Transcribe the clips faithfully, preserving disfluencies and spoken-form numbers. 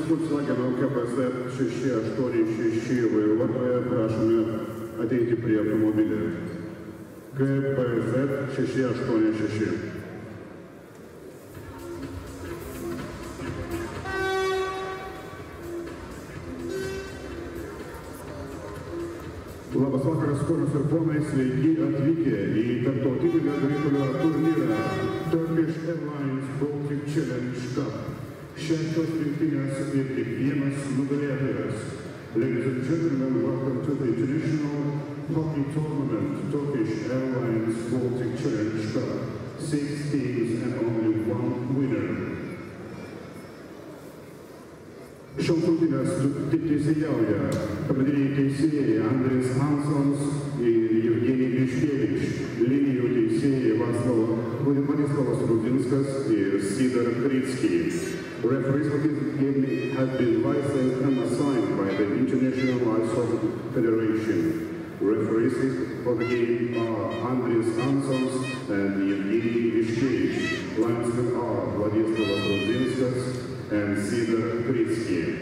Volkswageno K B Z šeši aštuoni šeši vairuotoją prašome ateiti prie automobilį. K B Z šeši aštuoni šeši. Labas vakaras, ponios ir ponai, sveiki atvykę į tarptautinį ledo ritulio turnyrą Turkish Airlines Baltic Challenge Cup. Šeštos rinktinės ir tik vienas nugalėtojas. Ladies and gentlemen, welcome to the International Hockey Tournament Turkish Airlines Baltic Challenge Cup. Six teams and only one winner. Šios rungtynės tik teisėjauja pagrindiniai teisėjai Andris Hansons ir Evgenij Griškevič, linijų teisėjai Vladislavas Rudinskas ir Sidar Kritskiy. Referees for this game have been licensed and assigned by the International Ice Hockey Federation. Referees for the game are Andris Hansons and Evgenij Griškevič. Linesmen are Vladislavas Rudinskas and Sidar Kritskiy.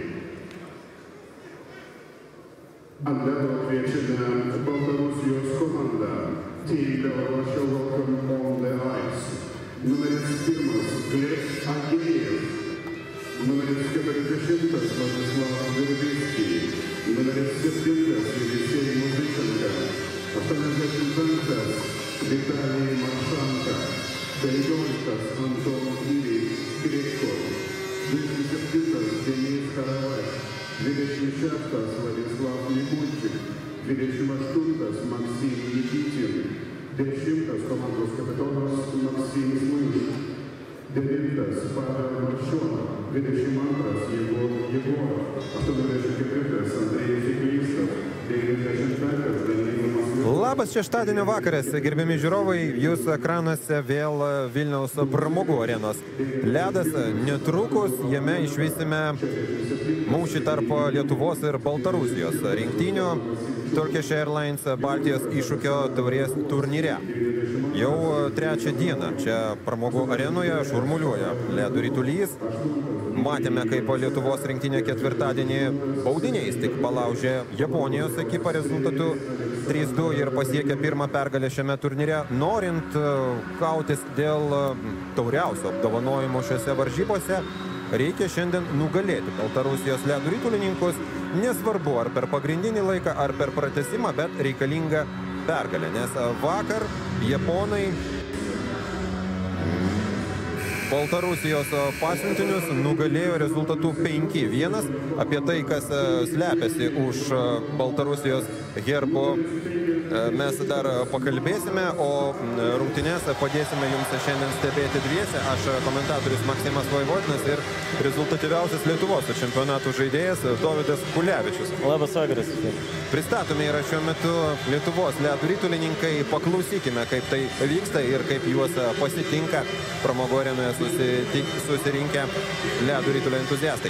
Ant ledo kviečiame Baltarusijos komandą. Team Belarusio welcome on the ice. Numeris pirmas Gleb Agejev. Numeris keturiasdešimtas Vladislavas Verbickiy. Numeris septintas Yelisej Muzichenko. aštuoniasdešimt penktas Vitalij Maršanka. penkioliktas Anton Kirikko. dvidešimt septintas Denis Karavaš, dvidešimt šeštas Vladislav Nikulčik, dvidešimt aštuntas Maksim Nikitin, dešimtas komandos kapitonas Maksim Smyš, devintas Pavel Maršona, dvidešimt antras Jegor Jegorov, aštuoniasdešimt ketvirtas Andrejus Iglistov, devyniasdešimt penktas Danilas Maslius. Labas šeštadienio vakaras, gerbiami žiūrovai, jūsų ekranuose vėl Vilniaus pramogų arenos ledas. Netrukus jame išvysime mūšį tarp Lietuvos ir Baltarusijos rinktinių Turkish Airlines Baltijos iššūkio taurės turnyre. Jau trečią dieną čia pramogų arenoje šurmuliuoja ledo ritulys. Matėme, kaip Lietuvos rinktinė ketvirtadienį baudiniais tik palaužė Japonijos ekipą rezultatu trys du ir pasiekė pirmą pergalę šiame turnyre. Norint kautis dėl tauriausio apdovanojimo šiose varžybose, reikia šiandien nugalėti Baltarusijos ledo ritulininkus. Nesvarbu, ar per pagrindinį laiką, ar per pratęsimą, bet reikalinga pergalė, nes vakar Japonai Baltarusijos pasiuntinius nugalėjo rezultatu penki vienas. Apie tai, kas slepiasi už Baltarusijos herbo, mes dar pakalbėsime, o rungtynes padėsime jums šiandien stebėti dviese. Aš komentatorius Maksimas Vojvodinas ir rezultatyviausias Lietuvos čempionatų žaidėjas Dovydas Kulevičius. Labas vakaras. Pristatomi yra šiuo metu Lietuvos ledo ritulininkai. Paklausykime, kaip tai vyksta ir kaip juos pasitinka pramogų arenoje susirinkę ledo ritulio entuziastai.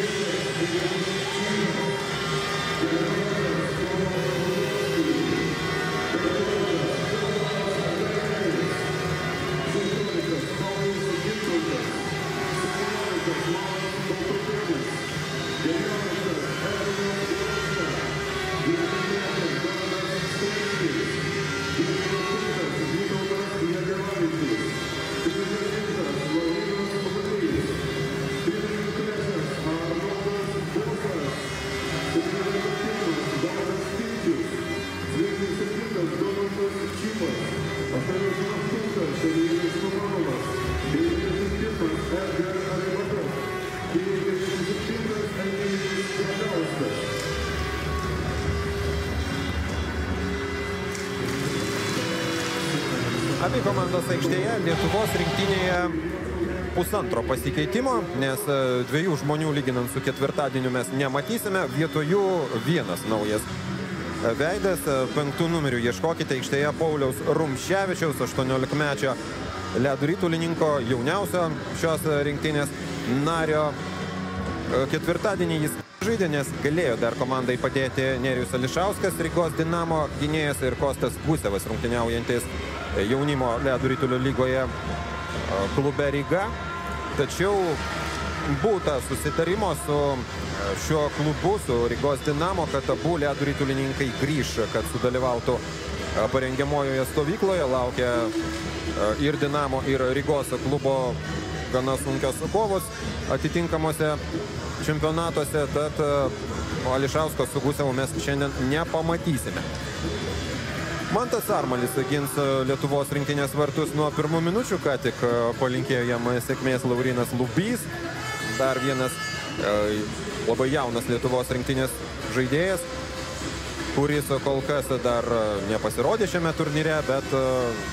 Abi komandos aikštėje, Lietuvos rinktinėje pusantro pasikeitimo, nes dviejų žmonių lyginant su ketvirtadieniu mes nematysime, vietoj jų vienas naujas veidas. Penktų numerių ieškokite aikštėje Pauliaus Rumševičiaus, aštuoniolikmečio ledo ritulininko, jauniausio šios rinktinės nario. Ketvirtadienį jis žaidė, nes galėjo dar komandai padėti Nerijus Ališauskas, Rygos Dinamo gynėjas, ir Kostas Gusevas, rungtyniaujantis jaunimo ledo ritulio lygoje klube Ryga. Tačiau būta susitarimo su šiuo klubu, su Rygos Dinamo, kad abu ledo ritulininkai grįš, kad sudalyvautų parengiamojoje stovykloje. Laukia ir Dinamo, ir Rygos klubo gana sunkios kovos atitinkamuose čempionatuose, tad Ališausko su Gusevu mes šiandien nepamatysime. Mantas Armalis gins Lietuvos rinktinės vartus nuo pirmų minučių, ką tik palinkėjo jam sėkmės Laurinas Lubys. Dar vienas e, labai jaunas Lietuvos rinktinės žaidėjas, kuris kol kas dar nepasirodė šiame turnyre, bet e,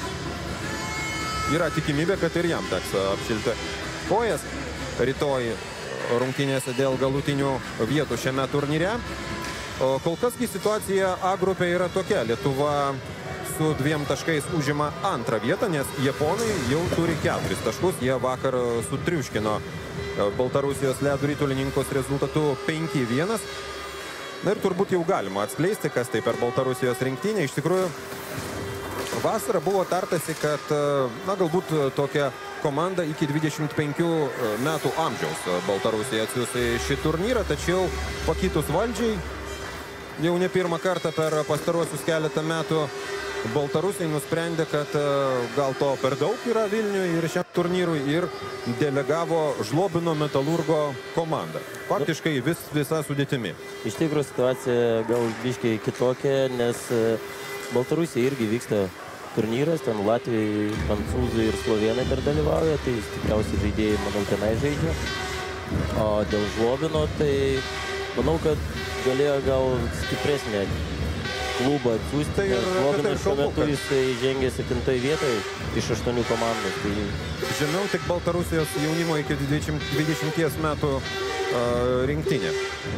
yra tikimybė, kad ir jam teks apšilti kojas rytoj rungtynėse dėl galutinių vietų šiame turnyre. O kol kasgi situacija A grupėje yra tokia. Lietuva su dviem taškais užima antrą vietą, nes japonai jau turi keturis taškus. Jie vakar sutriuškino Baltarusijos ledo ritulininkus rezultatu penki vienas. Na ir turbūt jau galima atskleisti, kas tai per Baltarusijos rinktinę. Iš tikrųjų, vasarą buvo tartasi, kad na, galbūt tokia komanda iki dvidešimt penkių metų amžiaus Baltarusija atsiųs į šį turnyrą, tačiau pakitus valdžiai jau ne pirmą kartą per pastaruosius keletą metų Baltarusiai nusprendė, kad gal to per daug yra Vilniui ir šiam turnyrui ir delegavo Žlobino Metalurgo komandą. Faktiškai vis, visa sudėtimi. Iš tikrųjų situacija gal biškiai kitokia, nes Baltarusija irgi vyksta turnyras, ten Latvijai, prancūzai ir slovėnai dar dalyvauja, tai stipriausi žaidėjai, manau, tenai žaidžia. O dėl Žlobino, tai manau, kad galėjo gal stipresnė klubą atsiųsti, tai nes Žlobinas šiuo metu jisai žengė septintai vietai iš aštuonių komandų. Tai... Žemiau tik Baltarusijos jaunimo iki dvidešimties metų uh, rinktinė.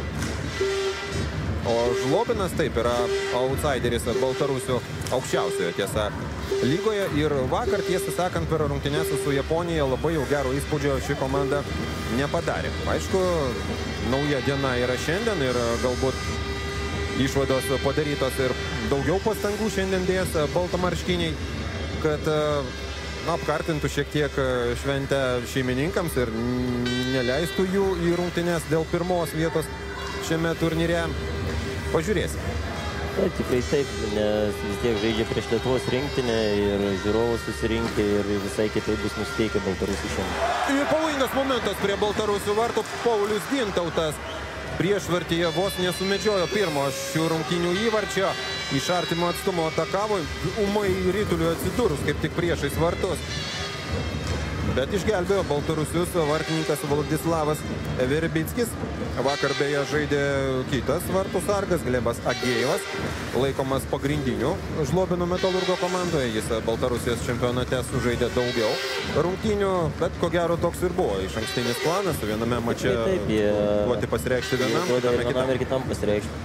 O Žlobinas taip yra outsideris Baltarusių aukščiausioje tiesa lygoje. Ir vakar, tiesą sakant, per rungtynes su Japonija labai jau gero įspūdžio ši komanda nepadarė. Aišku, nauja diena yra šiandien ir galbūt išvados padarytos ir daugiau pastangų šiandien dės baltamarškiniai, kad na, apkartintų šiek tiek šventę šeimininkams ir neleistų jų į rungtynes dėl pirmos vietos šiame turnyre. Pažiūrėsime. Tai tikrai taip, nes vis tiek žaidžia prieš Lietuvos rinktinę ir žiūrovus susirinkę ir visai kitaip bus nusteikę Baltarusių šiandien. Ir pavojingas momentas prie Baltarusių vartų. Paulius Gintautas priešvartyje vos nesumedžiojo pirmo šių rungtynių įvarčio. Iš artimo atstumo atakavo, ūmai rytuliui atsidūrus kaip tik priešais vartus. Bet išgelbėjo Baltarusius vartininkas Vladislavas Verbickis. Vakar beje žaidė kitas vartų sargas, Glebas Agėjevas, laikomas pagrindiniu Žlobino Metalurgo komandoje. Jis Baltarusijos čempionate sužaidė daugiau rungtynių, bet ko gero toks ir buvo iš ankstinis planas. Viename mače taip, jie, duoti pasireikšti vienam, vienam kitam. ir kitam pasireikšti.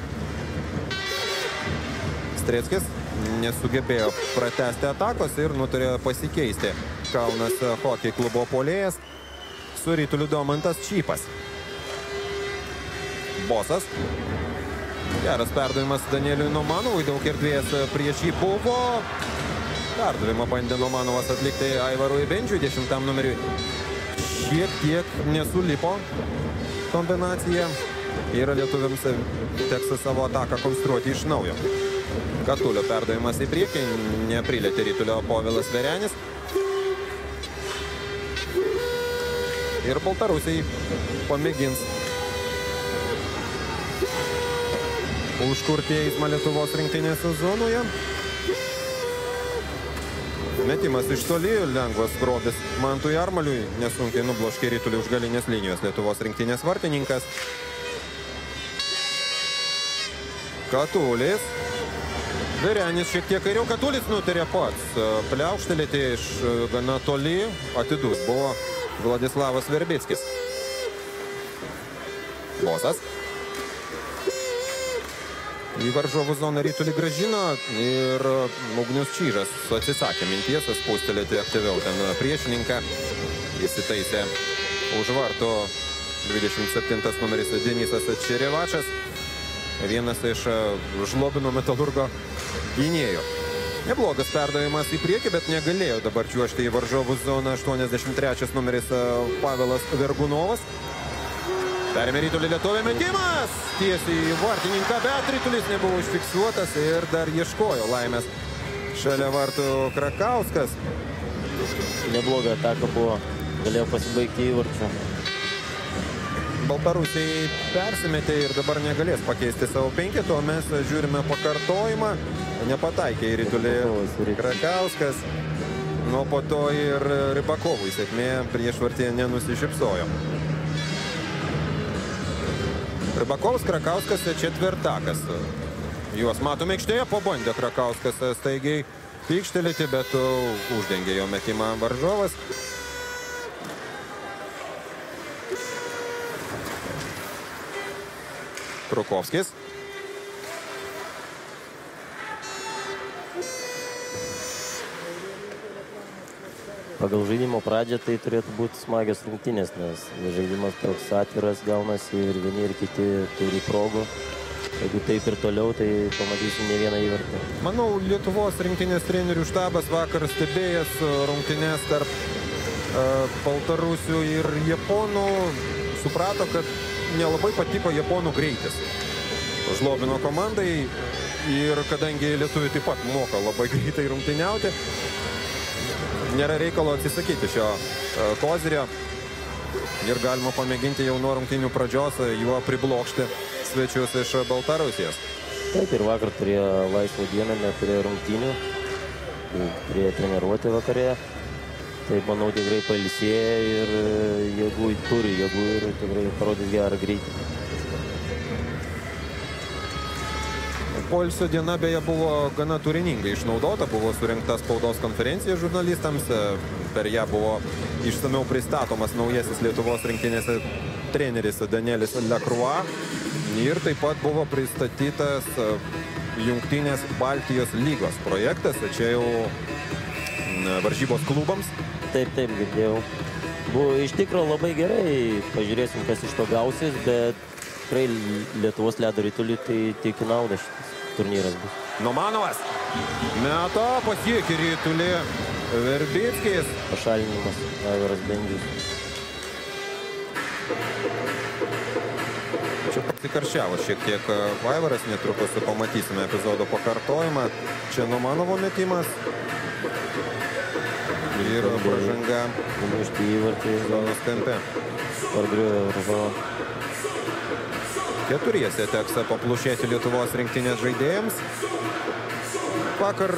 Streckis nesugebėjo pratęsti atakos ir nutarė pasikeisti Kaunas Hockey klubo puolėjas su rytuliu Domantas Čypas. Bosas. Geras perdavimas Danieliui Numanovui, daug erdvės prieš jį buvo. Perdavimą bandė Numanovas atlikti Aivarui Bendžiui, dešimtam numeriui. Šiek tiek nesulipo kombinacija ir lietuviams teks savo ataką konstruoti iš naujo. Katulio perdavimas į priekį, neprilėtė rytulio Povilas Verenis. Ir Baltarusiai pamėgins užkurti eismą Lietuvos rinktinės zonoje. Metimas iš toli, lengvas grobis Mantui Armaliui, nesunkiai nubloškė rytulį už galinės linijos Lietuvos rinktinės vartininkas. Katulis. Verenis šiek tiek kairiau, Katulis nutarė pats pliaukštelėti iš gana toli, atidus buvo Vladislavas Verbickis. Bosas. Į varžovų zoną rytulį grąžino ir Ugnius Čyžas atsisakė minties spūstelėti aktyviau ten priešininką. Įsitaisė už vartų dvidešimt septintas numeris Denisas Čerevačas, vienas iš Žlobino Metalurgo gynėjų. Neblogas perdavimas į priekį, bet negalėjo dabar čiuožti į varžovų zoną aštuoniasdešimt trečias numeris Pavelas Vergunovas. Perėmė rytulį lietuvė metimas. Tiesiai į vartininką, bet rytulis nebuvo užfiksuotas ir dar ieškojo laimės. Šalia vartų Krakauskas. Nebloga ataka buvo. Galėjo pasibaigti įvarčiu. Baltarusiai persimetė ir dabar negalės pakeisti savo penketo. Mes žiūrime pakartojimą. Nepataikė į rytulį Krakauskas. Nu, po to ir Rybakovui sėkmė prieš vartiją nenusišypsojo. Rybakovas, Krakauskas četvirtakas. Juos matome aikštėje, pabandė Krakauskas staigiai pykštelėti, bet uždengė jo metimą varžovas. Krukovskis. Pagal žaidimo pradžią tai turėtų būti smagios rungtynės, nes žaidimas toks atviras gaunasi ir vieni ir kiti turi progų. Jeigu taip ir toliau, tai pamatysim ne vieną įvartį. Manau, Lietuvos rinktinės trenerių štabas vakar stebėjęs rungtynės tarp uh, Baltarusių ir Japonų suprato, kad nelabai patiko Japonų greitis. Žlobino komandai ir kadangi lietuviai taip pat moka labai greitai rungtyniauti, nėra reikalo atsisakyti šio uh, kozirio ir galima pamėginti jau nuo rungtynių pradžios juo priblokšti svečius iš Baltarusijos. Taip, ir vakar turėjo laisvą dieną, neturėjo rungtynių, turėjo treniruoti vakarė. Tai, manau, tikrai pailsėję ir jėgų turi, jėgų ir tikrai parodys gerą greitį. Poilsio diena beje buvo gana turiningai išnaudota, buvo surinkta spaudos konferencija žurnalistams, per ją buvo išsamiau pristatomas naujasis Lietuvos rinktinės treneris Danielis Lacroix ir taip pat buvo pristatytas Jungtinės Baltijos lygos projektas, čia jau varžybos klubams. Taip, taip, girdėjau. Buvo iš tikro labai gerai, pažiūrėsim, kas iš to gausis, bet tikrai Lietuvos ledo ritulį tai tik į naudą šitas turnyras bus. Numanovas meto, pasiekė ritulį Verbickis. Pašalinimas, Aivaras Bendžius. Čia pasikarščiavo šiek tiek Aivaras, netrukus pamatysime epizodo pakartojimą. Čia Numanovo metimas. Ir pražanga Numušti įvartį zonos kampe. Pargriuvė varžovą. Keturiese teks paplušėti Lietuvos rinktinės žaidėjams. Vakar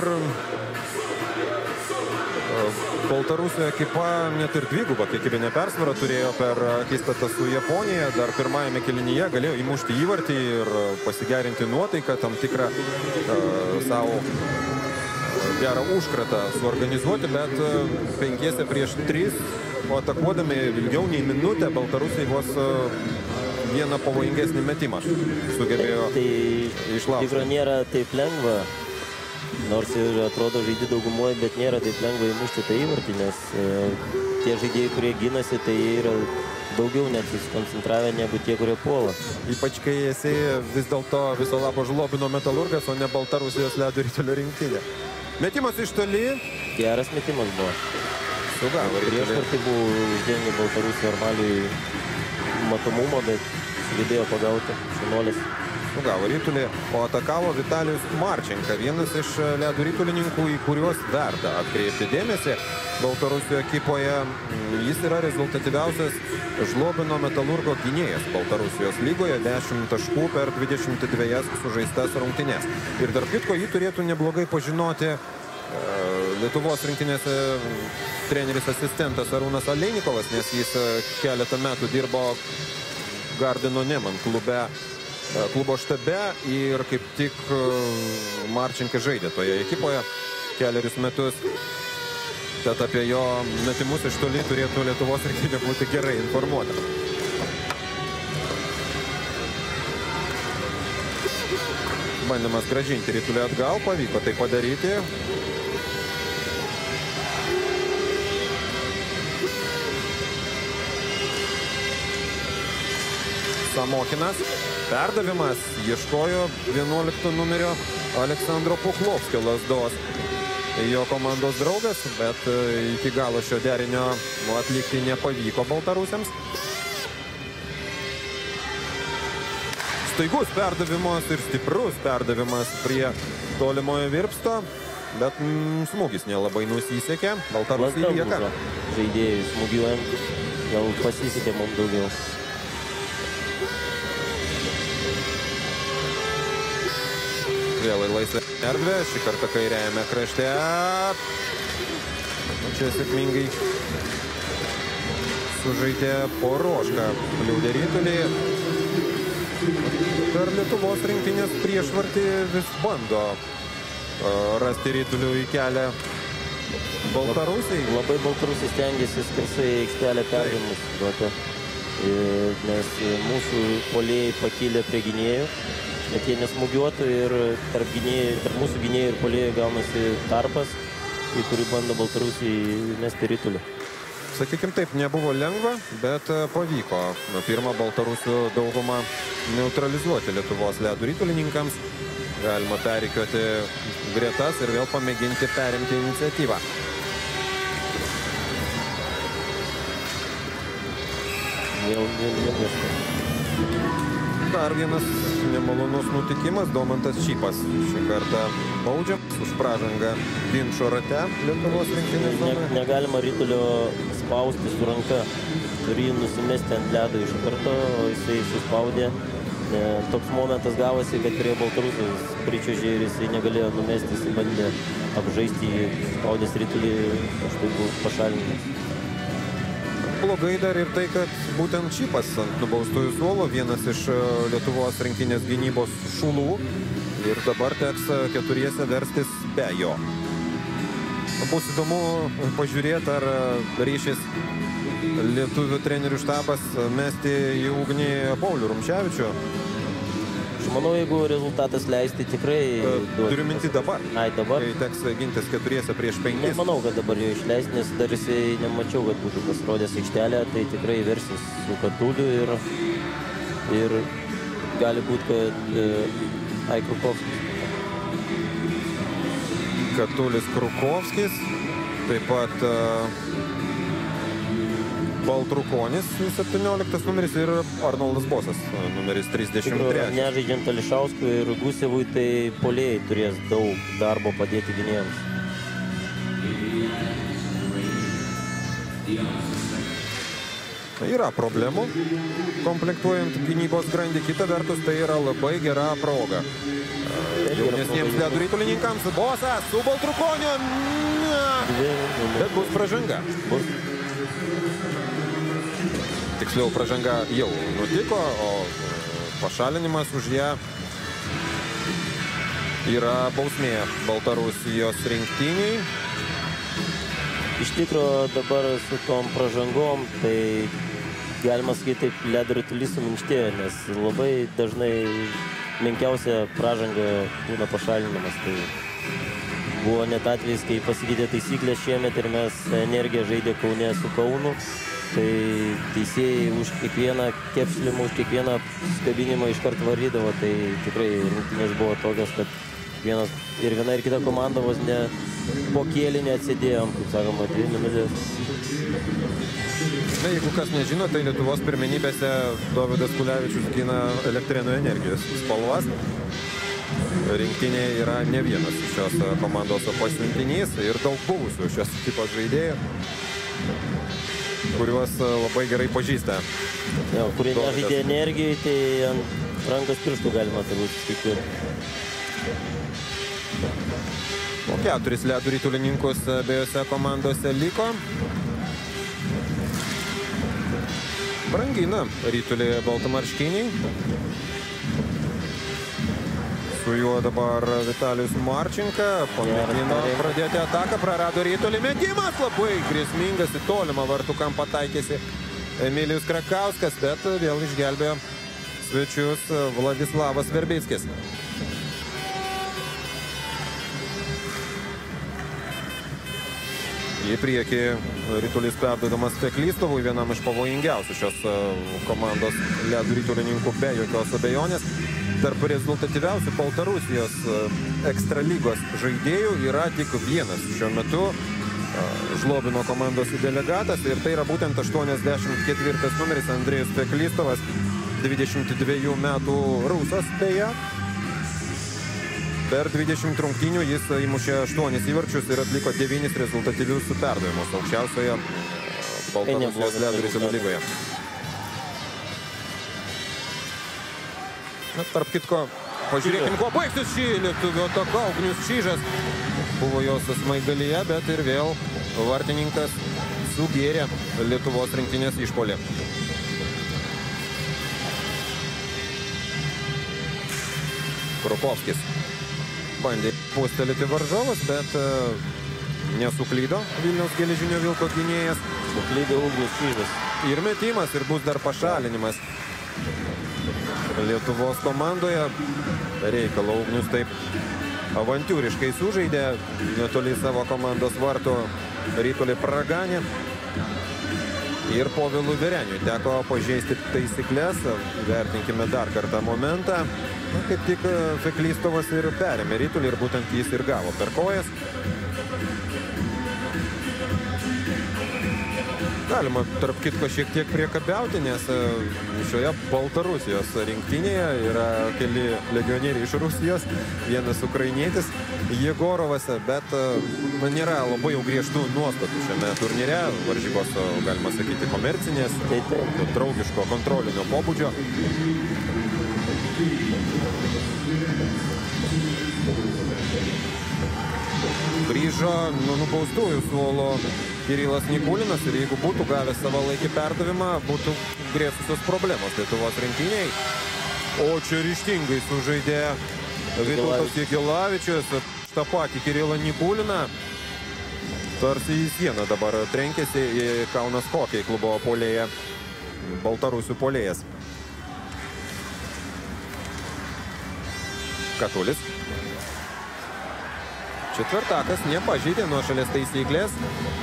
Baltarusio ekipa net ir dvigubą kiekybinę persvarą turėjo per akistatą su Japonija. Dar pirmajame kėlinyje galėjo įmušti įvartį ir pasigerinti nuotaiką, tam tikrą uh, savo gerą užkratą suorganizuoti, bet penkiese prieš tris, o atakuodami ilgiau nei minutę, Baltarusiai vos vieną pavojingesnį metimą sugebėjo tai išlaukti. Tikro nėra taip lengva, nors ir atrodo žaidži daugumoje, bet nėra taip lengva įmušti tą įvartį, nes e, tie žaidėjai, kurie ginasi, tai jie yra daugiau net susikoncentravę negu tie, kurie puola. Ypač kai esi vis dėlto viso labo Žlobino Metalurgas, o ne Baltarusijos ledo ritulio rinktinė. Metimas iš toli. Geras metimas buvo. Sugavo ritulį. Prieš kartą buvo uždengę Baltarusijos normaliai matomumą, bet sugebėjo pagauti šunuolis. Sugavo ritulį, o atakavo Vitalijus Marčenka, vienas iš ledo ritulininkų, į kuriuos verta atkreipti dėmesį. Baltarusijos ekipoje jis yra rezultatyviausias Žlobino Metalurgo gynėjas Baltarusijos lygoje, dešimt taškų per dvidešimt dvi sužaistas rungtynes. Ir tarp kitko jį turėtų neblogai pažinoti Lietuvos rinktinės treneris asistentas Arūnas Aleinikovas, nes jis keletą metų dirbo Gardino Neman klube, klubo štabe ir kaip tik Marčenka žaidė toje ekipoje keliarius metus. Tad apie jo metimus iš toli turėtų Lietuvos rinktinė būti gerai informuota. Bandymas grąžinti ritulį atgal, pavyko tai padaryti. Samokinas, perdavimas, ieškojo vienuolikto numerio Aleksandro Puchlovskio lazdos. jo komandos draugas, bet iki galo šio derinio atlikti nepavyko baltarusiams. Staigus perdavimas ir stiprus perdavimas prie tolimojo virpsto, bet mm, smūgis nelabai nusisekė. Baltarusiai lieka. Žaidėjai smūgiuojant, gal pasisekė mums daugiau. Vėl į laisvę erdvę, šį kartą kairiajame krašte. Čia sėkmingai sužaidė Poroška. Liūdė Rytulį. Per Lietuvos rinktinės priešvartį vis bando rasti Rytulių į kelią Baltarusiai. Labai Baltarusiai stengiasi skersai aikštelę perdavimus duoti, nes mūsų puolėjai pakilę prie gynėjų, bet jie nesmūgiuotų ir tarp, gynėjų, tarp mūsų gynėjų ir puolėjų gaunasi tarpas, į kurį bando Baltarusiai mesti Rytulį. Sakykime taip, nebuvo lengva, bet pavyko pirmą baltarusių daugumą neutralizuoti Lietuvos ledo rytulininkams. Galima perrikiuoti gretas ir vėl pamėginti perimti iniciatyvą. Vėl, vėl, vėl. Dar vienas nemalonus nutikimas. Domantas Čypas šį kartą baudžiamas už pražangą ginčo rate Lietuvos rinktinės zonoje. Ne, negalima Rytulio spausti su ranka. Turi jį nusimesti ant ledo iš karto, o jisai suspaudė. Ne, toks momentas gavosi, kad prie Baltarusijos pričiuožė ir jisai negalėjo numesti, jisai bandė apžaisti jį, spaudęs Rytulį, štai buvo pašalinimas. Blogai dar ir tai, kad būtent Čypas ant nubaustųjų suolo, vienas iš Lietuvos rinktinės gynybos šulų, ir dabar teks keturiese verstis be jo. Bus įdomu pažiūrėti, ar ryšis lietuvių trenerių štabas mesti į ugnį Paulių Rumševičių. Aš manau, jeigu rezultatas leisti, tikrai... Turiu minti dabar. Ai, dabar? Kai teks gintis keturiese prieš penkis. Nemanau, kad dabar jau išleisti, nes dar jisai nemačiau, kad būtų pasirodęs aikštelę, tai tikrai versis su Katuliu ir, ir gali būti, kad e, Ai Krukovskis. Katulis Krukovskis, taip pat e, Baltrukonis, septynioliktas numeris, ir Arnoldas Bosas, numeris trisdešimt trečias. Nežaidžiant Ališauskui ir Gusevui, tai puolėjai turės daug darbo padėti gynėjams. Yra problemų komplektuojant gynybos grandį, kita vertus tai yra labai gera proga. Jaunesniems ledo rytulininkams Bosas su Baltrukoniu, bet bus pražanga. Bus. Tiksliau, pražanga jau nutiko, o pašalinimas už ją yra bausmė Baltarusijos rinktiniai. Iš tikro dabar su tom pražangom, tai galima sakyti, taip ledo ritulys suminkštėjo, nes labai dažnai menkiausia pražanga būna pašalinimas. Tai buvo net atvejais, kai pasikeitė taisyklės šiemet ir mes Energiją žaidė Kaune su Kaunu. Tai teisėjai už kiekvieną kepšlimą, už kiekvieną skabinimą iškart varydavo. Tai tikrai rungtynės buvo tokios, kad vienas, ir viena ir kita komanda vos ne po kėlinį atsėdėjom, kaip sakoma, dvi minutės. Na, jeigu kas nežino, tai Lietuvos pirmenybėse Dovydas Kulevičius gina Elektrėnų Energijos spalvas. Rinktinė yra ne vienas iš šios komandos pasiuntinys ir daug buvusių šios tipos žaidėjų, kuriuos labai gerai pažįsta. Jo, kurie nežaidė Energijai, tai ant rankos pirštų galima turbūt skaičiuoti. Po keturis ledo rytulininkus abiejose komandose liko. Brangina rytulį baltamarškiniai. Su juo dabar Vitalijus Marčenka pamėgino pradėti ataką, prarado rytulį. Metimas labai grėsmingas, į tolimą vartų kampą taikėsi Emilijus Krakauskas, bet vėl išgelbėjo svečius Vladislavas Verbickis. Į priekį rytulys perduodamas Feklystovui, vienam iš pavojingiausių šios komandos ledo rytulininkų be jokios abejonės. tarp rezultatyviausių Baltarusijos ekstralygos žaidėjų yra tik vienas šiuo metu Žlobino komandos delegatas ir tai yra būtent aštuoniasdešimt ketvirtas numeris Andrejus Feklystovas, dvidešimt dvejų metų rusas beje. Per dvidešimt rungtynių jis įmušė aštuonis įvarčius ir atliko devynis rezultatyvius perdavimus aukščiausioje Baltarusijos ledo ritulio lygoje. Na, tarp kitko, pažiūrėkim, kuo baigsis šį lietuvio ataka. Ugnius Čyžas buvo jos smaigalyje, bet ir vėl vartininkas sugėrė Lietuvos rinktinės išpuolį. Krupovskis bandė pustelėti varžovas, bet nesuklydo Vilniaus geležinio vilko gynėjas. Suklydo Ugnius Čyžas. Ir metimas, ir bus dar pašalinimas Lietuvos komandoje. Reikalo Ugnius taip avantiūriškai sužaidė netoli savo komandos vartų ritulį praganė. Ir Povilui Vereniui teko pažeisti taisyklės. Vertinkime dar kartą momentą. Na, kaip tik Feklystovas ir perėmė ritulį ir būtent jis ir gavo per kojas. Galima, tarp kitko, šiek tiek priekabiauti, nes šioje Baltarusijos rinktinėje yra keli legionieriai iš Rusijos, vienas ukrainietis, Jegorovas, bet na, nėra labai jau griežtų nuostatų šiame turnyre. Varžybos, galima sakyti, komercinės, draugiško kontrolinio pobūdžio. Grįžo nuo nubaustųjų suolo Kirilas Nikulinas ir jeigu būtų gavęs savalaikį perdavimą, būtų grėsusios problemos Lietuvos rinktiniai. O čia ryžtingai sužaidė Vytautas Jagilavičius, tą patį Kirilą Nikuliną. Tarsi į sieną dabar trenkėsi į Kaunas Hockey klubo puolėją, baltarusių puolėjas. Katulis. Četvirtakas nepažeidė nuo šalies taisyklės.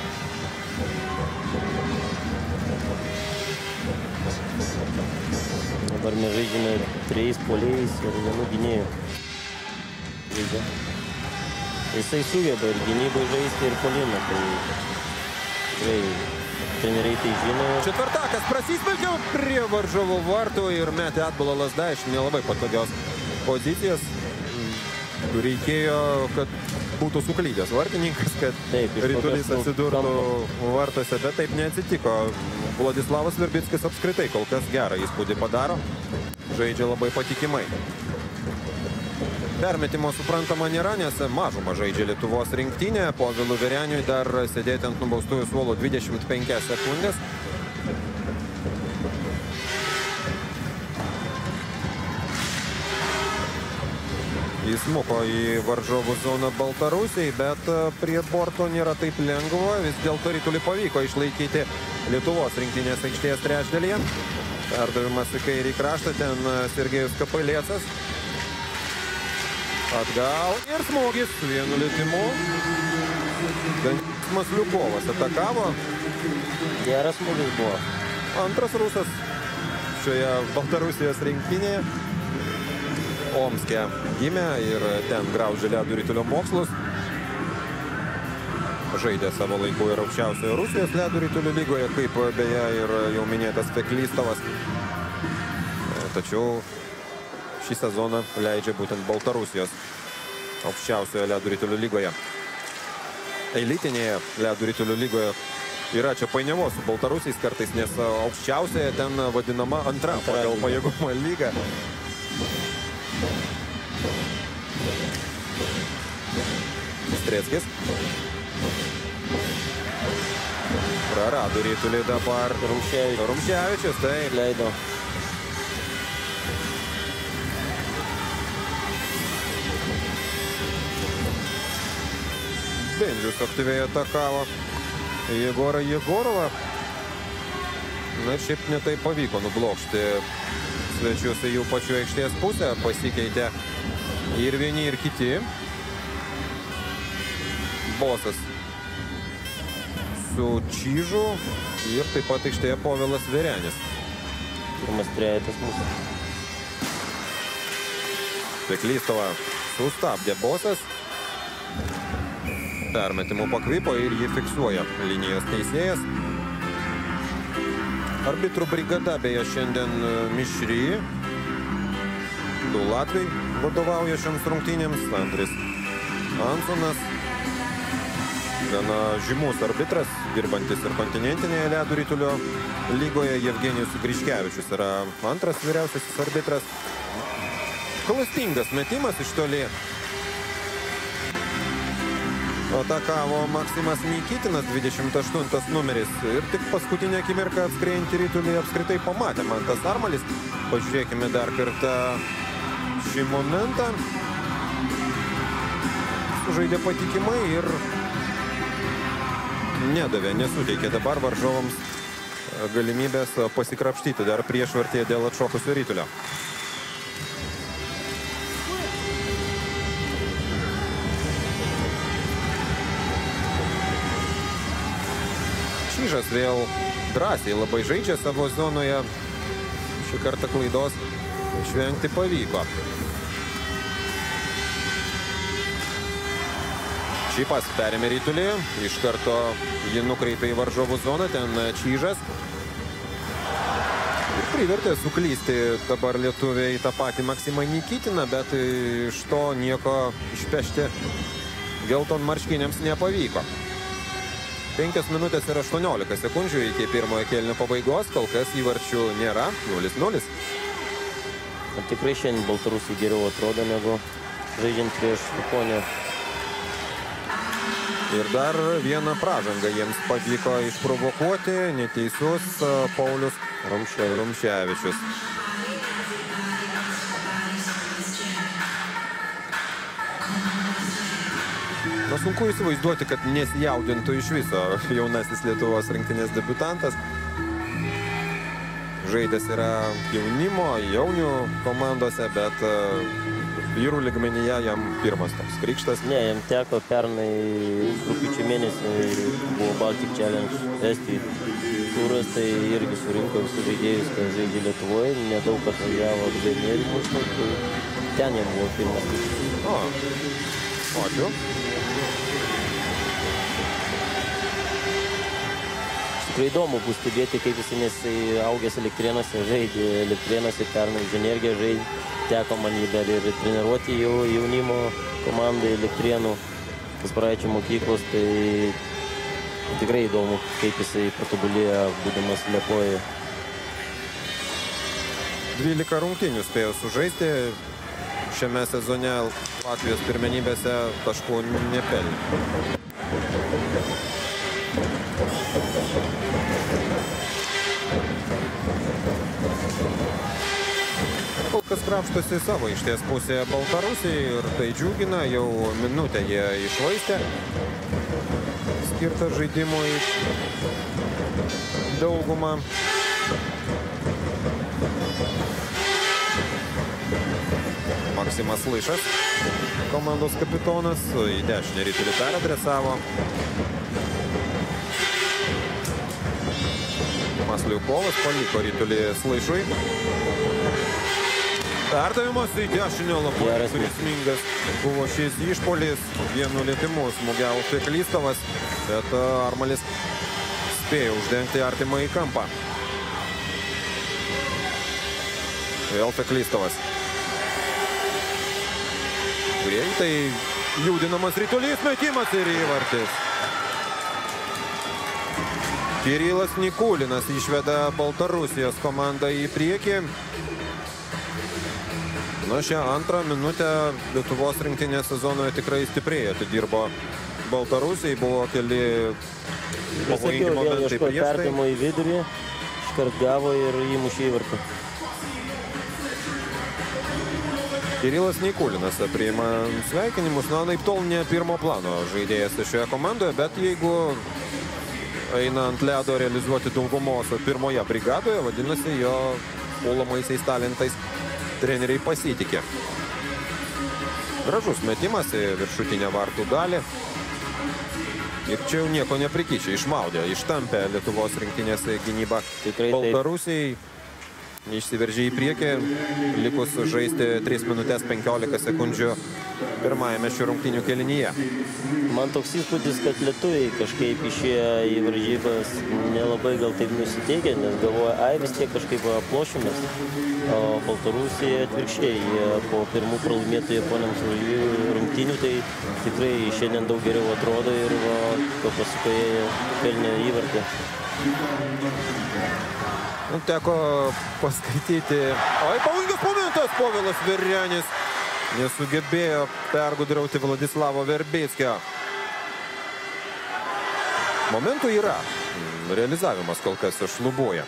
Dabar mes žaidžiame trejais puolėjais ir vienu gynėju. Žaidžia. Jisai sugeba ir gynybai žaisti, ir puolimą. Tai tikrai treneriai tai žino. Četvirtakas prasismelkė prie varžovų vartų ir metė atbulą lazdą iš nelabai patogios pozicijos. Reikėjo, kad būtų suklydęs vartininkas, kad taip, ritulys atsidurtų vartuose, bet taip neatsitiko. Vladislavas Verbickis apskritai kol kas gerą įspūdį padaro. Žaidžia labai patikimai. Permetimo suprantama nėra, nes mažumą žaidžia Lietuvos rinktinė. Povilui Vereniui dar sėdėti ant nubaustųjų suolų dvidešimt penkias sekundės. Įsmuko į varžovų zoną Baltarusiai, bet prie borto nėra taip lengva. Vis dėlto ritulį pavyko išlaikyti Lietuvos rinktinės aikštės trečdalyje. Perdavimas į kairį kraštą, ten Sergejus Kapalėcas. Atgal ir smūgis su vienu lietimu. Danis Masliukovas atakavo. Geras smūgis buvo. Antras rusas šioje Baltarusijos rinktinėje. Omske gimė ir ten graužė ledo ritulio mokslus. Žaidė savo laiku ir aukščiausioje Rusijos ledo ritulio lygoje, kaip beje ir jau minėtas Feklystovas. Tačiau šį sezoną leidžia būtent Baltarusijos aukščiausioje ledo ritulio lygoje. Elitinėje ledo ritulio lygoje yra čia painiavos su Baltarusiais kartais, nes aukščiausioje ten vadinama antra pagal pajėgumo lyga. Streckis. Prarado ritulį dabar Rumševičius. Rumševičius, taip. Leido. Bendžius aktyviai atakavo Jegorą Jegorovą. Na, šiaip netai pavyko nublokšti svečius į jų pačių aikštės pusę. Pasikeitė ir vieni, ir kiti. Bosas su Čyžu ir taip pat aikštėje Povilas Verenis. Pirmas trejetas mūsų. Feklystova sustabdė bosas. Permetimų pakvipo ir jį fiksuoja linijos teisėjas. Arbitrų brigada beje šiandien mišri. Du latviai vadovauja šioms rungtynėms. Andris Hansonas, gana žymus arbitras, dirbantis ir kontinentinėje ledo ritulio lygoje. Jevgenijus Griškevičius yra antras vyriausiasis arbitras. Klastingas metimas iš toli. Atakavo Maksimas Nikitinas, dvidešimt aštuntas numeris. Ir tik paskutinę akimirką atskrėjantį ritulį apskritai pamatė Mantas Armalis. Pažiūrėkime dar kartą šį momentą. Sužaidė patikimai ir nedavė, nesuteikė dabar varžovams galimybės pasikrapštyti dar priešvartėje dėl atšokusio ritulio. Čyžas vėl drąsiai labai žaidžia savo zonoje. Šį kartą klaidos išvengti pavyko. Čipas perėmė ritulį, iš karto jį nukreipė į varžovų zoną, ten Čyžas. Ir privertė suklysti dabar lietuviai tą patį Maksimą Nikitiną, bet iš to nieko išpešti geltonmarškiniams nepavyko. penkios minutės ir aštuoniolika sekundžių iki pirmojo kėlinio pabaigos, kol kas įvarčių nėra, nulis nulis. Tikrai šiandien baltarusiai geriau atrodo negu žaidžiant prieš Japoniją. Ir dar vieną pražangą jiems pavyko išprovokuoti, neteisus Paulius Rumševičius. Na, sunku įsivaizduoti, kad nesijaudintų iš viso jaunasis Lietuvos rinktinės debiutantas. Žaidęs yra jaunimo, jaunių komandose, bet vyrų lygmenyje jam pirmas toks krikštas. Ne, jam teko pernai rugpjūčio mėnesį buvo Baltic Challenge Estijai turas, tai irgi surinko visus žaidėjus, kad žaidė Lietuvoje, nedaug atvažiavo atvažiavimus, tai ten jam buvo pirmas krikštas. O, ačiū. Tikrai įdomu bus stebėti, kaip jis, nes augęs Elektrėnuose žaidė, Elektrėnuose pernai už Energiją žaidė, teko man jį dar ir treniruoti jau jaunimo komandai Elektrėnų Kasparaičio mokyklos, tai tikrai įdomu, kaip jisai patobulėjo būdamas Liepoje. dvylika rungtynių spėjo sužaisti, šiame sezone Latvijos pirmenybėse taškų nepelnė. Kol kas krapštosi savo išties pusėje Baltarusiai ir tai džiugina, jau minutę jie išvaistė skirtą žaidimui daugumą. Maksimas Laišas, komandos kapitonas, į dešinę ritulį peradresavo. Masliukovas paliko ritulį Laišui. Perdavimas į dešinę labai prismingas buvo šis išpolis. Vienu lietimu smūgiavo Feklystovas, bet Armalis spėjo uždengti artimą į kampą. Vėl Feklystovas. Greitai judinamas ritulys, metimas ir įvartis. Kirilas Nikulinas išveda Baltarusijos komandą į priekį. Na, šią antrą minutę Lietuvos rinktinės sezonoje tikrai stipriai atidirbo Baltarusijai. Buvo keli pavojingi momentai prieš tai. Perdavimo į vidurį, iškart gavo ir įmušė įvartį. Kirilas Nikulinas priima sveikinimus. Na, naip tol ne pirmo plano žaidėjas šioje komandoje, bet jeigu eina ant ledo realizuoti daugumos pirmoje brigadoje, vadinasi, jo puolamaisiais talentais treneriai pasitikė. Gražus metimas į viršutinę vartų dalį. Ir čia jau nieko neprikyčia, išmaudė, ištampė Lietuvos rinktinės gynybą. Baltarusiai išsiveržė į priekį, likus žaisti tris minutės penkiolika sekundžių pirmajame šių rungtynių kėlinyje. Man toks įspūdis, kad lietuviai kažkaip išėjo į varžybas nelabai gal taip nusiteikę, nes galvoja, ai vis tiek kažkaip aplošimės. O Baltarusija atvirkščiai, jie po pirmų pralaimėtų Japonams rungtynių, tai tikrai šiandien daug geriau atrodo ir va, to pasakoje pelnė įvartį. Teko paskaityti. Oi, pavojingas momentas, Povilas Verrenis nesugebėjo pergudrauti Vladislavo Verbėckio. Momentų yra. Realizavimas kol kas šlubuoja.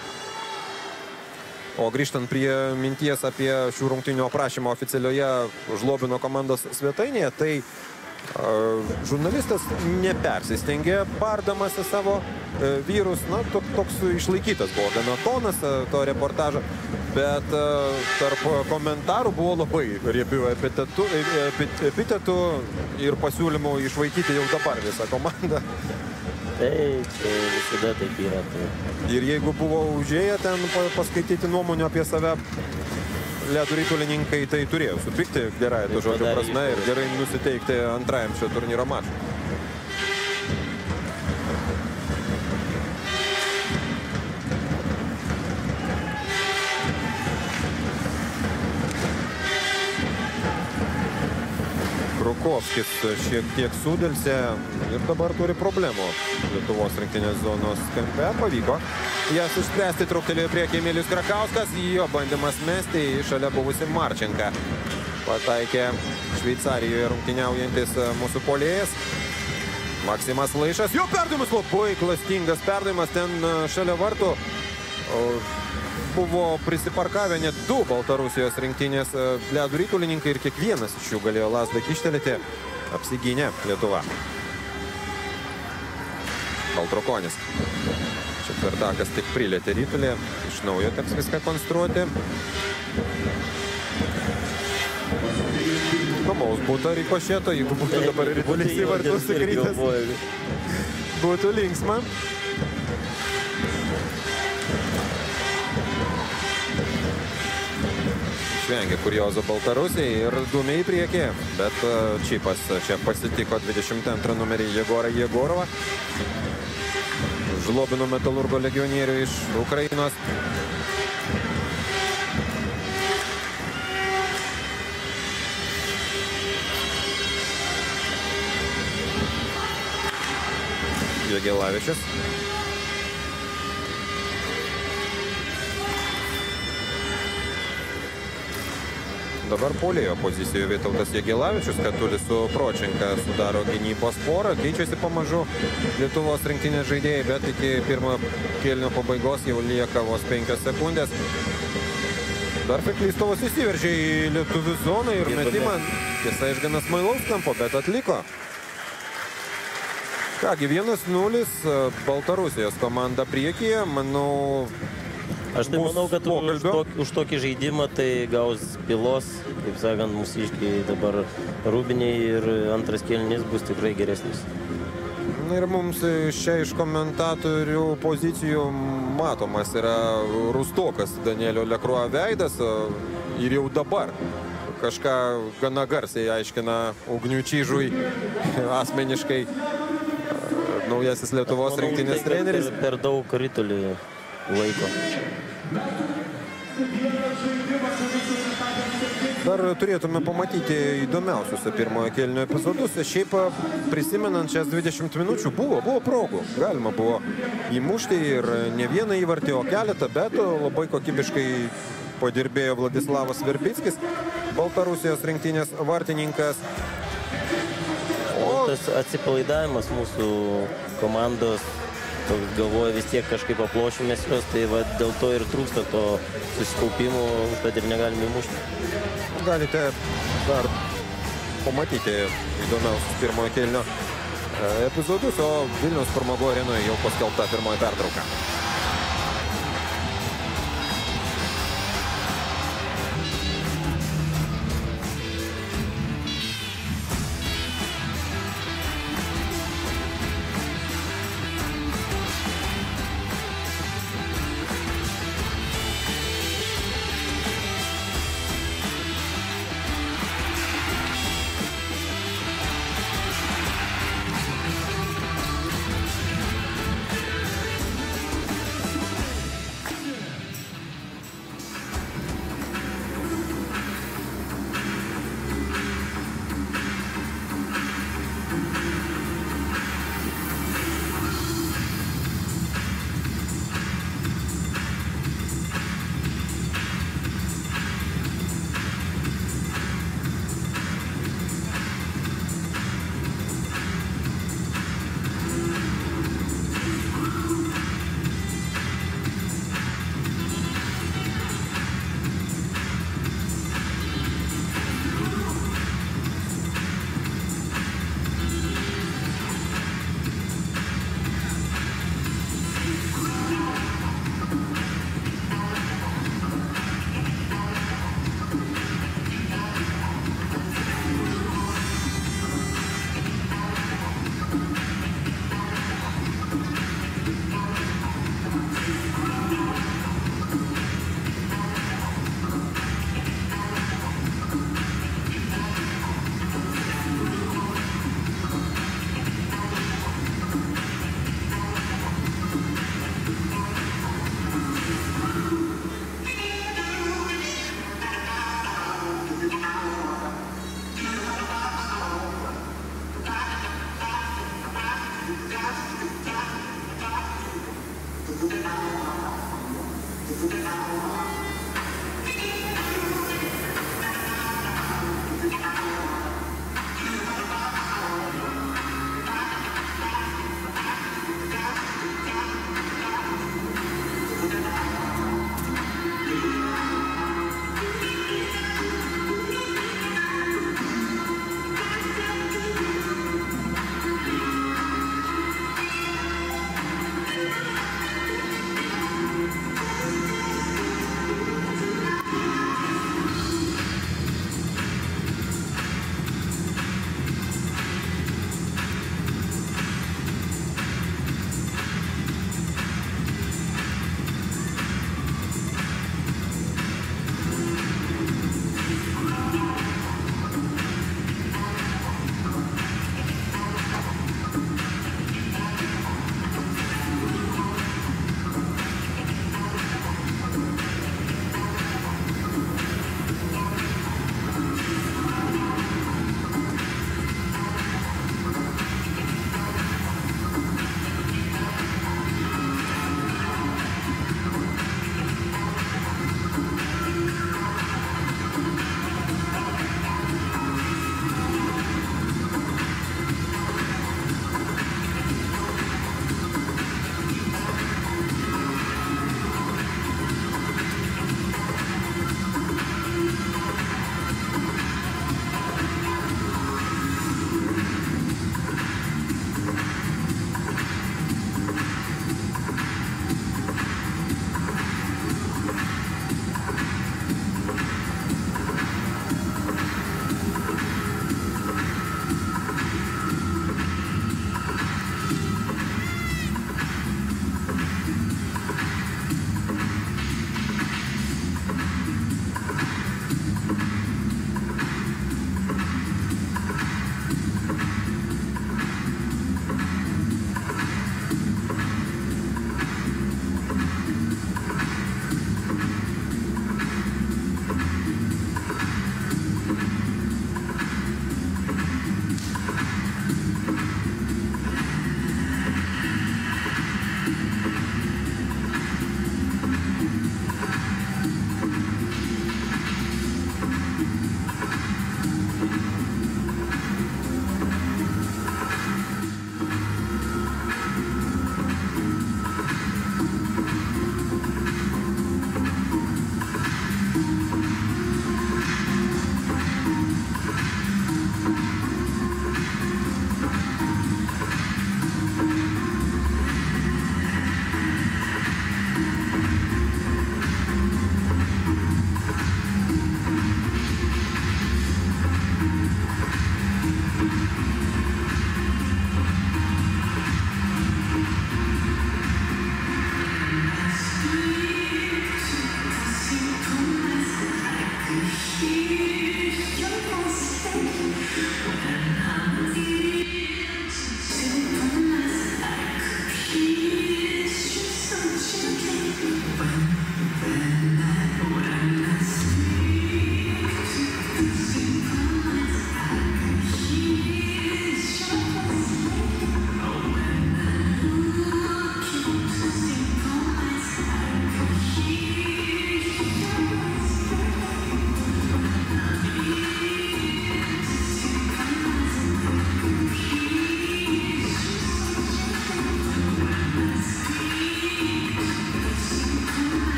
O grįžtant prie minties apie šių rungtynių aprašymą oficialioje Žlobino komandos svetainėje, tai uh, žurnalistas nepersistengė bardamas savo uh, vyrus. Na, to, toks išlaikytas buvo gana tonas uh, to reportažo, bet uh, tarp komentarų buvo labai riebių epitetų, epitetų ir pasiūlymų išvaikyti jau dabar visą komandą. Taip, tai visada taip yra. Tai. Ir jeigu buvo užėję ten paskaityti nuomonę apie save ledo ritulininkai, tai turėjo supykti gerąją to žodžio prasme ir gerai nusiteikti antrajam šio turnyro mačui. Krukovskis šiek tiek sudelsė ir dabar turi problemų Lietuvos rinktinės zonos kampe. Pavyko jas išspręsti, truktelėjo priekį Emilijus Krakauskas, jo bandymas mesti į šalia buvusi Marčenką. Pataikė Šveicarijoje rungtyniaujantis mūsų puolėjas Maksimas Laišas. Jo perdavimas, labai klastingas perdavimas ten šalia vartų. Buvo prisiparkavę net du Baltarusijos rinktinės ledo ritulininkai ir kiekvienas iš jų galėjo lazdą kištelėti. Apsigynė Lietuva. Baltrokonis. Četvirtakas tik prilėtė rytulį. Iš naujo teks viską konstruoti. Kamaus būtų rikošėto, jeigu būtų dabar rytulis į vartus įkrytęs. Būtų linksma. Švengė kuriozo Baltarusijai ir dūmė į priekį, bet Čipas čia pasitiko dvidešimt antrą numerį Jegorą Jegorovą. Žlobino Metalurgo legionierių iš Ukrainos. Jagelavičius. Dabar puolėjo pozicijoje Vytautas Jagelavičius, Katulis su Pročenka sudaro gynybos porą. Keičiasi pamažu Lietuvos rinktinės žaidėjai, bet iki pirmojo kėlinio pabaigos jau lieka vos penkios sekundės. Dar Feklystovas įsiveržė į lietuvių zoną ir metimą, tiesa, iš gana smailaus kampo, bet atliko. Kągi, vienas nulis, Baltarusijos komanda priekyje, manau... Aš tai manau, kad už tokį, už tokį žaidimą tai gaus pilos, kaip sakant, mūsiškiai dabar rūbiniai ir antras kėlinys bus tikrai geresnis. Na ir mums čia iš komentatorių pozicijų matomas yra rustokas Danielio Lekruo veidas ir jau dabar kažką gana garsiai aiškina Ugniui Čyžui asmeniškai naujasis Lietuvos manau, rinktinės tai treneris. Per, per daug ritulį laiko. Dar turėtume pamatyti įdomiausius pirmojo kėlinio epizodus. Šiaip prisimenant šias dvidešimt minučių buvo, buvo progų. Galima buvo įmušti ir ne vieną įvartį, o keletą, bet labai kokybiškai padirbėjo Vladislavas Verbickis, Baltarusijos rinktinės vartininkas. O tas atsipalaidavimas mūsų komandos, galvoja vis tiek kažkaip aplošimės jos, tai va, dėl to ir trūksta to susikaupimo, kad ir negalime įmušti. Galite dar pamatyti įdomiausius pirmojo kėlinio epizodus, o Vilniaus Pramogų arenoje jau paskelbta pirmoji pertrauka.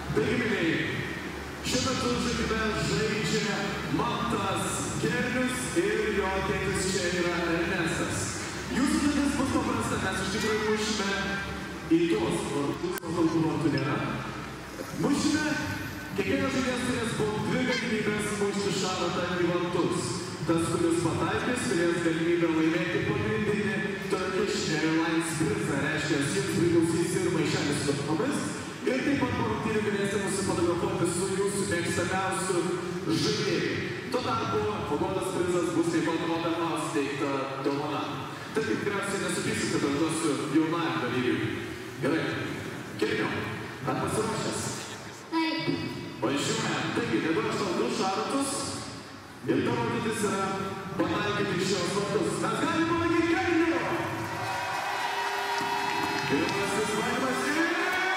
Taigi, mėlyjei, šiuo metu žaidime žaidžia Mantas Gernius ir jo tėtis čia yra Ernestas. Jūsų žaidimas bus paprasta, mes iš tikrųjų mušime į tuos vartus, o tokių vartų nėra. Mušime, kiekvienas žaidėjas turės po dvi galimybės mušti šarotą į vartus. Tas, kuris pataikys, turės galimybę laimėti pagrindinį Turkish Airlines prizą, reiškia, jums priklausys ir maišelis su dovanomis. Ir taip pat po rungtynių galėsite nusifotografuoti su jūsų mėgstamiausiu žaidėju. Tuo tarpu pagodas prizas bus taip pat Modemas teikta dovana. Tai tikriausiai nesupysit, kad aš duosiu jaunajam dalyviui. Gerai. Gerniau, ar pasiruošęs? Taip. Važiuojam. Taigi, dabar aš tau du šarotus. Ir tavo mintis yra pataikyti šios vartus. Mes galime palaikyti Gernių! Pirmasis bandymas ir...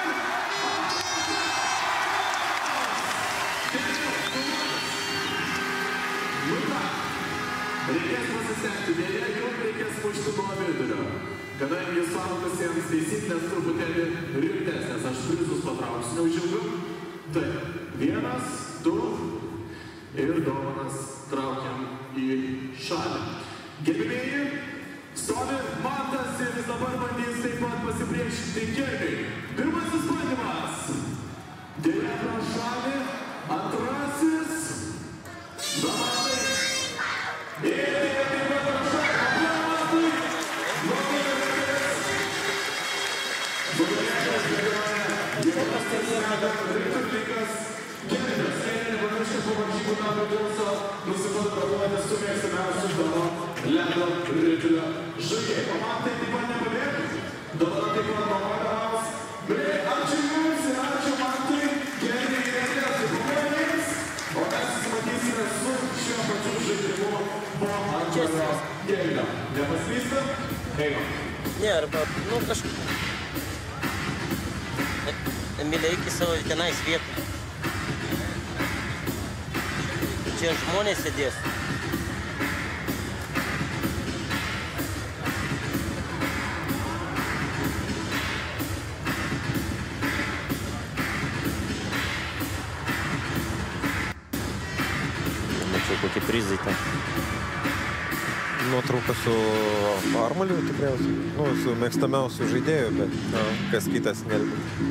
Nu ką, reikės pasistengti, dėja jums reikės mušti nuo vidurio. Kadangi sąvokas jiems taisyklės truputėlį rimtesnės, aš prizus patrauksiu neužilgų. Taip, vienas, du ir dovanas traukiam į šalį. Gerbėjai, stovi Mantas ir jis dabar bandys taip pat pasipriešinti Gerniui. Pirmasis bandymas. Dėja pro šalį, antrasis. Dabar ir dėja taip pat pro šalį. Aplausos. Nuomonės. Nugalėtas dalyvauja jaunas teisėjas Ritulnikas Gernius. Nepamirškite po varžybų metų klauso nusifotografuoti su mėgstamiausiu savo ledo ritulio žaidėju. O man tai taip pat nepabėgti. Dabar taip pat nuo Modemas. Ačiū jums ir ačiū Mantui. Gerniui ir Ernestai Pumėnais. O mes susimatysime su šiuo pačiu žaidimu po antrojo kėlinio. Nepaslystam? Einam. Ne, arba, nu, kažkaip... Emilija, eik į savo tenais vietą. Čia žmonės sėdės. Mačiau kokie prizai ten. Nuotrauka su Armaliu tikriausiai. Nu, su mėgstamiausiu žaidėju, bet no, kas kitas nelgi.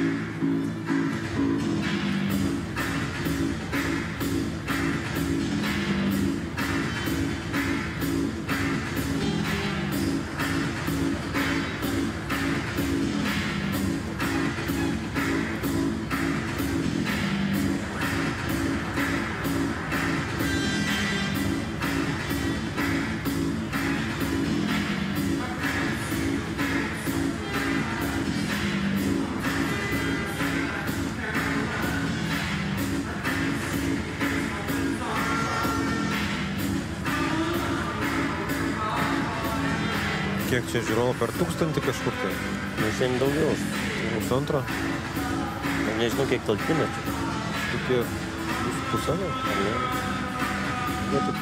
Kiek čia žiūrovų, per tūkstantį kažkur tai? Nu, šiandien daugiau. Pusantro? Nežinau, kiek talpina čia. Tokie pusę, ne? Ar ne? Ne, taip.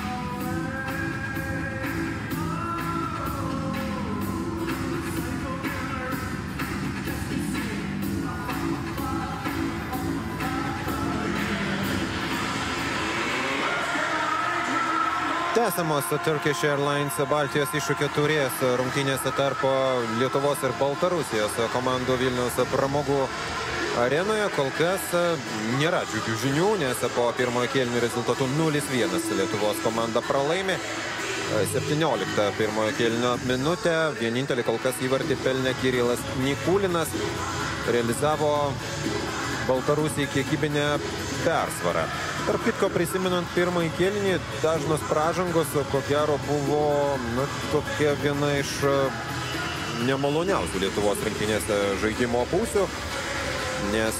Tęsiamos Turkish Airlines Baltijos iššūkio taurės rungtynėse tarp Lietuvos ir Baltarusijos komandų Vilniaus pramogų arenoje. Kol kas nėra džiugių žinių, nes po pirmojo kėlinio rezultatų nulis vienas Lietuvos komanda pralaimi. septynioliktą pirmojo kėlinio minutę vienintelį kol kas įvartį pelnė Kirilas Nikulinas. Realizavo Baltarusijai kiekybinę persvarą. Tarp kitko, prisimenant pirmąjį kėlinį, dažnos pražangos, ko gero, buvo na, tokia viena iš nemaloniausių Lietuvos rinktinės žaidimo pusių, nes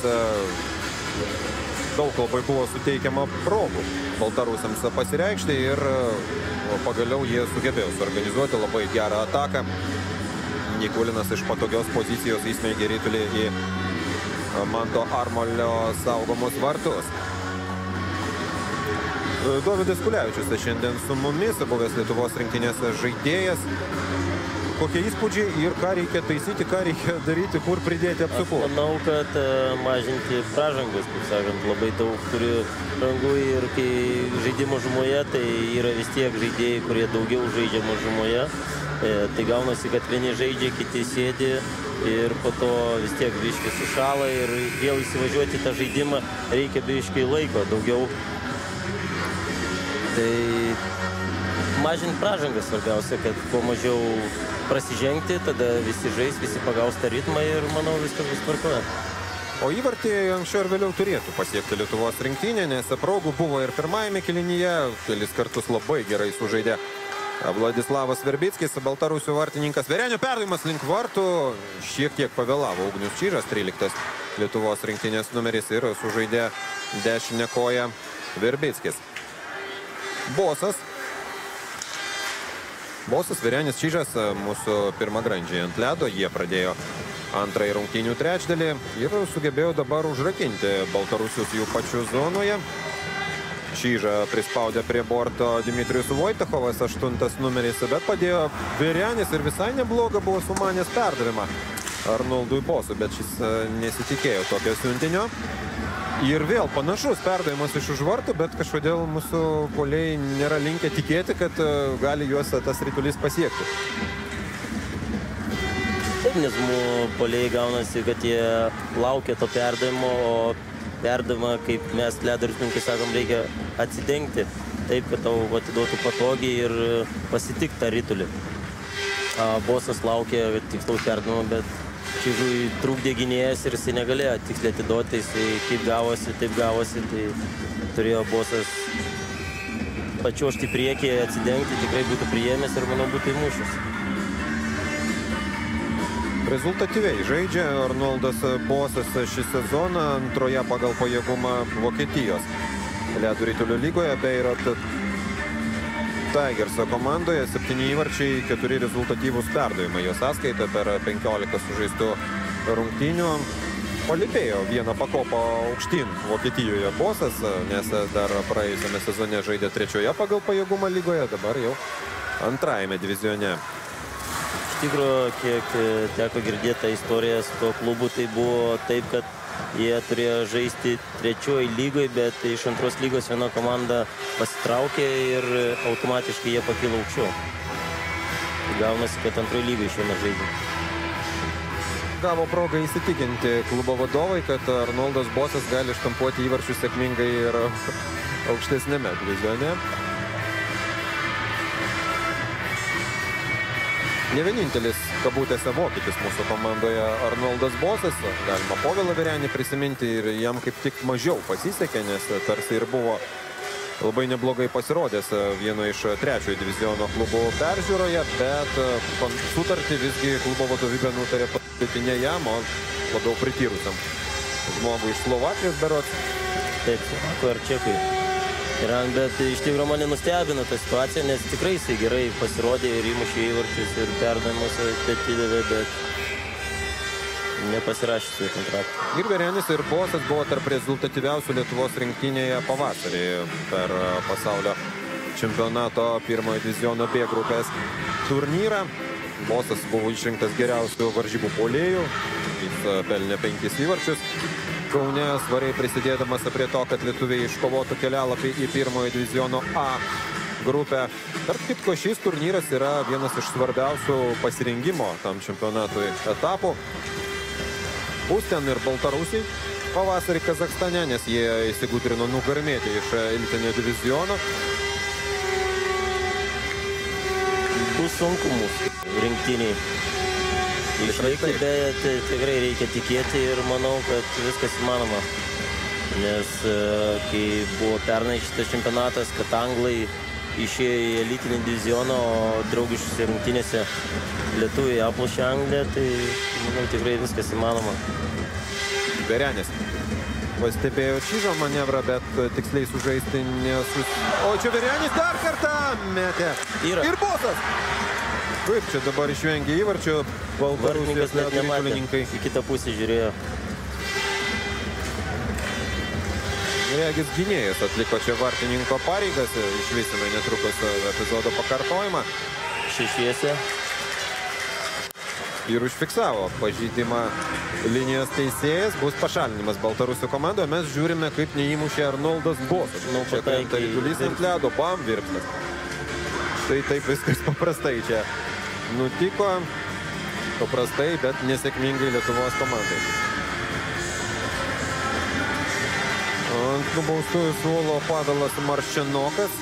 daug labai buvo suteikiama progų baltarusiams pasireikšti ir pagaliau jie sugebėjo suorganizuoti labai gerą ataką. Nikulinas iš patogios pozicijos įsmeigė ritulį į Manto Armalio saugomus vartus. Dovydas Kulevičius šiandien su mumis, buvęs Lietuvos rinktinės žaidėjas. kokie įspūdžiai ir ką reikia taisyti, ką reikia daryti, kur pridėti apsukų? Aš manau, kad mažinti pražangas, kaip sakant, labai daug turiu rangų ir kai žaidimo mažumoje, tai yra vis tiek žaidėjai, kurie daugiau žaidžia mažumoje. Tai gaunasi, kad vieni žaidžia, kiti sėdi ir po to vis tiek biškai sušala ir vėl įsivažiuoti tą žaidimą reikia biškai laiko daugiau. Tai mažinti pražangas svarbiausia, kad kuo mažiau prasižengti, tada visi žais, visi pagaus tą ritmą ir manau viskas bus tvarkoje. O įvartį anksčiau ir vėliau turėtų pasiekti Lietuvos rinktinė, nes progų buvo ir pirmajame kėlinyje, kelis kartus labai gerai sužaidė Vladislavas Verbickis, baltarusių vartininkas. Verenio perdavimas link vartų, šiek tiek pavėlavo Ugnius Čyžas, tryliktas Lietuvos rinktinės numeris ir sužaidė dešinę koją Verbickis. Bosas. Bosas, Verenis Čyžas, mūsų pirmagrandžiai ant ledo. Jie pradėjo antrąjį rungtynių trečdalį ir sugebėjo dabar užrakinti baltarusius jų pačių zonoje. Čyžą prispaudė prie borto Dmitrijus Vojtechovas, aštuntas numeris, bet padėjo Verenis ir visai nebloga buvo sumanęs perdavimą Arnoldui Bosui, bet šis nesitikėjo tokio siuntinio. Ir vėl panašus perdavimas iš už vartų, bet kažkodėl mūsų puolėjai nėra linkę tikėti, kad gali juos tas ritulys pasiekti. Taip, nes mūsų puolėjai gaunasi, kad jie laukia to perdavimo, o perdavimą, kaip mes ledarininkai sakom, reikia atsidengti taip, kad tau atiduotų patogiai ir pasitikti tą ritulį. Bosas laukia tikslaus perdavimo, bet Čyžui trūkdė gynėjas ir jisai negalėjo tiksliai atiduoti, jisai kaip gavosi, taip gavosi, tai turėjo Bosas pačiuošti į priekį, atsidengti, tikrai būtų priėmęs ir manau būtų įmušęs. Rezultatyviai žaidžia Arnoldas Bosas šį sezoną, antroje pagal pajėgumą Vokietijos ledo ritulio lygoje, Beirut Tigerso komandoje, septyni įvarčiai, keturi rezultatyvūs perdavimai jo sąskaita per penkiolika sužaistų rungtynių. Palipėjo vieną pakopą aukštyn Vokietijoje Bosas, nes dar praėjusiame sezone žaidė trečioje pagal pajėgumą lygoje, dabar jau antrajame divizione. Iš tikrųjų, kiek teko girdėti tą istoriją su tuo klubu, tai buvo taip, kad jie turėjo žaisti trečioji lygoje, bet iš antros lygos viena komanda pasitraukė ir automatiškai jie pakilo aukščiau. Gaunasi, kad antroji lygoje šiemet žaidė. Gavo progą įsitikinti klubo vadovai, kad Arnoldas Bosas gali štampuoti įvarčius sėkmingai ir aukštesnėme divizione. Ne vienintelis kabutėse vokietis mūsų komandoje Arnoldas Bosas. Galima Povilą Verenį prisiminti ir jam kaip tik mažiau pasisekė, nes tarsi ir buvo labai neblogai pasirodęs vieno iš trečiojo diviziono klubų peržiūroje, bet sutartį visgi klubo vadovybė nutarė pasiūlyti ne jam, o labiau prityrusiam žmogui iš Slovakijos berods. Taip, Slovakų ar Čekui. Bet iš tikrųjų mane nustebino tą situaciją, nes tikrai jisai gerai pasirodė ir įmušė įvarčius ir perdavimus atidavė, bet nepasirašė su kontraktu. Ir Verenis ir Bosas buvo tarp rezultatyviausių Lietuvos rinktinėje pavasarį per pasaulio čempionato pirmojo diviziono B grupės turnyrą. Bosas buvo išrinktas geriausių varžybų puolėjų, jis pelnė penkis įvarčius. Kaune svariai prisidėdamas prie to, kad lietuviai iškovotų kelialapį į pirmojo diviziono A grupę. Tarp kitko, šis turnyras yra vienas iš svarbiausių pasirengimo tam čempionatui etapų. Bus ten ir Baltarusiai pavasarį Kazakstane, nes jie įsigudrino nugarmėti iš elitinio diviziono. Bus sunku mūsų rinktiniai išlaikyti, bet tikrai reikia tikėti ir manau, kad viskas įmanoma. Nes kai buvo pernai šitas čempionatas, kad anglai išėjo į elitinį divizioną, o draugiškose rungtynėse lietuviai aplošė Angliją, tai manau tikrai viskas įmanoma. Verenis pastebėjo Čyžo manevrą, bet tiksliai sužaisti nesus... O čia Verenis dar kartą metė. Yra. Ir Bosas! Kaip čia dabar išvengė įvarčio Baltarusijos ledo ritulininkai. Į kitą pusę žiūrėjo. Regis gynėjas atliko čia vartininko pareigas. Išvysime netrukus epizodo pakartojimą. Šešiese. ir užfiksavo pažeidimą linijos teisėjas. Bus pašalinimas Baltarusių komandoje. Mes žiūrime, kaip neįmušė Arnoldas Bosas. Čia krenta Rytulys ant ledo, bam, virpstas. Štai taip viskas paprastai čia nutiko. Paprastai, bet nesėkmingai Lietuvos komandai. Ant nubaustųjų suolo Pavelas Marščenokas.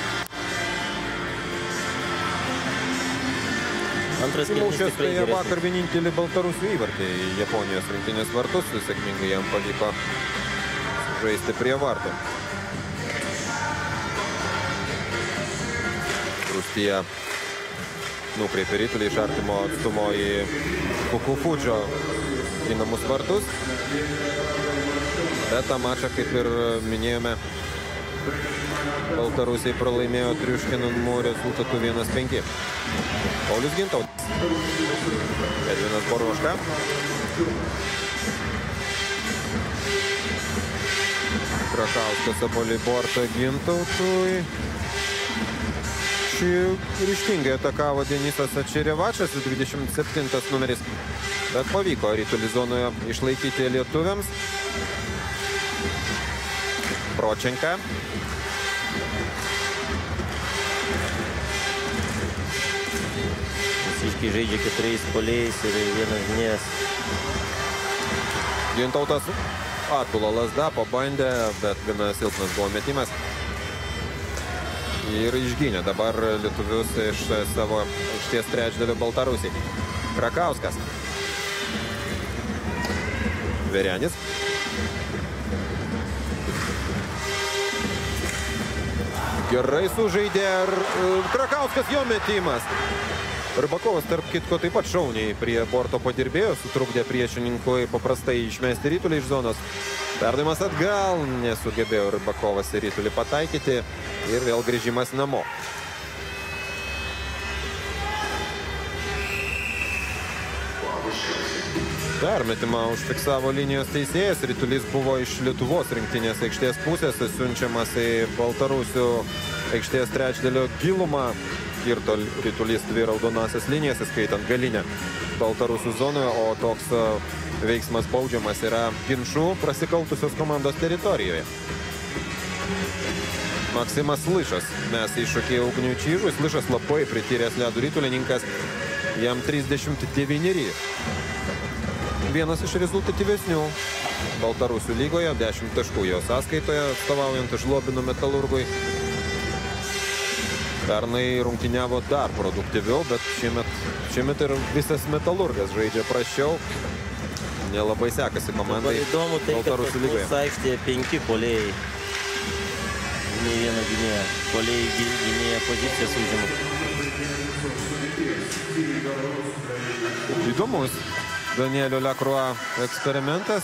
Antras Įmušęs tikrai tai vakar geresnis. vienintelį Baltarusių įvartį į Japonijos rinktinės vartus. Sėkmingai jam pavyko žaisti prie vartų. Rūstyje nukreipė Rytulį iš artimo atstumo į Kukufudžio ginamus vartus. Bet tą mačą, kaip ir minėjome, Baltarusiai pralaimėjo triuškinamų rezultatų vienas penki. Paulius Gintautas. Edvinas Boruška. Krakauskas abolį bortą Gintautui. Šį ryštingai atakavo Denisas Ačerevačas, dvidešimt septintas numeris. Bet pavyko Rytulį zonoje išlaikyti lietuviams. Pročenka. Visiškai žaidžia keturiais puolėjais ir vienas gynėjas. Gintautas atpulo lazda, pabandė, bet gana silpnas buvo metimas. Ir išgynė dabar lietuvius iš savo aikštės trečdalio Baltarusiai. Krakauskas. Verenis. Gerai sužaidė ir Krakauskas, jo metimas. Rybakovas, tarp kitko, taip pat šauniai prie borto padirbėjo, sutrukdė priešininkui paprastai išmesti Rytulį iš zonos. Perdavimas atgal, nesugebėjo Rybakovas Rytulį pataikyti ir vėl grįžimas namo. Permetimą užfiksavo linijos teisėjas. Rytulys buvo iš Lietuvos rinktinės aikštės pusės, siunčiamas į Baltarusių aikštės trečdalio gilumą. Kirto Rytulys dvi raudonasias linijas, įskaitant galinę Baltarusių zonoje, o toks veiksmas baudžiamas yra ginčų prasikaltusios komandos teritorijoje. Maksimas Lišas mes iššūkį Ugniui Čyžui. Lišas labai prityręs ledų rytulininkas, jam trisdešimt devyneri. Vienas iš rezultatyvesnių Baltarusių lygoje, dešimt taškų jo sąskaitoje, atstovaujant Žlobino Metalurgui. Pernai rungtyniavo dar produktyviau, bet šiemet, šiemet ir visas Metalurgas žaidžia prasčiau. Nelabai sekasi komandai Įdomu tai, kad Baltarusių lygoje. pas aikštėje penki puolėjai. Ne vieną gynėją. Puolėjai gynėją pozicijas užima. Įdomus Danielio Lacroix eksperimentas.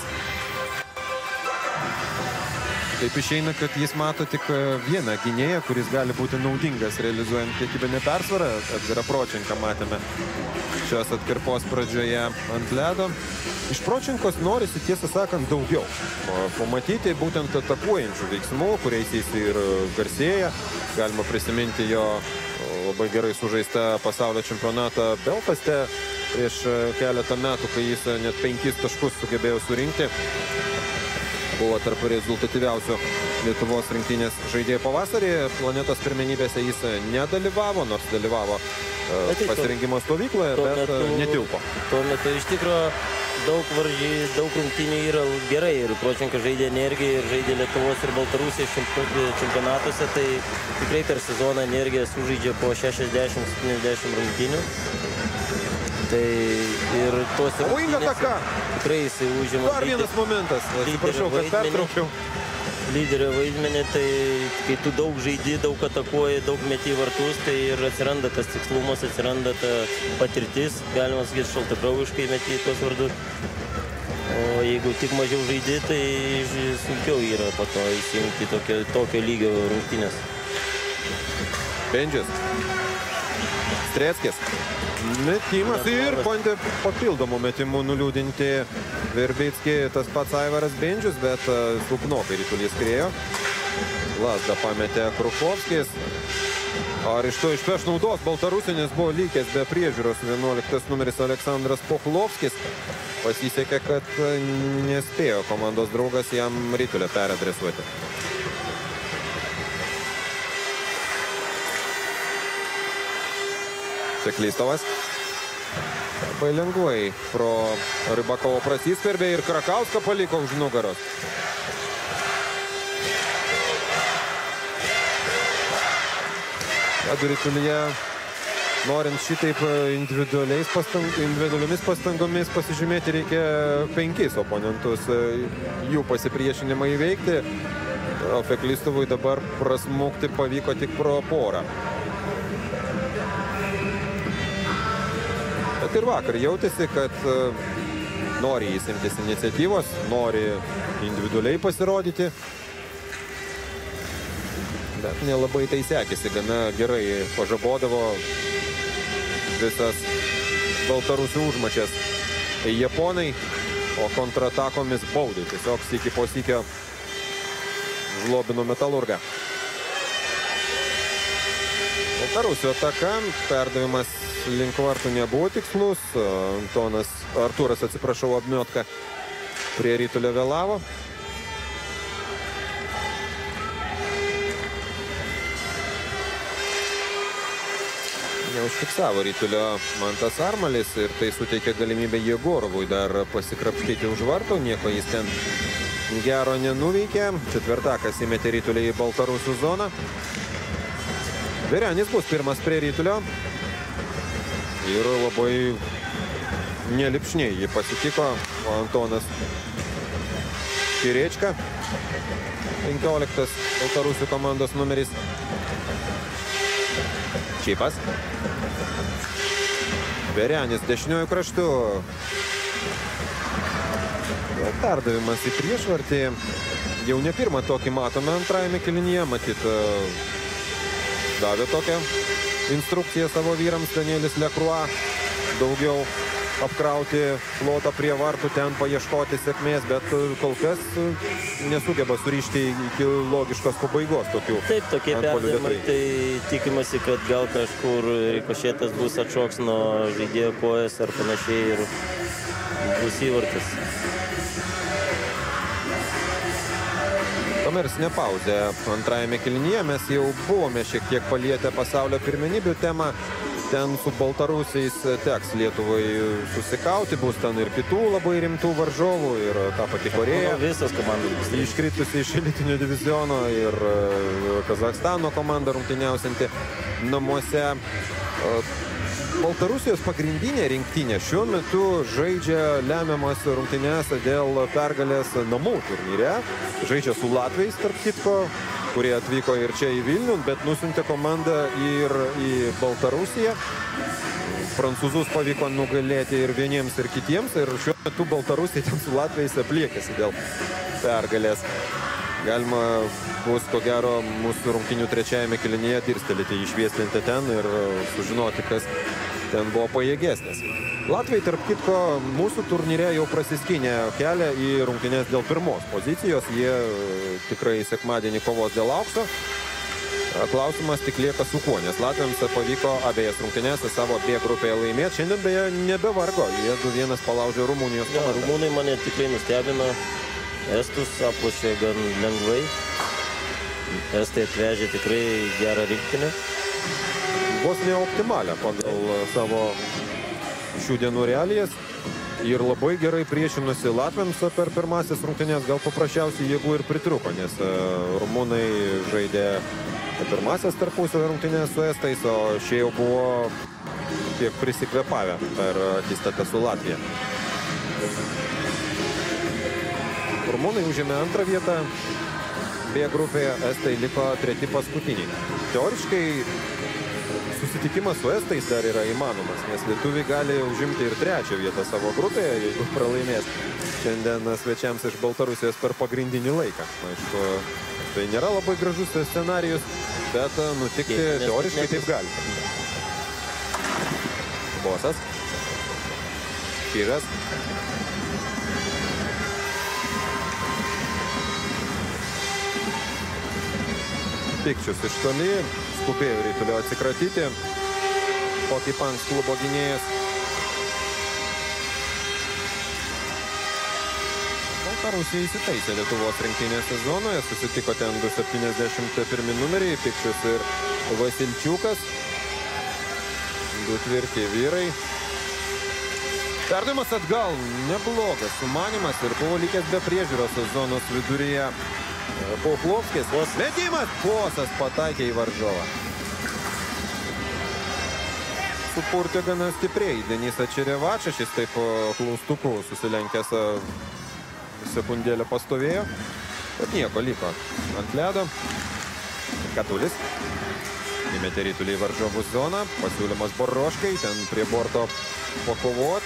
Taip išeina, kad jis mato tik vieną gynėją, kuris gali būti naudingas realizuojant kiekybinę persvarą. Edgarą Pročenką matėme šios atkarpos pradžioje ant ledo. Iš Pročenkos norisi, tiesą sakant, daugiau. Pamatyti būtent atakuojančių veiksmų, kuriais jis ir garsėja. Galima prisiminti jo labai gerai sužaistą pasaulio čempionatą Belfaste prieš keletą metų, kai jis net penkis taškus sugebėjo surinkti. Buvo tarp rezultatyviausių Lietuvos rinktinės žaidėjų pavasarį. Planetos pirmenybėse jis nedalyvavo, nors dalyvavo pasirengimo stovykloje, bet metu, netilpo. Tuo metu iš tikrųjų daug varžy, daug rungtynių yra gerai. Ir Pročenka žaidė Energiją ir žaidė Lietuvos ir Baltarusijos čempionatuose. Tai tikrai per sezoną Energija sužaidžia po šešiasdešimt septyniasdešimt rungtynių. Tai ir tuose rungtynėse tikrai jisai užima. Dar vienas momentas. Atsiprašau, kad pertraukiau. Lyderio vaidmenį, tai kai tu daug žaidi, daug atakuoji, daug meti vartus, tai ir atsiranda tas tikslumas, atsiranda ta patirtis. Galima sakyti, šaltakraujiškai meti tuos vardus. O jeigu tik mažiau žaidi, tai sunkiau yra po to įsijungti tokio, tokio lygio rungtynės. Bendžius. Streckis. Metimas ir bandė papildomų metimų nuliūdinti Verbicki, tas pats Aivaras Bendžius, bet silpnokai Rytulys skriejo. Lazdą pametė Krukovskis. Ar iš to išpeš naudos Baltarusinis buvo lygęs be priežiūros. vienuoliktas numeris Aleksandras Pochlovskis. Pasisekė, kad nespėjo komandos draugas jam ritulę peradresuoti. Čia Klystovas. Labai lengvai pro Rybakovo prasiskverbė ir Krakauską paliko už nugaros. Ritulyje, norint šitaip individualiais pastang, individualiomis pastangomis pasižymėti, reikia penkis oponentus jų pasipriešinimą įveikti. O Klystovui dabar prasmukti pavyko tik pro porą. Bet ir vakar jautėsi, kad nori jis imtis iniciatyvos, nori individualiai pasirodyti. Bet nelabai tai sekėsi, gana gerai pažabodavo visas baltarusių užmačias japonai, o kontratakomis baudė. Tiesiog sykį po sykio žlobino Metalurgą. Baltarusių ataka, perdavimas link vartų nebuvo tikslus. Antonas, Artūras, atsiprašau, Obmiotka prie ritulio vėlavo. Neužfiksavo ritulio Mantas Armalis ir tai suteikė galimybę Jegorovui dar pasikrapštyti už vartų. Nieko jis ten gero nenuveikė. Četvirtakas įmetė ritulį į baltarusių zoną. Verenis bus pirmas prie ritulio. Ir labai nelipšniai jį pasitiko Antonas Kirečka. penkioliktas baltarusių komandos numeris. Čipas. Verenis dešiniuoju kraštu. Perdavimas į priešvartį. Jau ne pirmą tokį matome antrajame kėlinyje. Matyt, davė tokią instrukciją savo vyrams Danielis Lekruo. Daugiau apkrauti plotą prie vartų, ten paieškoti sėkmės, bet kol kas nesugeba surišti iki logiškos pabaigos tokių. Taip, tokie perdavimai, tai tikimasi, kad gal kažkur rikošėtas bus atšoks nuo žaidėjo kojas ar panašiai ir bus įvartis. Komercinė pauzė antrajame kėlinyje. Mes jau buvome šiek tiek palietę pasaulio pirmenybių temą. Ten su baltarusiais teks Lietuvai susikauti, bus ten ir kitų labai rimtų varžovų, ir ta pati Korėja. Visas komandas bus iškritusi iš elitinio diviziono, ir Kazachstano komanda rungtyniausianti namuose. Baltarusijos pagrindinė rinktinė šiuo metu žaidžia lemiamas rungtynes dėl pergalės namų turnyre. Žaidžia su latviais, tarp kitko, kurie atvyko ir čia į Vilnių, bet nusiuntė komandą ir į Baltarusiją. Prancūzus pavyko nugalėti ir vieniems, ir kitiems. Ir šiuo metu Baltarusija ten su latviais apliekėsi dėl pergalės. Galima bus, ko gero, mūsų rungtynių trečiajame kėlinyje dirstelėti, išvieslinti ten ir sužinoti, kas ten buvo pajėgesnis. Latviai, tarp kitko, mūsų turnyre jau prasiskynė kelią į rungtynes dėl pirmos pozicijos. Jie tikrai sekmadienį kovos dėl aukso. Klausimas tik lieka su kuo, nes latviams pavyko abejas rungtynes savo B grupėje laimėti. Šiandien beje nebevargo, jie du vienas palaužė Rumunijos komandą. Ja, Rumunai mane tikrai nustebino. Estus aplošė gan lengvai. Estai atvežė tikrai gerą rinktinę. Vos neoptimalią pagal savo šių dienų realijas. Ir labai gerai priešinosi latviams per pirmasis rungtynės. Gal paprasčiausiai jėgų ir pritruko, nes rumunai žaidė pirmasis tarpusavio rungtynės su estais, o šie jau buvo kiek prisikvėpavę per akistatą su Latvija. Rumunai užėmė antrą vietą B grupėje, estai liko treti paskutiniai. Teoriškai susitikimas su estais dar yra įmanomas, nes lietuviai gali užimti ir trečią vietą savo grupėje, jeigu pralaimės šiandien svečiams iš Baltarusijos per pagrindinį laiką. Aišku, tai nėra labai gražus scenarijus, bet nutikti teoriškai taip gali. Bosas. Šyras. Pikčius iš toli, skubėjo Ritulio atsikratyti. Pokipanks klubo gynėjas. Baltarusija įsitaisė Lietuvos rinktinės sezonoje, susitiko ten du septyniasdešimt pirmi numeriai, Pikčius ir Vasilčiukas. Du tvirti vyrai. Perdavimas atgal, neblogas sumanimas ir buvo likęs be priežiūros zonos viduryje. Poplovskis, metimas, Posas pataikė į varžovą. Supurtė gana stipriai Denisą Čerevačą, šis taip klaustukų susilenkęs sekundėlę pastovėjo, bet nieko liko ant ledo. Katulis įmetė Ritulį į varžovų zoną, pasiūlymas Boroškai, ten prie borto pakovot.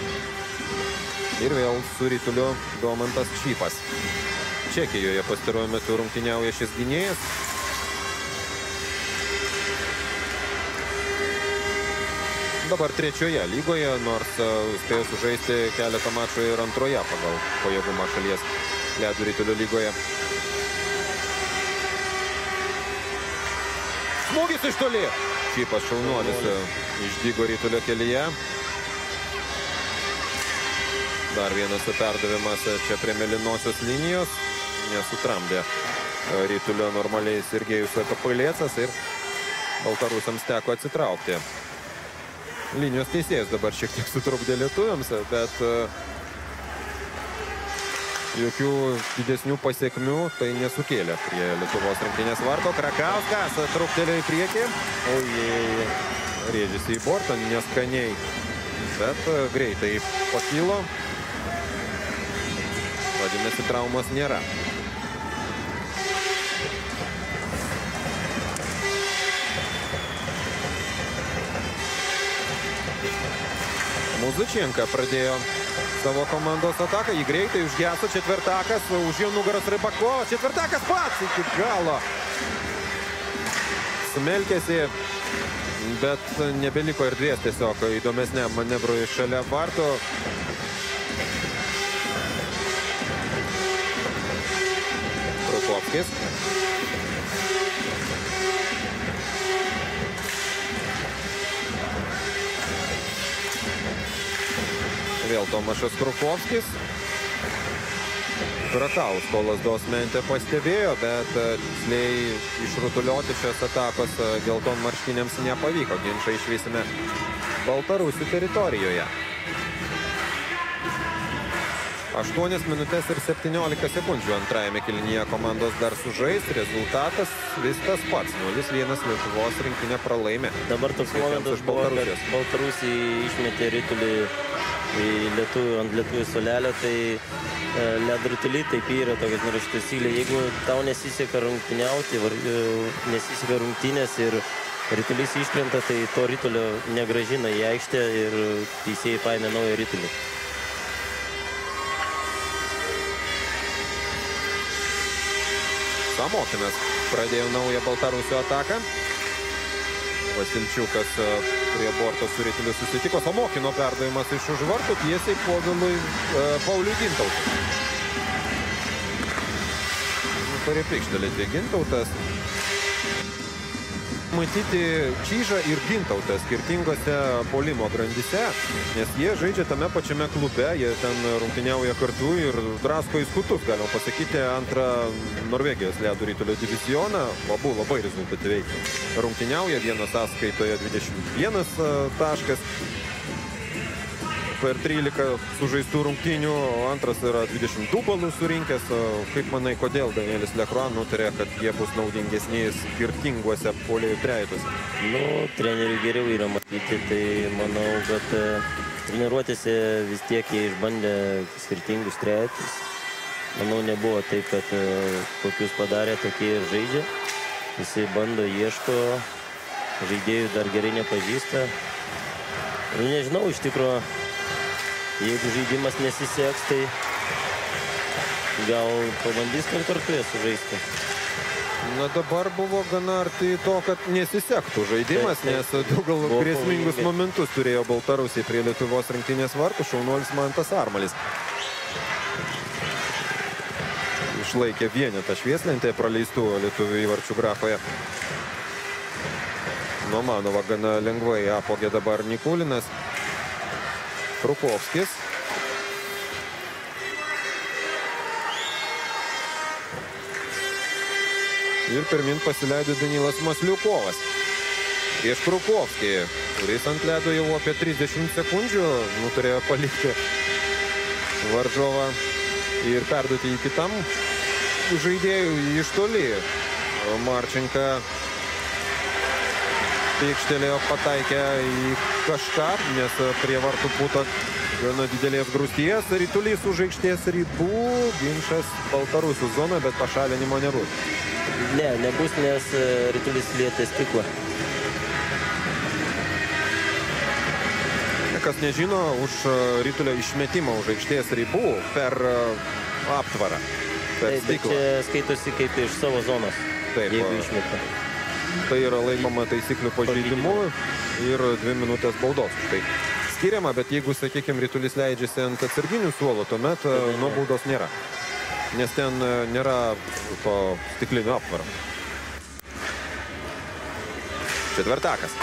Ir vėl su Rituliu Domantas Čypas. Čekijoje pastaruoju metu rungtyniauja šis gynėjas. Dabar trečioje lygoje, nors spėjo sužaisti keletą mačų ir antroje pagal pajėgumą šalies ledo ritulio lygoje. Smūgis iš toli. Čypas šaunuolis išdygo Ritulio kelyje. Dar vienas perdavimas čia prie mėlynosios linijos. Nesutramdė Ritulio normaliai Sergejus Kapalėcas ir baltarusiams teko atsitraukti. Linijos teisėjas dabar šiek tiek sutrukdė lietuviams, bet jokių didesnių pasiekmių tai nesukėlė prie Lietuvos rinktinės varto. Krakauskas truktelėjo į priekį. Ojei, rėžėsi į bortą, neskaniai, bet greitai pakilo. Vadinasi, traumos nėra. Muzučenka pradėjo savo komandos ataką, jį greitai užgeso Četvertakas, už jo nugaros Rybakovas, Četvertakas pats iki galo smelkėsi, bet nebeliko erdvės tiesiog įdomesniam manevrui šalia vartų. Krukovskis. Vėl Tomašas Krukovskis. Krakausko lazdos mentė pastebėjo, bet tiksliai išrutulioti šios atakos geltonmarškiniams nepavyko. Ginčą išvysime Baltarusių teritorijoje. aštuonias minutės ir septyniolika sekundžių antrajame kėlinyje komandos dar sužais. Rezultatas vis tas pats. nulis vienas Lietuvos rinktinė pralaimė. Dabar toks momentas buvo, kad Baltarusija išmetė Ritulį į lietuvių, ant lietuvių solelio, tai e, ledo ritulį taip yra tokias nerašytas taisyklių. Jeigu tau nesiseka rungtyniauti, nesiseka rungtynės ir ritulys iškrenta, tai to ritulio negrąžina į aikštę ir teisėjai paėmė naują ritulį. Samokinas pradėjo naują Baltarusių ataką. Vasilčiukas prie borto su Rituliu susitiko. Samokino perdavimas iš už vartų tiesiai Povilui e, Pauliui Gintautui. Turi pykštelėti Gintautas. Matyti Čyžą ir Gintautą skirtingose puolimo grandyse, nes jie žaidžia tame pačiame klube, jie ten rungtyniauja kartu ir drasko į skutus, galima pasakyti, antrą Norvegijos ledo ritulio divizioną. Abu labai rezultatyviai rungtyniauja, vienas sąskaitoje dvidešimt vienas taškas per trylika sužaistų rungtynių, o antras yra dvidešimt du balus surinkęs. Kaip manai, kodėl Danielis Lekroa nutarė, kad jie bus naudingesni skirtinguose puolėjų trejetuose? Nu, treneriui geriau yra matyti, tai manau, kad treniruotėse vis tiek jie išbandė skirtingus trejetus. Manau, nebuvo taip, kad kokius padarė, tokie ir žaidžia. Visi bando, ieško, žaidėjų dar gerai nepažįsta. Ir nežinau, iš tikrųjų, jeigu žaidimas nesiseks, tai gal pabandys kartu jas sužaisti. Na, dabar buvo gana arti to, kad nesisektų žaidimas, nes du gal grėsmingus momentus turėjo Baltarusiai prie Lietuvos rinktinės vartų, šaunuolis Mantas Armalis. Iš išlaikė vienetą švieslentėje praleistų lietuvių įvarčių grafoje. Numanova gana lengvai apogė dabar Nikulinas. Krukovskis. Ir pirmin pasileido Danilas Masliukovas. Prieš Krukovskį, kuris ant ledo jau apie trisdešimt sekundžių nuturėjo palikti varžovą ir perduoti jį kitam žaidėjui iš toli. Marčenka pėkštelėjo, pataikė į kažką, nes prie vartų būtų gana didelės grūsties. Rytulys už aikštės ribų, ginčas Baltarusių zona, bet pašalinimo nebus. Ne, nebus, nes Rytulys lietė stiklą. Kas nežino, už Rytulio išmetimą už aikštės ribų per aptvarą, per Taip, bet stiklą. čia skaitosi kaip iš savo zonos, Taip, jeigu išmeta. Tai yra laikoma taisyklių pažeidimu ir dvi minutės baudos. Tai skiriama, bet jeigu, sakykime, Rytulys leidžiasi ant atsarginių suolo, tuomet nuo baudos nėra. Nes ten nėra to stiklinio aptvaro. Četvertakas.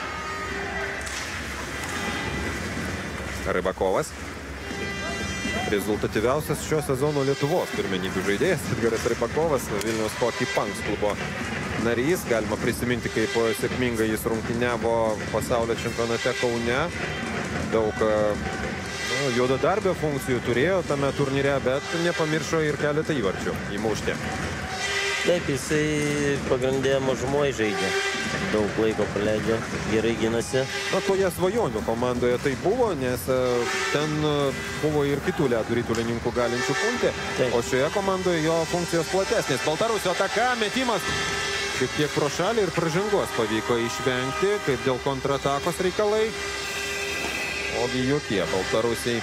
Rybakovas. Rezultatyviausias šio sezono Lietuvos pirmenybių žaidėjas. Edgaras Rybakovas, Vilniaus Hockey Punks klubo narys. Galima prisiminti, kaip sėkmingai jis rungtyniavo pasaulio čempionate Kaune. Daug nu, juodadarbio funkcijų turėjo tame turnyre, bet nepamiršo ir keletą įvarčių įmušti. Taip, jisai pagrindė mažumoje žaidžia. Daug laiko praleidžia, gerai ginasi. Na, toje svajonių komandoje tai buvo, nes ten buvo ir kitų ledų rytulininkų galinčių pulti. Taip. O šioje komandoje jo funkcijos platesnės. Baltarusio ataka, metimas šiek tiek pro šalį ir pražangos pavyko išvengti, kaip dėl kontratakos reikalai. Ogi jokie Baltarusiai.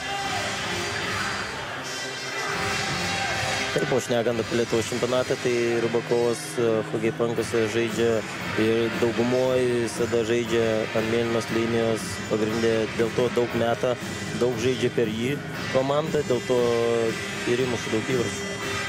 Taip, o šnekant apie Lietuvos čempionatą, tai Rybakovas Hockey Punkuose žaidžia ir daugumoje visada žaidžia ant mėlynos linijos, pagrindė dėl to daug metą, daug žaidžia per jį komandą, dėl to ir įmuša daug įvarčių.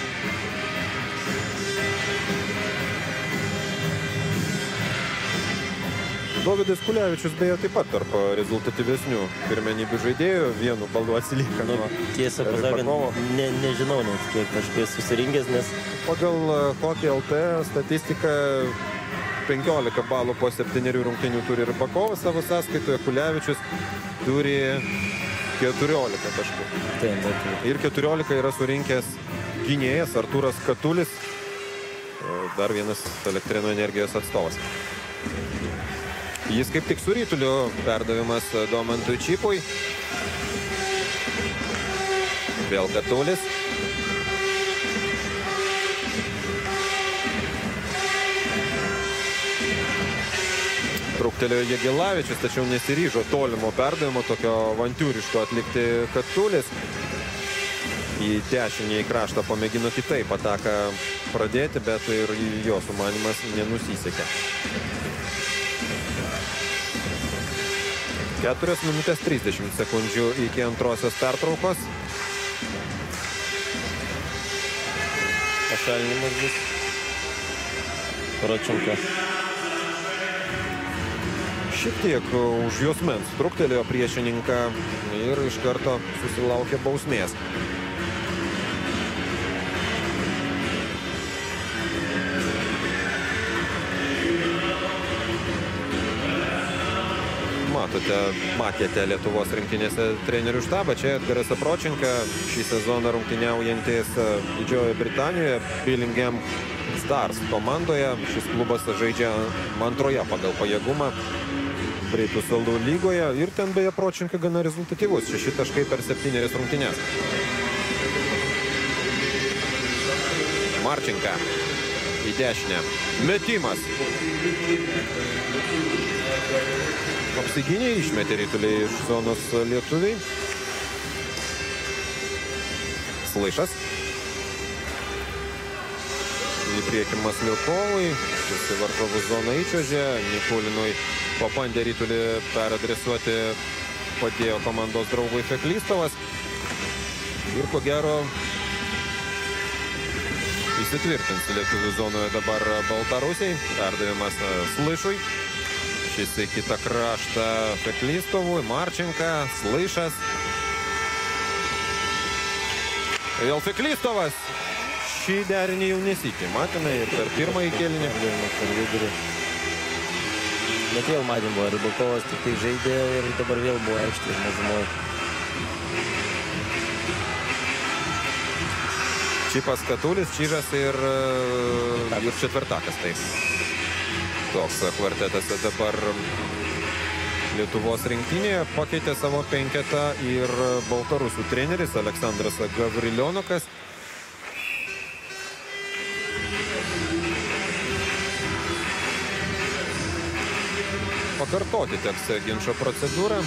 Dovydas Kulevičius beje taip pat tarp rezultatyvesnių pirmenybių žaidėjų, vienu balu atsilieka Nu, nuo tiesą pasakant, ne, nežinau net kiek kažkas susirinkęs, nes pagal Hockey L T statistiką penkiolika balų po septynerių rungtynių turi Rybakovas savo sąskaitoje, Kulevičius turi keturiolika taškų. taip, bet Ir keturiolika yra surinkęs gynėjas Artūras Katulis, dar vienas Elektrėnų Energijos atstovas. Jis kaip tik su Rytuliu, perdavimas Domantui Čipui. Vėl Katulis. Truktelėjo Jagelavičius, tačiau nesiryžo tolimo perdavimo, tokio avantiūriško atlikti Katulis. Į dešinį kraštą pamėgino kitaip ataką pradėti, bet ir jo sumanymas nenusisekė. keturios minutės trisdešimt sekundžių iki antrosios pertraukos. pašalinimas bus. Paračenka. Šiek tiek už juosmens truktelėjo priešininką ir iš karto susilaukė bausmės. Matote, matėte Lietuvos rinktinėse trenerių štabą. Čia Edgaras Apročenka, šį sezoną rungtyniaujantis Didžiojoje Britanijoje, Billingham Stars komandoje. Šis klubas žaidžia antroje pagal pajėgumą Britų salų lygoje. Ir ten beje Apročenka gana rezultatyvus. Šeši taškai per septynerias rungtynes. Marčenka į dešinę. Metimas. Apsigynė, išmetė Rytuliai iš zonos lietuviai. Slaišas. Į priekį Masliukovui. Visi varžovų zoną įčiuožė. Nikulinui pabandė Rytulį peradresuoti, padėjo komandos draugui Feklystovas. Ir ko gero įsitvirtins lietuvių zonoje dabar baltarusiai. Perdavimas Slišui. Šis į kitą kraštą Feklystovui. Marčenka, Slišas. Vėl Feklystovas. Šį derinį jau nesikį. Matėme ir per pirmąjį kėlinį. Per vidurį. Bet vėl matėm buvo, Rybakovas tik tai žaidė ir dabar vėl buvo aikštė mažumoje. Čipas Katulis, Čyžas ir, ir Četvirtakas. Taip. Toks kvartetas dabar Lietuvos rinktinėje. Pakeitė savo penketą ir baltarusių treneris Aleksandras Gavrilionukas. Pakartoti teks ginčo procedūrą.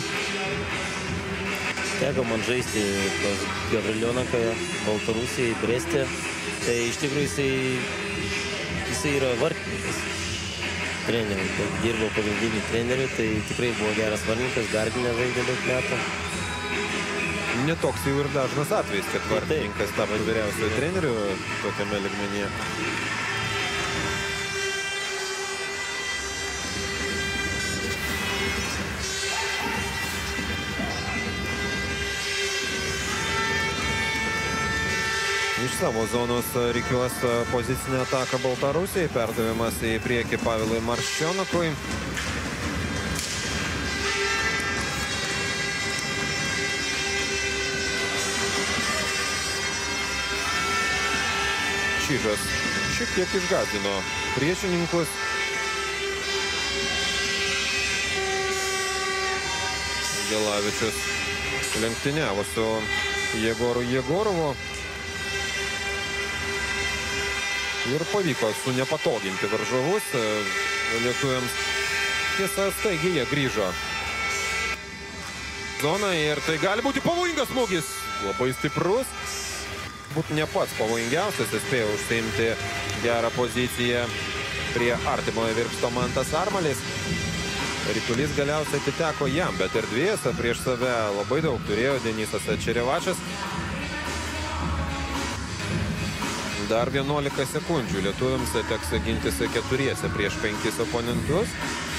Teko man žaisti pas Gavrilionuką Baltarusijai, Breste. Tai iš tikrųjų jisai, jisai yra vartininkas trenerių. Dirbo pagrindinį trenerių, tai tikrai buvo geras vartininkas, Gardinė žaidė daug metų. Netoks jau ir dažnas atvejs, kad vartininkas taptų vyriausiojo treneriu tokiame lygmenyje. Iš savo zonos rikiuos pozicinę ataką Baltarusijai. Perdavimas į priekį Pavilui Marščionokui. Čyžas šiek tiek išgąsdino priešininkus. Gelavičius lenktyniavo su Jegoru Jegorovu. Ir pavyko sunepatoginti varžovus lietuviams. Tiesa, staigiai jie grįžo zoną ir tai gali būti pavojingas smūgis. Labai stiprus. Būt ne pats pavojingiausias, jis spėjo užsiimti gerą poziciją prie artimojo virpsto Mantas Armalis. Ritulys galiausiai atiteko jam, bet erdvės prieš save labai daug turėjo Denisas Čerevačas. Dar vienuolika sekundžių lietuviams teks gintis keturiese prieš penkis oponentus.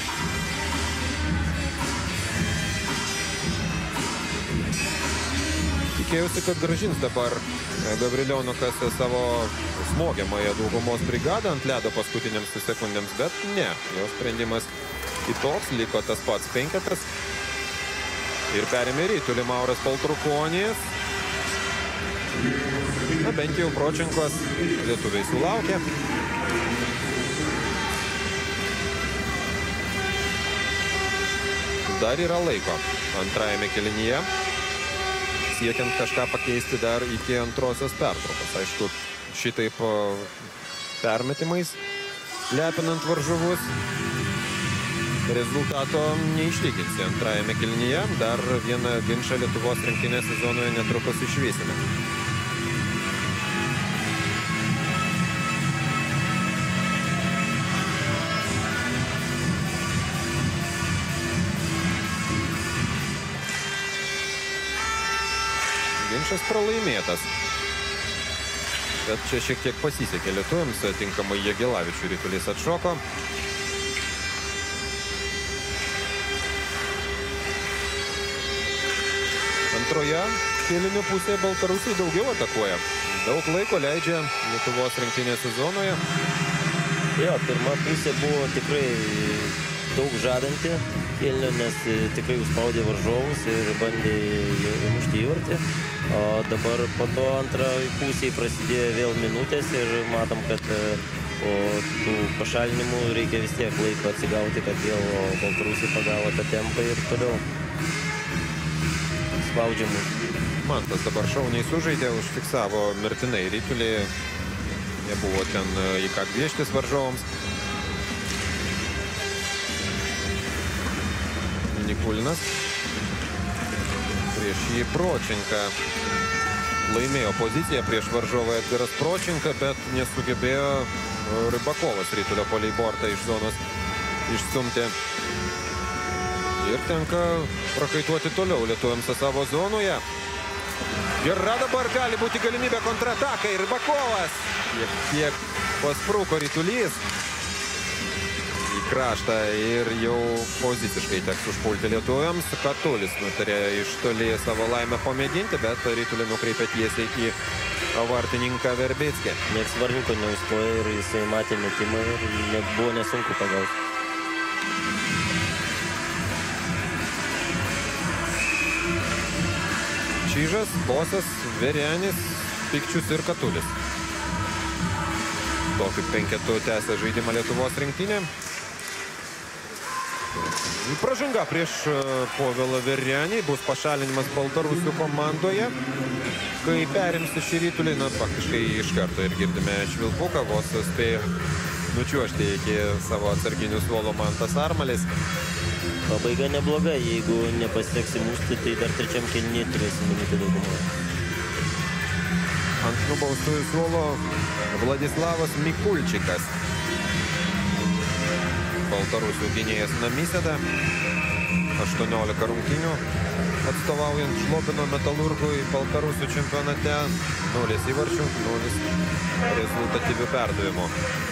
Tikėjausi, kad grąžins dabar Gavrilionukas savo smogiamąją daugumos brigadą ant ledo paskutiniams sekundėms, bet ne. Jo sprendimas kitoks, liko tas pats penketas. Ir perėmė ritulį Mauras Paltrukonis. Na, bent jau Pročenkos lietuviai sulaukė. Dar yra laiko antrajame kėlinyje, siekiant kažką pakeisti dar iki antrosios pertraukos. Aišku, šitaip permetimais lepinant varžovus rezultato neišlyginsi antrajame kėlinyje. Dar vieną ginčą Lietuvos rinktinės sezonoje netrukus išvysime. Ginčas pralaimėtas. Bet čia šiek tiek pasisekė lietuviams, tinkamai Jagelavičių ritulys atšoko. Antroje kėlinio pusėje Baltarusiai daugiau atakuoja. Daug laiko leidžia Lietuvos rinktinės sezonoje. Jo, pirma pusė buvo tikrai daug žadanti kėlinio, nes tikrai užspaudė varžovus ir bandė įmušti įvartį. O dabar po to antroje pusėje prasidėjo vėl minutės ir matom, kad po tų pašalinimų reikia vis tiek laiko atsigauti, kad vėl Baltarusiai pagavo tą tempą ir toliau spaudžiamų. Mantas dabar šauniai sužaidė, užfiksavo mirtinai ritulį. Nebuvo ten į ką gvieštis varžovams. Nikulinas. Prieš jį Pročenka laimėjo poziciją prieš varžovą Edgaras Pročenka, bet nesugebėjo Rybakovas ritulio palei bortą iš zonos išstumti. Ir tenka prakaituoti toliau lietuviams savo zonoje. Gera dabar gali būti galimybė kontratakai. Rybakovas. Kiek, kiek paspruko Rytulys į kraštą ir jau poziciškai teks užpulti lietuviams. Katulis nutarė iš toli savo laimę pamėginti, bet Rytulį nukreipė tiesiai į vartininką Verbickį. Niekas vartininko neužstoja ir jisai matė metimą ir net buvo nesunku pagauti. Čyžas, Bosas, Verjanis, Pikčius ir Katulis. Tokiu penketu tęsia žaidimą Lietuvos rinktinė. Pražanga prieš Povilą Verjanį, bus pašalinimas Baltarusių komandoje. Kai perims šį Rytulį, na, faktiškai iš karto ir girdime švilpuką, vos spėjo nučiuožti iki savo atsarginių suolo Mantas Armalis. Pabaiga nebloga, jeigu nepasiteks įmušti, tai dar trečiam kėlinyje turėsim minutę daugumą. Ant nubaustųjų suolo Vladislavas Mikulčikas. Baltarusių gynėjas Namisėda. aštuoniolika rungtynių atstovaujant Žlobino Metalurgui Baltarusių čempionate. nulis įvarčių, nulis rezultatyvių perdavimų.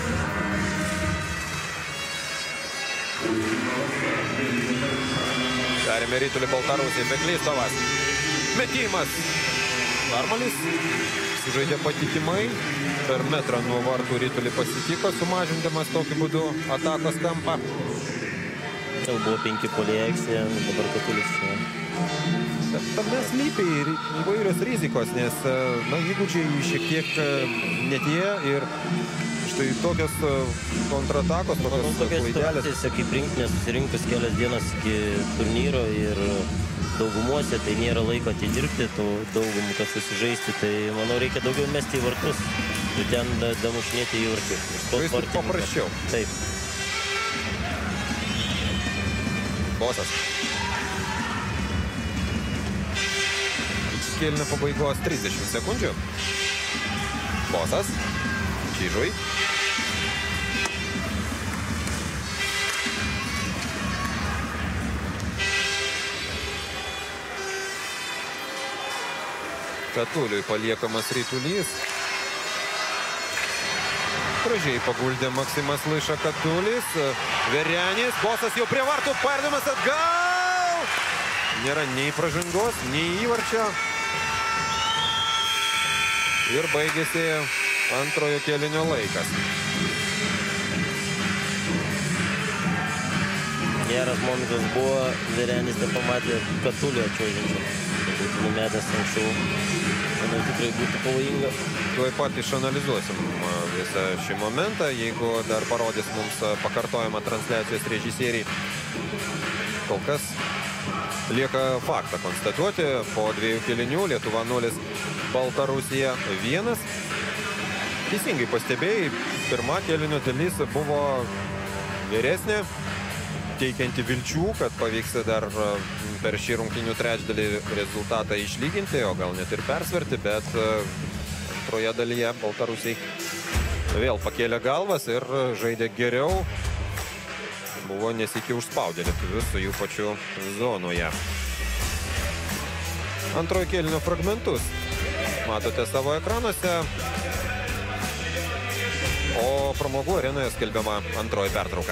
Perėmė Rytulį Baltarusiai, Beklystovas. Metimas. Armalis sužaidė patikimai. Per metrą nuo vartų Rytulį pasitiko, sumažindamas tokiu būdu atakos kampą. Jau buvo penki puolėjai aikštėje, dabar Katulis čia. Tame slypi ir įvairios rizikos, nes na, įgūdžiai šiek tiek netie ir štai tokios kontratakos, tokios klaidelės. Tiesiog kaip rinktinė susirinkus kelias dienas iki turnyro ir daugumuose, tai nėra laiko atidirbti, tų daugumų, kad susižaisti, tai manau reikia daugiau mesti į vartus ir ten damušinėti į vartus. Žaisti paprasčiau. Taip. Bosas. Kėlinio pabaigos trisdešimt sekundžių. Bosas. Čyžui. Katuliui paliekamas Rytulys. Gražiai paguldė Maksimas Laiša Katulis. Verjanis. Bosas jau prie vartų. Perdavimas atgal. Nėra nei pražangos, nei įvarčio. Ir baigėsi antrojo kėlinio laikas. Geras momentas buvo, Verjanis nepamatė Katulio čiuožiančio. Būtų numetęs anksčiau. Manau, tikrai būtų pavojinga. Tuoj pat išanalizuosim visą šį momentą, jeigu dar parodys mums pakartojimą transliacijos režisieriai. Kol kas lieka faktą konstatuoti. Po dviejų kėlinių Lietuva nulis, Baltarusija vienas. Teisingai pastebėjai, pirma kėlinio dalis buvo geresnė, teikianti vilčių, kad pavyks dar per šį rungtynių trečdalį rezultatą išlyginti, o gal net ir persverti, bet antroje dalyje Baltarusiai vėl pakėlė galvas ir žaidė geriau. Buvo nesikį užspaudę lietuvius su jų pačiu zonoje. Antrojo kėlinio fragmentus matote savo ekranuose. O pramogų arenoje skelbiama antroji pertrauka.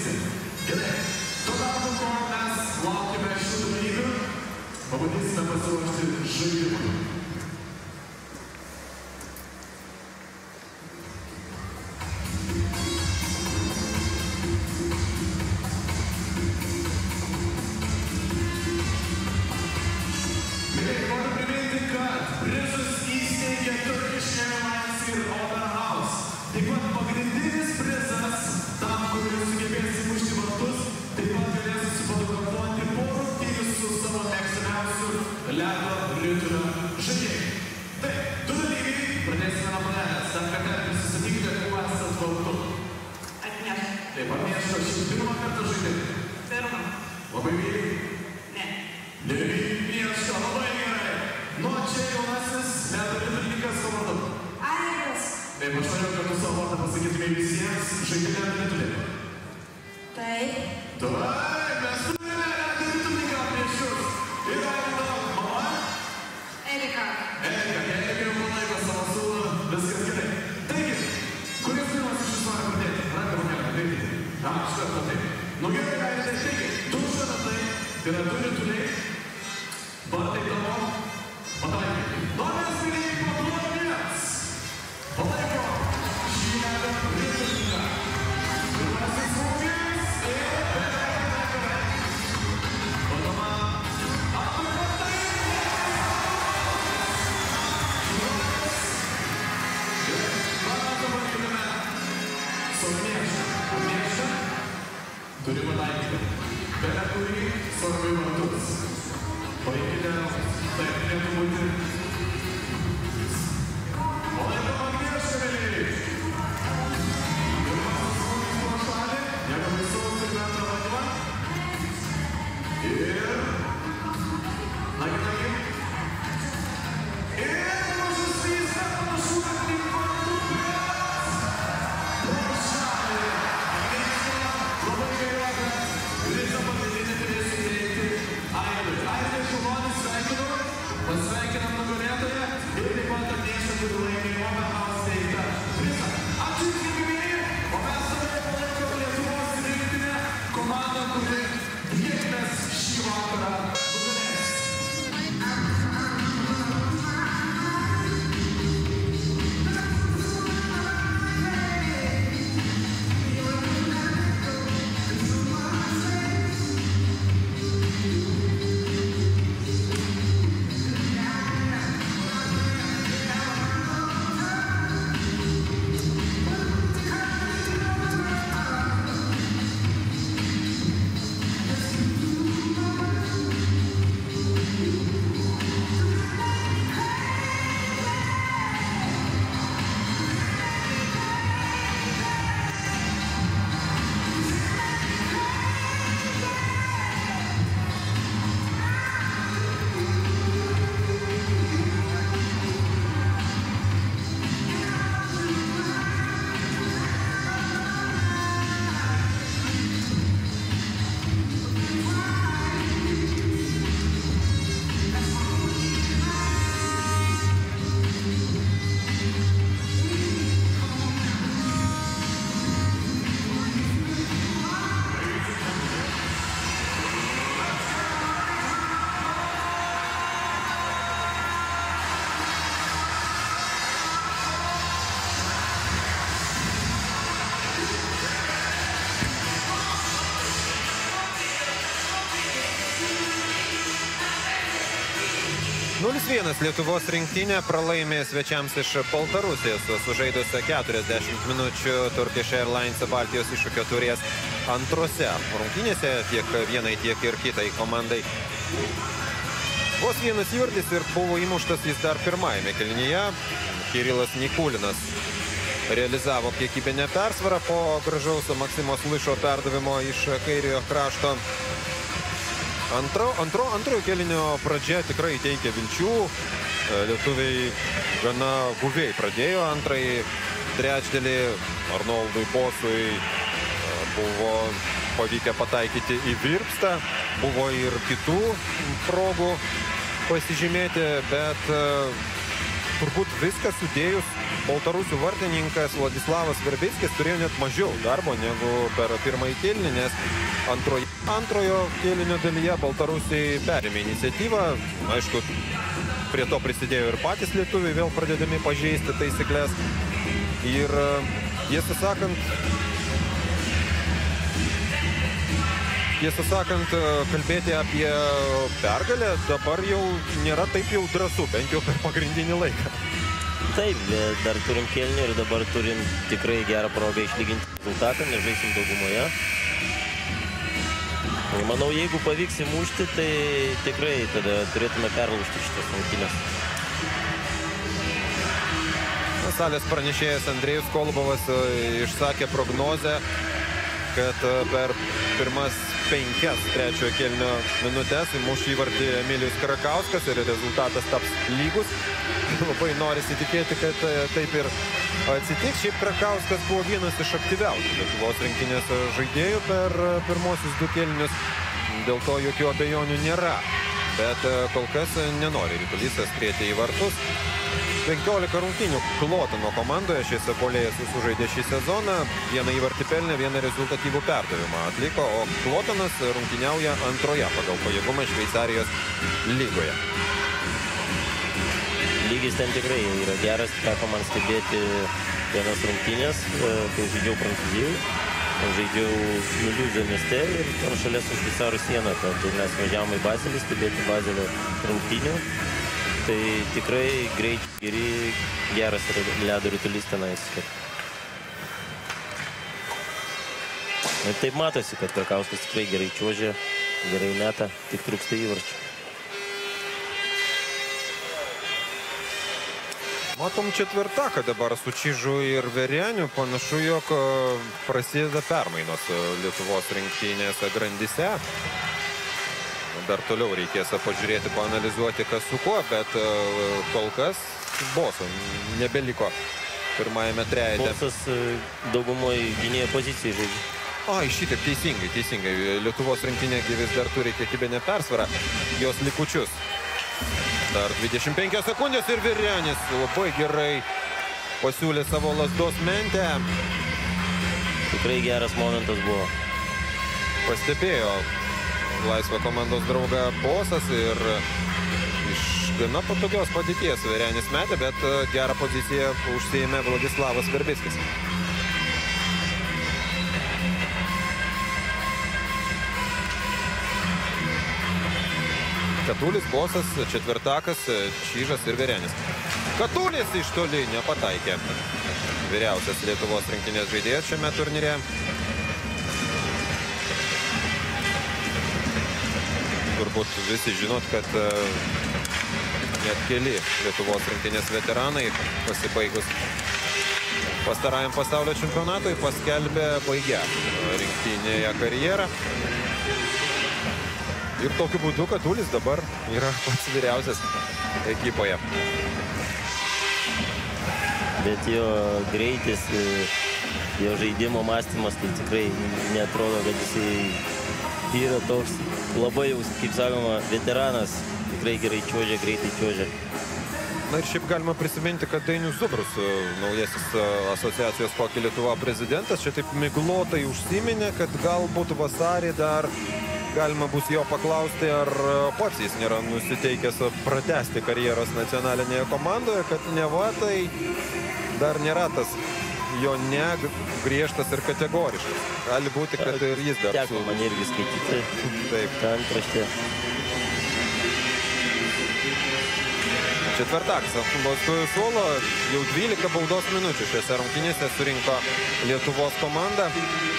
pabandysim. Gerai, tuo tarpu, ko mes laukime šių dalyvių, pabandysime pasiruošti žaidimui. nulis vienas Lietuvos rinktinė pralaimė svečiams iš Baltarusijos, sužaidusi keturiasdešimt minučių Turkish Airlines Baltijos iššūkio taurės antrose rungtynėse tiek vienai, tiek ir kitai komandai. Vos vienas įvartis ir buvo įmuštas jis dar pirmajame kėlinyje. Kirilas Nikulinas realizavo kiekybinę persvarą po gražaus Maksimo Sluišo perdavimo iš kairiojo krašto. Antro, antro, antrojo kėlinio pradžia tikrai teikia vilčių. Lietuviai gana guviai pradėjo antrąjį trečdėlį. Arnoldui Bosui buvo pavykę pataikyti į virpstą. Buvo ir kitų progų pasižymėti, bet turbūt viską sudėjus, baltarusių vartininkas Vladislavas Verbickis turėjo net mažiau darbo negu per pirmąjį kėlinį, nes antrojo, antrojo kėlinio dalyje baltarusiai perėmė iniciatyvą. Aišku, prie to prisidėjo ir patys lietuviai, vėl pradėdami pažeisti taisyklės. Ir tiesą sakant, tiesą sakant, kalbėti apie pergalę dabar jau nėra taip jau drąsu, bent jau per pagrindinį laiką. Taip, bet dar turim kėlinį ir dabar turim tikrai gerą progą išlyginti rezultatą, nes žaisim daugumoje. Manau, jeigu pavyks įmušti, tai tikrai tada turėtume perlaužti šitas rungtynes. Salės pranešėjas Andrėjus Kolubovas išsakė prognozę, kad per pirmas penkias trečiojo kėlinio minutės įmuš įvartį Emilijus Karakauskas ir rezultatas taps lygus. Labai norisi tikėti, kad taip ir atsitiks. Šiaip Karakauskas buvo vienas iš aktyviausių Lietuvos rinktinės žaidėjų per pirmosius du kėlinius. Dėl to jokių abejonių nėra. Bet kol kas nenori Ritulys skrieti į vartus. penkiolika rungtynių Klotono komandoje šis puolėjas sužaidė šį sezoną. Vieną įvartį pelnė, vieną rezultatyvų perdavimą atliko, o Klotonas rungtyniauja antroje pagal pajėgumą Šveicarijos lygoje. Lygis ten tikrai yra geras, teko man stebėti vienas rungtynės, kai žaidžiau Prancūzijai. Žaidžiau Miliuzio mieste ir ten šalia su Šveicarų siena. Tai mes važiavome į Bazelį stebėti Bazelio rungtynių. Tai tikrai greit geri, geras ledo ritulys tenais. Ir taip matosi, kad Karakauskas tikrai gerai čiuožia, gerai meta, tik trūksta įvarčių. Matom četvirtaką dabar su Čižu ir Verieniu. Panašu, jog prasideda permainos Lietuvos rinktinės grandyse. Dar toliau reikės pažiūrėti, paanalizuoti, kas su kuo, bet kol kas Boso nebeliko pirmajame trejete. Bosas daugumoje gynėjo pozicijai žaidžia. Ai, šitaip teisingai, teisingai. Lietuvos rinktinė vis dar turi kiekybinę persvarą, jos likučius. Dar dvidešimt penkios sekundės ir Virienis labai gerai pasiūlė savo lazdos mentę. Tikrai geras momentas buvo. Pastebėjo laisvą komandos draugą Bosas ir iš gana patogios padėties Virienis metė, bet gerą poziciją užsiėmė Vladislavas Verbickis. Katulis, Bosas, četvirtakas, Čižas ir Virienis. Katulis iš toli nepataikė. Vyriausias Lietuvos rinktinės žaidėjas šiame turnyre. Turbūt visi žinot, kad net keli Lietuvos rinktinės veteranai pasibaigus pastarajam pasaulio čempionatui paskelbė baigę rinktinėje karjerą. Ir tokiu būdu Katulis dabar yra pats vyriausias ekipoje. Bet jo greitis, jo žaidimo mąstymas, tai tikrai neatrodo, kad jisai yra toks labai jau, kaip sakoma, veteranas. Tikrai gerai čiuožia, greitai čiuožia. Na ir šiaip galima prisiminti, kad Dainius Zubrus, naujasis asociacijos Hockey Lietuva prezidentas, čia taip miglotai užsiminė, kad galbūt vasarį dar galima bus jo paklausti, ar pats jis nėra nusiteikęs pratęsti karjeros nacionalinėje komandoje, kad neva tai dar nėra tas jo ne griežtas ir kategoriškas. Gali būti, kad ir jis dar... Teko man irgi skaityti. Taip. Ta antraštė. Četvirtakas ant baudųjų suolo, jau dvylika baudos minučių šiose rungtynėse surinko Lietuvos komanda.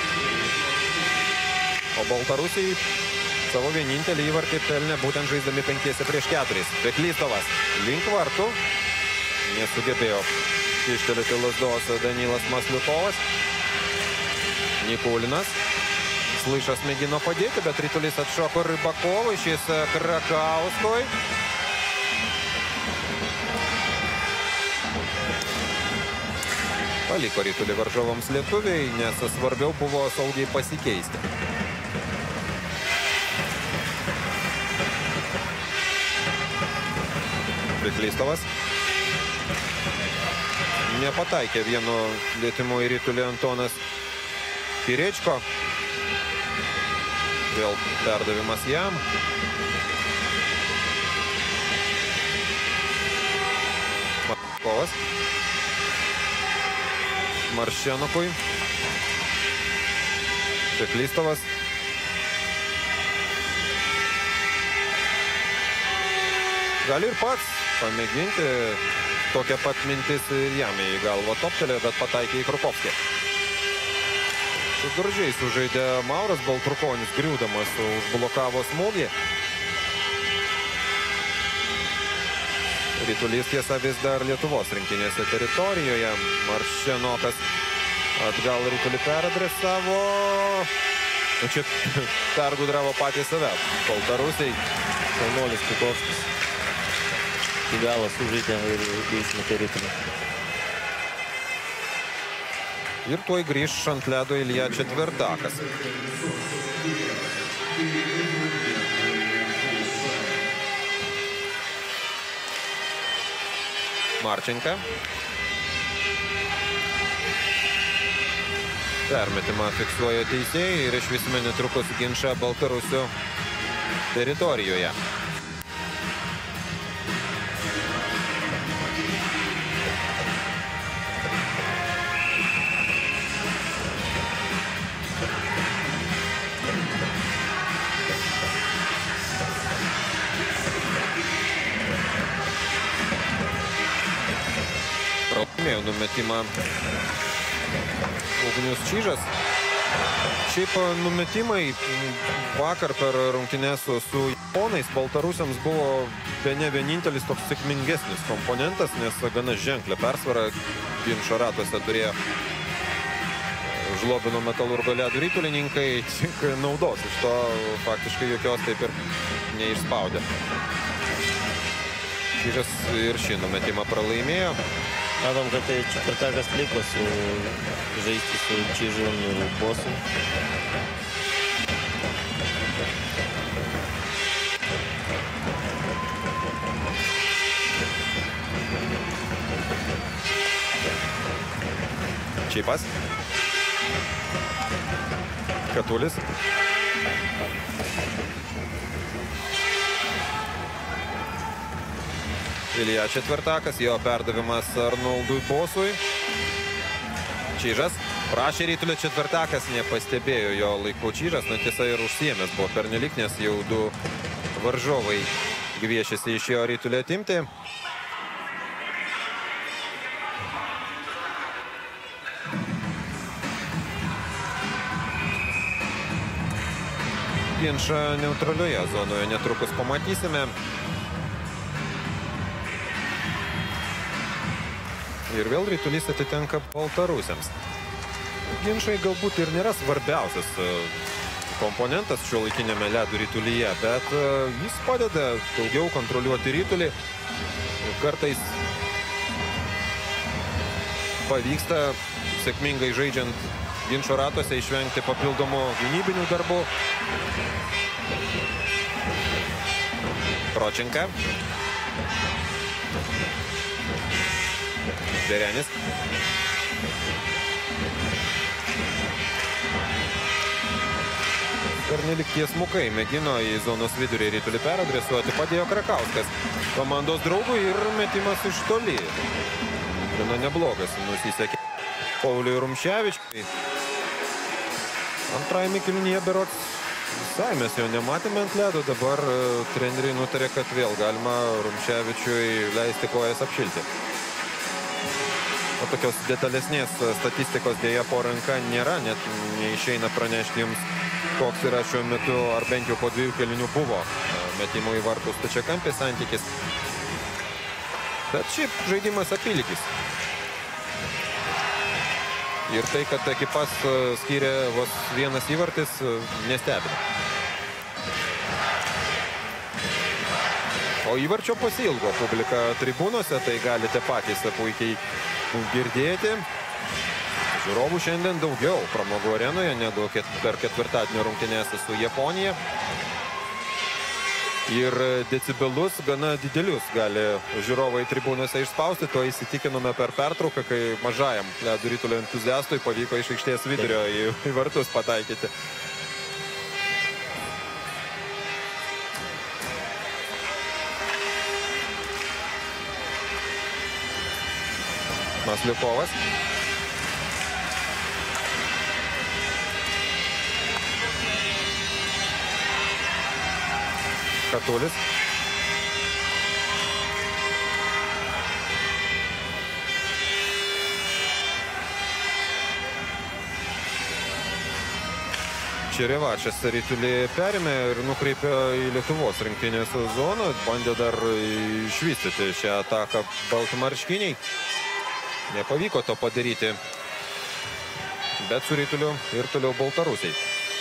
O Baltarusiai savo vienintelį įvartį pelnė būtent žaisdami penkiese prieš keturis. Beklystovas link vartų. Nesugebėjo ištelėti lazdos Danilas Masliukovas. Nikulinas. Sluišas mėgino padėti, bet ritulys atšoko Rybakovui. Šis Karakauskui. Paliko ritulį varžovams lietuviai, nes svarbiau buvo saugiai pasikeisti. Beklystovas. Nepataikė vienu lietimu į ritulį Antonas Kirečko. Vėl perdavimas jam. Kovas. Marščenokui. Čeklistovas. Gali ir pats pamėginti. Tokia pat mintis ir jam į galvą toptelė, bet pataikė į Krukovskį. Gražiai sužaidė Mauras Baltrukonis, griūdamas užblokavo smūgį. Ritulys tiesa vis dar Lietuvos rinktinėse teritorijoje. Marščenokas atgal ritulį peradresavo. Čia pergudravo patys save. Baltarusiai. Kaunolis Kukovskis. Į galą sužaidė ir įsmetė ritulį. Ir tuoj grįž ant ledo Ilja Četvirtakas. Marčenka. Permetimą fiksuoja teisėjai ir išvysime netrukus ginčą Baltarusių teritorijoje. Pralaimėjo numetimą Ugnius Čyžas. Šiaip numetimai vakar per rungtynes su japonais Baltarusiams buvo bene vienintelis toks sėkmingesnis komponentas, nes gana ženklę persvarą ginčo ratuose turėjo Žlobino Metalurgo ledo ritulininkai, tik naudos iš to faktiškai jokios taip ir neišspaudė. Čyžas ir šį numetimą pralaimėjo. Matom, kad tai Četvirtakas liko su žaisti su Čyžum ir Bosu. Čipas. Katulis. Ilja Četvirtakas, jo perdavimas Arnoldui Bosui. Čyžas prašė ritulio, Četvirtakas nepastebėjo jo laiku Čyžas, na tiesa ir užsiėmęs buvo pernelik, nes jau du varžovai gviešėsi iš jo ritulio atimti. Ginčą neutralioje zonoje netrukus pamatysime. Ir vėl ritulys atitenka baltarusiams. Ginčai galbūt ir nėra svarbiausias komponentas šiuolaikiniame ledo ritulyje, bet jis padeda daugiau kontroliuoti ritulį. Kartais pavyksta sėkmingai žaidžiant ginčo ratuose išvengti papildomų gynybinių darbų. Pročenka. Derenis. Pernelik tiesmukai mėgino į zonos vidurį ritulį peradresuoti, padėjo Krakauskas komandos draugui ir metimas iš toli. Gana neblogas nusisekė Pauliui Rumševičiui. Antrajame kėlinyje berods visai mes jo nematėme ant ledo, dabar treneriai nutarė, kad vėl galima Rumševičiui leisti kojas apšilti. O tokios detalesnės statistikos dėja po ranka nėra, net neišeina pranešti jums, koks yra šiuo metu, ar bent jau po dviejų kėlinių buvo metimų į vartus stačiakampės santykis. Bet šiaip žaidimas apylygis. Ir tai, kad ekipas skyrė vos vienas įvartis, nestebina. O įvarčio pasilgo publika tribūnose, tai galite patys puikiai girdėti. Žiūrovų šiandien daugiau pramogų arenoje negu per ketvirtadienio rungtynes su Japonija. ir decibelus gana didelius gali žiūrovai tribūnose išspausti. To įsitikinome per pertrauką, kai mažajam Ledo Ritulio entuziastui pavyko iš aikštės vidurio į, į vartus pataikyti. Masliukovas. Katulis. Čerevačias Ritulį perėmė ir nukreipė į Lietuvos rinktinės zoną. Bandė dar išvystyti šią ataką baltmarškiniai. Nepavyko to padaryti. Bet su Rituliu ir toliau baltarusiai.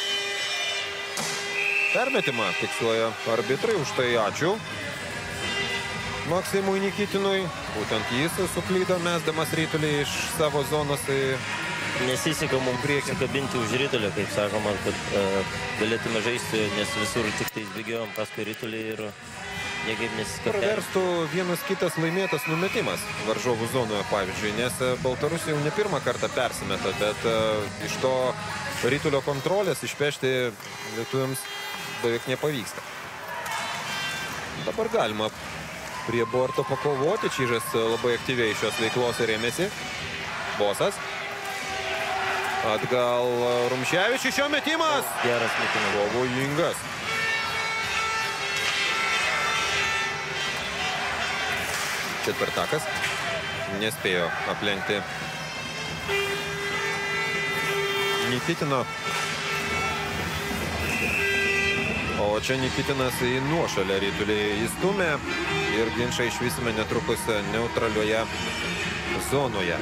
Permetimą fiksuoja arbitrai, už tai ačiū Maksimui Nikitinui. Būtent jis suklydo, mesdamas Ritulį iš savo zonos. Nesiseka mums priekį kabinti už Ritulį, kaip sakoma, kad uh, galėtume žaisti, nes visur tik tais bėgiojom paskui Ritulį ir niekaip nesiskapė. Praverstų vienas kitas laimėtas numetimas varžovų zonoje, pavyzdžiui, nes Baltarusija jau ne pirmą kartą persimeta, bet uh, iš to Ritulio kontrolės išpešti lietuviams beveik nepavyksta. Dabar galima prie borto pakovoti. Čyžas labai aktyviai šios veiklos rėmėsi. Bosas. Atgal Rumševičius, šio metimas. Geras metimas. Pavojingas. Ketvirtakas. Nespėjo aplenkti Nikitino. O čia Nikitinas į nuošalę Ritulį įstumė ir ginčą išvysime netrukus neutralioje zonoje.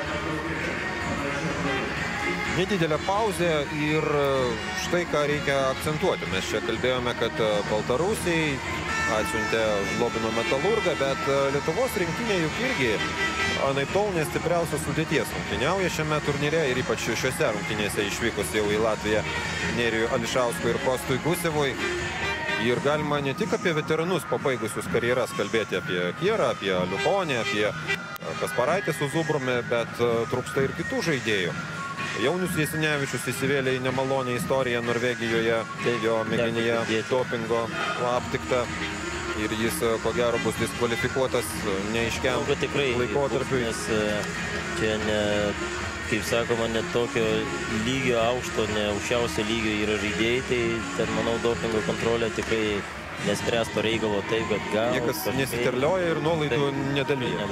Nedidelė pauzė ir štai ką reikia akcentuoti. Mes čia kalbėjome, kad Baltarusiai atsiuntė Žlobino Metalurgą, bet Lietuvos rinktinė juk irgi anaiptol nestipriausios sudėties rungtyniauja šiame turnyre ir ypač šiuose rungtynėse išvykus jau į Latviją Nerijui Ališauskui ir Kostui Gusevui. Ir galima ne tik apie veteranus pabaigusius karjeras kalbėti, apie Kierą, apie Liuponę, apie Kasparaitį su Zubrumi, bet trūksta ir kitų žaidėjų. Jaunius Jasinevičius įsivėlė į nemalonę istoriją Norvegijoje, jo mėginyje dopingo aptikta. Ir jis, ko gero, bus diskvalifikuotas neaiškiam laikotarpiui. Nes čia, ne, kaip sakoma, ne tokio lygio aukšto, ne aukščiausio lygio yra žaidėjai, tai ten, manau, dopingo kontrolė tikrai nespręsto reikalo taip, kad gal... Niekas nesiterlioja ir nuolaidų nedalyja.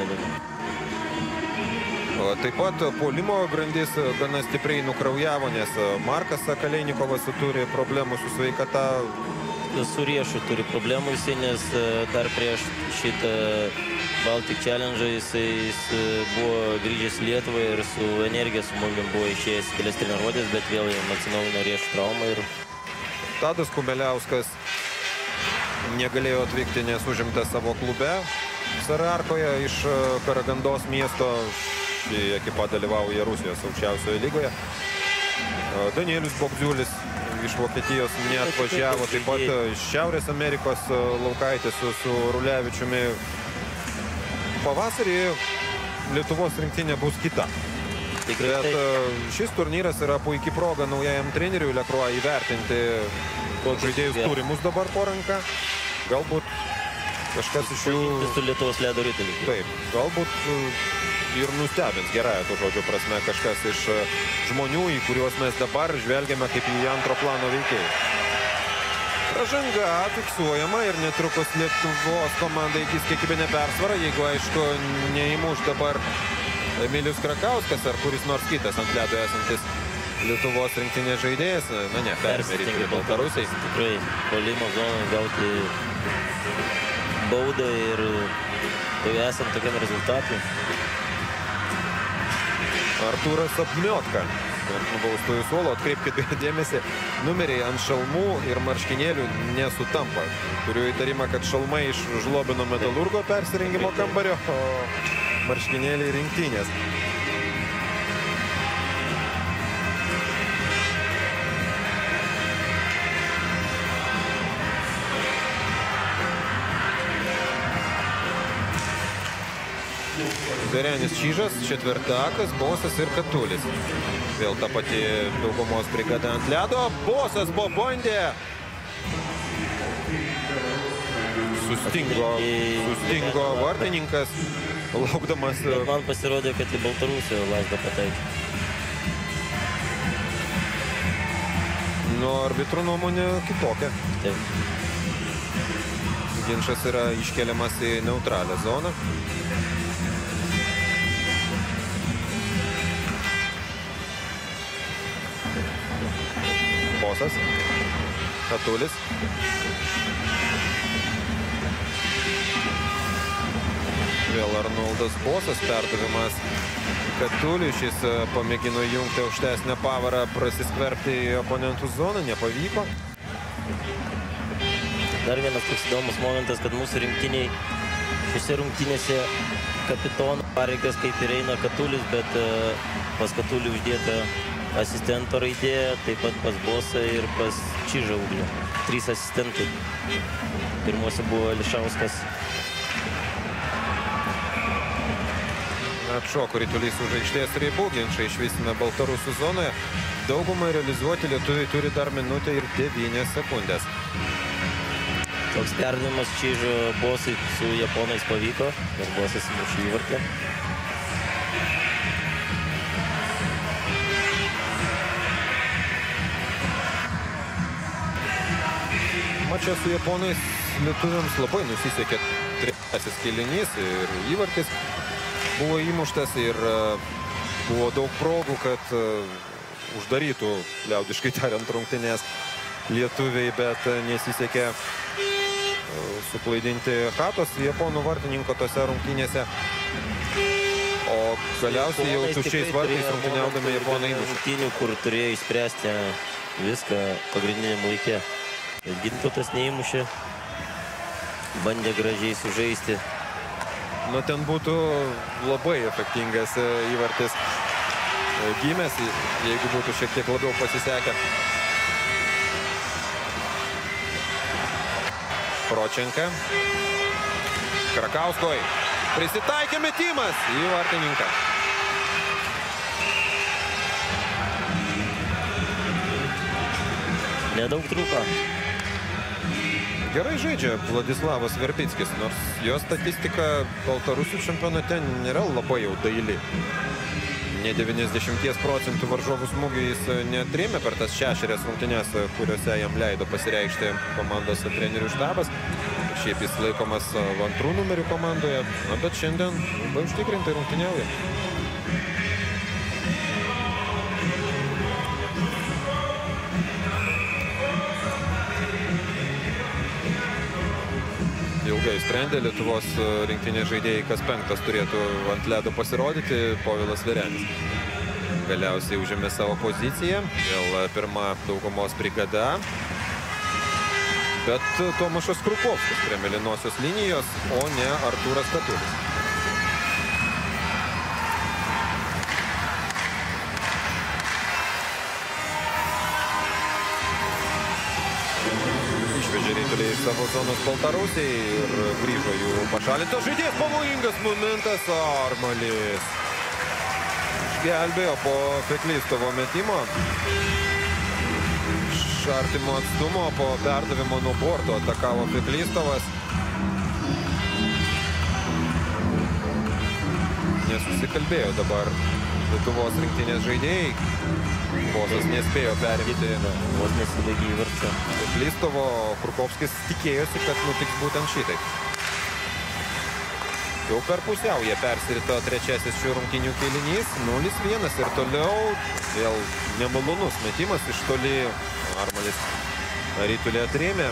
Taip pat puolimo grandis gana stipriai nukraujavo, nes Markas Kalejnikovas turi problemų su sveikata. Su Riešu turi problemų jisai, nes dar prieš šitą Baltic Challenge jisai jis buvo grįžęs į Lietuvą ir su energija su mumis buvo išėjęs kelias treniruotės, bet vėl jam atsinaujino Riešų traumą. Ir... Tadas Kumeliauskas negalėjo atvykti, nes užimta savo klube Sararkoje iš Karagandos miesto. Ši ekipa dalyvauja Rusijos aukščiausioje lygoje. Danielius Bogdziulis iš Vokietijos neatvažiavo, taip pat iš Šiaurės Amerikos Laukaitis su, su Rulevičiumi. Pavasarį Lietuvos rinktinė bus kita. Bet šis turnyras yra puikiai proga naujajam treneriui Lekruo įvertinti žaidėjus turimus dabar po ranką. Galbūt kažkas iš jų... Su Lietuvos Ledo Ritulį. Taip, galbūt ir nustebins gerąją to žodžio prasme kažkas iš žmonių, į kuriuos mes dabar žvelgiame kaip į antro plano veikėjus. Pražanga fiksuojama ir netrukus Lietuvos komandai įgis kiekybinę persvarą, jeigu aišku neįmuš dabar Emilijus Krakauskas ar kuris nors kitas ant ledo esantis Lietuvos rinktinės žaidėjas. Na ne, perėmė Ritulį Baltarusiai. Tikrai puolimo zonoje gauti baudą ir tai esant tokiam rezultatui. Artūras Apmiotka ant nubaustųjų suolo. Atkreipkite dėmesį, numeriai ant šalmų ir marškinėlių nesutampa. Turiu įtarimą, kad šalmai iš Žlobino Metalurgo persirengimo kambario, o marškinėliai rinktinės. Zverenis Čyžas, Četvirtakas, Bosas ir Katulis. Vėl ta pati daugumos brigada ant ledo. Bosas pabandė. Sustingo, sustingo vartininkas, laukdamas. Man pasirodė, kad į Baltarusiją lasdą pataikė. Nu, arbitrų nuomonė kitokia. Taip. Ginčas yra iškeliamas į neutralią zoną. Bosas. Katulis. Vėl Arnoldas Bosas, perdavimas Katuliui. Šis pamėgino jungti aukštesnę pavarą, prasiskverbti į oponentų zoną, nepavyko. Dar vienas toks įdomus momentas, kad mūsų rinktiniai šiose rungtynėse kapitono pareigas kaip ir eina Katulis, bet pas Katulį uždėta asistento raidė, taip pat pas Bosą ir pas Čyžą Ugnį. Trys asistentai. Pirmuose buvo Lišauskas. Atšoko ritulys už aikštės ribų, ginčą išvysime Baltarusių zonoje. Daugumai realizuoti lietuviai turi dar minutę ir devynias sekundės. Toks perdavimas Čyžo Bosai su japonais pavyko, nes Bosas įmušė įvartį. Mačia su japonais lietuviams labai nusisekė trečiasis kėlinys ir įvartis buvo įmuštas ir buvo daug progų, kad uždarytų, liaudiškai tariant, rungtynės lietuviai, bet nesisekė suklaidinti Hatos, japonų vartininko tose rungtynėse. O galiausiai jau tuščiais vartais rungtyniaudami japonai įmušė. Rungtynių, kur turėjo išspręsti viską pagrindiniam laikė. Gintautas neįmušė, bandė gražiai sužaisti. Nu, ten būtų labai efektingas įvartis gimęs, jeigu būtų šiek tiek labiau pasisekę. Pročenka. Krakauskoj. Prisitaikė metimas į vartininką. Nedaug trūko. Gerai žaidžia Vladislavas Verbickis, nors jo statistika Baltarusių čempionate nėra labai jau daili. Ne devyniasdešimties procentų varžovų smūgių jis neatrėmė per tas šešerias rungtynes, kuriuose jam leido pasireikšti komandos trenerių štabas. Šiaip jis laikomas antrų numerių komandoje, na, bet šiandien labai užtikrintai rungtyniauja. Ilgai sprendė Lietuvos rinktinės žaidėjai, kas penktas turėtų ant ledo pasirodyti, Povilas Zverenis. Galiausiai užėmė savo poziciją, vėl pirma daugumos brigada. Bet Tomašas Krupovskis prie mėlynosios linijos, o ne Artūras Katulis. Išvežė rytuliai iš savo zonos Baltarusiai ir grįžo jų pašalintas žaidėjas. Pavojingas momentas, Armalis išgelbėjo po Feklistovo metimo. Iš artimo atstumo po perdavimo nuo borto atakavo Feklistovas. Nesusikalbėjo dabar Lietuvos rinktinės žaidėjai. Bosas nespėjo perimti. Vos nesilaikė įvarčio. Feklistovo, Krupovskis tikėjosi, kad nutiks būtent šitaip. Jau per pusiaują persirito trečiasis šių rungtynių kėlinys. nulis vienas ir toliau vėl nemalonus metimas iš toli. Armalis rytulį atrėmė.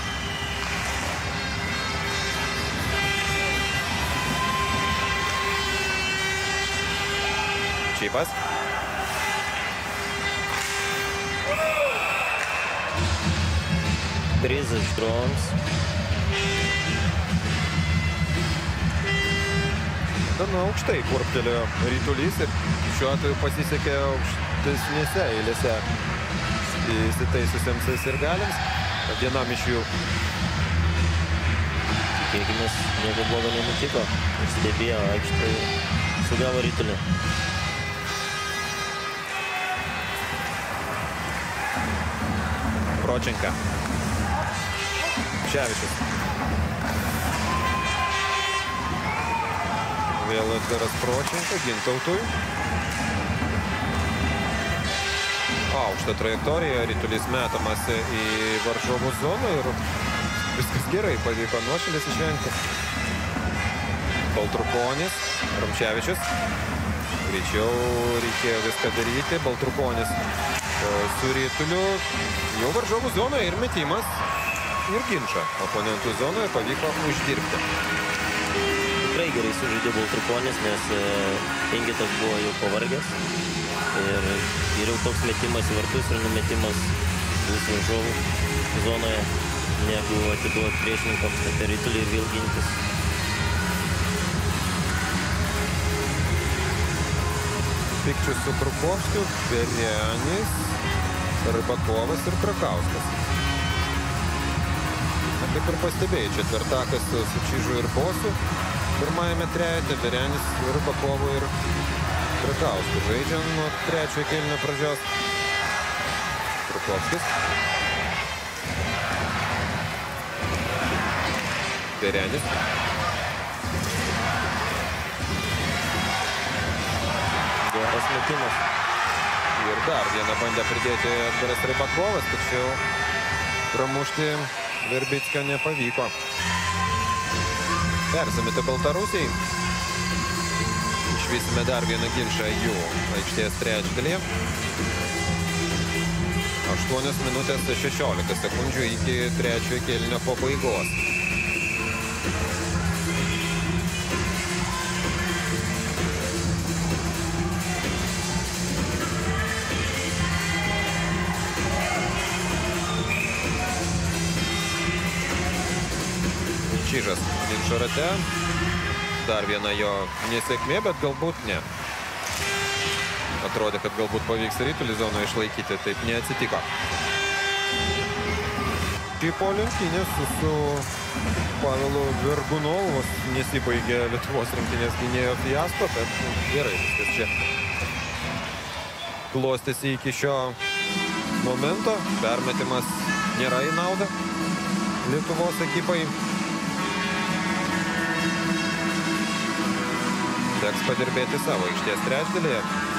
Čipas. Prizas Štroms. Gana aukštai kurptelėjo rytulys ir šiuo atveju pasisekė aukštesnėse eilėse įsitaisusiems sirgaliams. Vienam iš jų Kėginis nieko blogo nenutiko. Stebėjo aikštę ir sugavo ritulį. Pročenka. Ševičius. Vėl Edgaras Pročenka, Gintautui. Aukšta trajektorija, ritulys metamas į varžovų zoną ir viskas gerai, pavyko nuošalės išvengti. Baltrukonis, Rumševičius. Greičiau reikėjo viską daryti. Baltrukonis su rituliu jau varžovų zonoje ir metimas ir ginčą. Oponentų zonoje pavyko uždirbti. Tikrai gerai sužaidė Baltrukonis, nes Pingitas buvo jau pavargęs. Ir geriau toks metimas į vartus ir numetimas bus varžovų zonoje, negu atiduoti priešininkams per ritulį ir vėl gintis. Pikčius su Krukovskiu, Berjanis, Rybakovas ir Krakauskas. Na, kaip ir pastebėjai, četvirtakas su Čižu ir Bosu. Pirmajame trejete Berjanis, Rybakovu ir Krakausku. Žaidžia nuo trečiojo kėlinio pradžios. Krukovskis. Berjanis. Geras metimas. Ir dar vieną bandė pridėti Edgaras Rybakovas, tačiau pramušti Verbicką nepavyko. Persimetė Baltarusiai. Išvysime dar vieną ginčą jų aikštės trečdalyje. aštuonios minutės šešiolika sekundžių iki trečiojo kėlinio pabaigos. Čižas ginčo rate. Dar viena jo nesėkmė, bet galbūt ne. Atrodė, kad galbūt pavyks ritulį zoną išlaikyti, taip neatsitiko. Po lenktynės su Pavelu Vergunovu nesibaigė Lietuvos rinktinės gynėjo fiasko, bet gerai viskas čia klostėsi iki šio momento. Permetimas nėra į naudą Lietuvos ekipai. Teks padirbėti savo aikštės trečdalyje.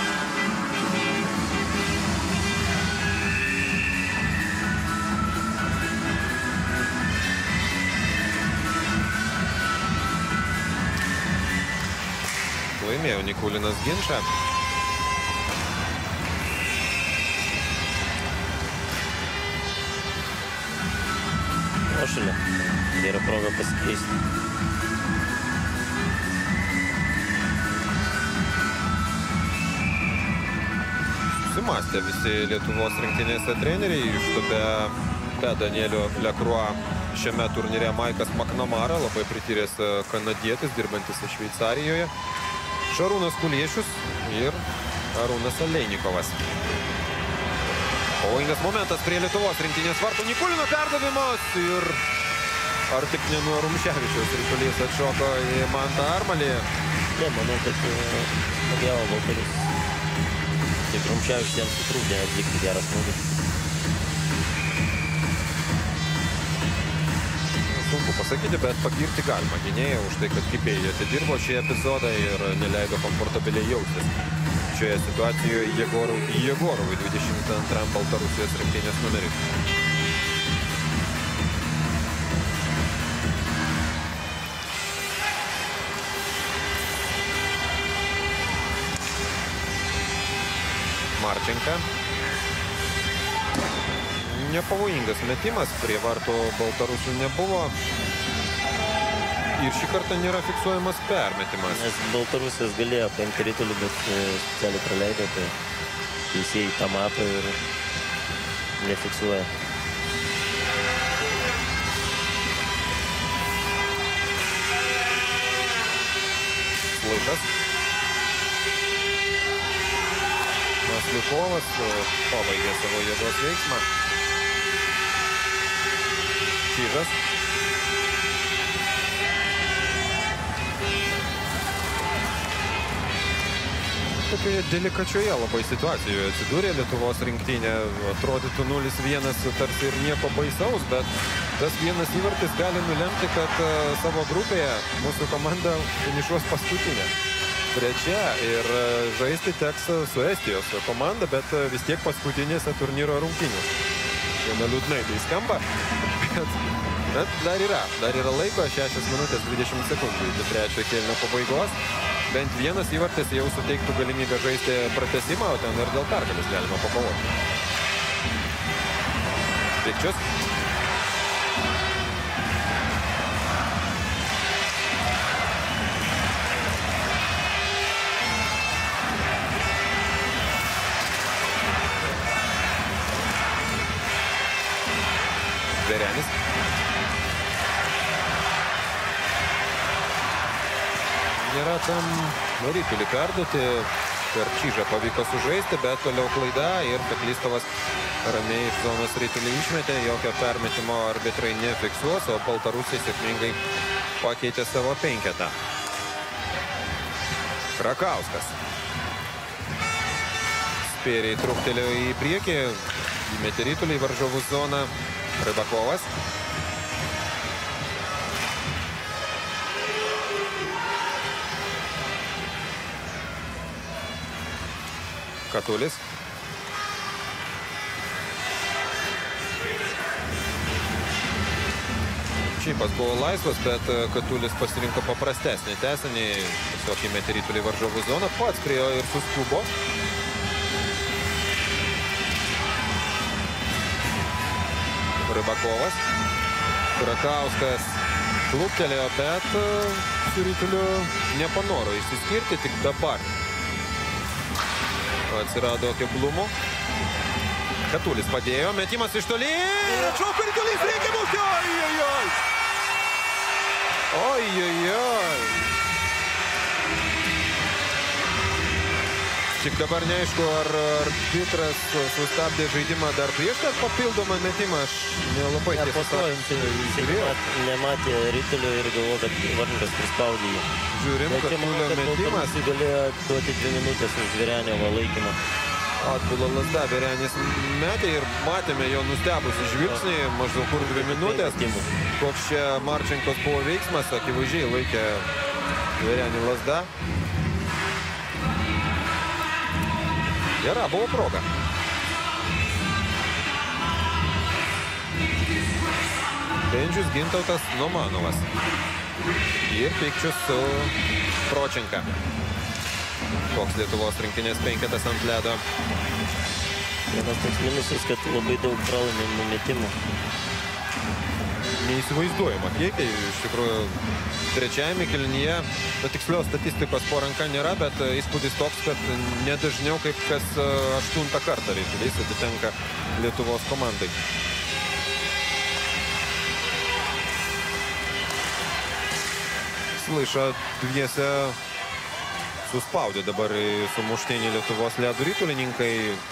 Laimėjo Nikulinas ginčą. Nuošalė. Gera proga pasikeisti. Susimastė visi Lietuvos rinktinėse treneriai, išstubė be Danielio Lekroix šiame turnyre Maikas Maknamara, labai prityręs kanadietis, dirbantis Šveicarijoje, Šarūnas Kuliešius ir Arūnas Aleinikovas. Pavojingas momentas prie Lietuvos rinktinės vartų. Nikulino perdavimas ir ar tik ne nuo Rumševičiaus ritulys atšoko į Mantą Armalį. Ne, manau, kad pagavo Baltaris. Tik Rumševičius jam sutrūkdė atlikti gerą smūgį. Sunku pasakyti, bet pagirti galima gynėją už tai, kad kipėjai atidirbo šį epizodą ir neleido komfortabiliai jaustis. Šioje situacijoje Jegorovui, Jegorovui dvidešimt antram Baltarusijos rinktinės numeris. Marčenka. Nepavojingas metimas, prie vartų Baltarusių nebuvo. Ir šį kartą nėra fiksuojamas permetimas. Nes Baltarusijos galėjo paimti ritulį, bet specialiai praleido, tai teisėjai tą mato ir nefiksuoja. Slušas. Masliukovas pabaigė savo jėgos veiksmą. Čižas. tokioje delikačioje labai situacijoje atsidūrė Lietuvos rinktinė. Atrodytų nulis vienas tarsi ir nieko baisaus, bet tas vienas įvartis gali nulemti, kad savo grupėje mūsų komanda finišuos paskutinė. Trečia ir žaisti teks su Estijos komanda, bet vis tiek paskutinėse turnyro rungtynių. Viena liūdnai tai skamba, bet, bet dar yra. Dar yra laiko, šešios minutės dvidešimt sekundžių iki trečio kėlinio pabaigos. Bent vienas įvartis jau suteiktų galimybę žaisti pratęsimą, o ten ir dėl pergalės galima pakovoti. Pikčius. Verenis. Nėra tam Rytulį perduoti. Per Čyžą pavyko sužaisti, bet toliau klaida ir Peklystovas ramiai iš zonos Rytulį išmetė. Jokio permetimo arbitrai nefiksuos, o baltarusiai sėkmingai pakeitė savo penketą. Krakauskas. Spėriai truktelėjo į priekį. Įmetė Rytulį į varžovų zoną. Rybakovas. Katulis. Čipas buvo laisvas, bet Katulis pasirinko paprastesnį tęsinį. Tiesiog įmetė Rytulį į varžovų zoną. Pats prie jo ir suskubo. Rybakovas. Krakauskas kluptelėjo, bet su Rytuliu nepanoro išsiskirti, tik dabar atsirado keblumų. Katulis padėjo, metimas iš toli. Šauko Rytulys, reikia būti. Oi, oi, oi. Oi, oi, oi. Tik dabar neaišku, ar arbitras sustabdė žaidimą dar prieš tą papildomą metimą. Aš nelabai tiesą sakant. Nematė Rytulio ir galvoja, kad Varnikas prispaudė jį. Žiūrim, Katulio metimas. Jis galėjo duoti dvi minutės už Vereniovo laikymą. Atbula lazda, Verenis metė ir matėme jo nustebusi žvilgsnį, maždaug kur dvi minutės. Koks čia Marčenkos buvo veiksmas, akivaizdžiai laikė Verenį lazda. Gera buvo proga. Bendžius, Gintautas, Numanovas. Ir Pikčius su Pročenka. Koks Lietuvos rinktinės penketas ant ledo. Vienas toks minusas, kad labai daug pralaimimų metimų. Neįsivaizduojama kiekiai. Iš tikrųjų, trečiajame kėlinyje, tikslios statistikos po ranka nėra, bet įspūdis toks, kad nedažniau kaip kas aštuntą kartą Rytulys atitenka Lietuvos komandai. Slaiša dviese suspaudė dabar į sumuštinį Lietuvos ledo rytulininkai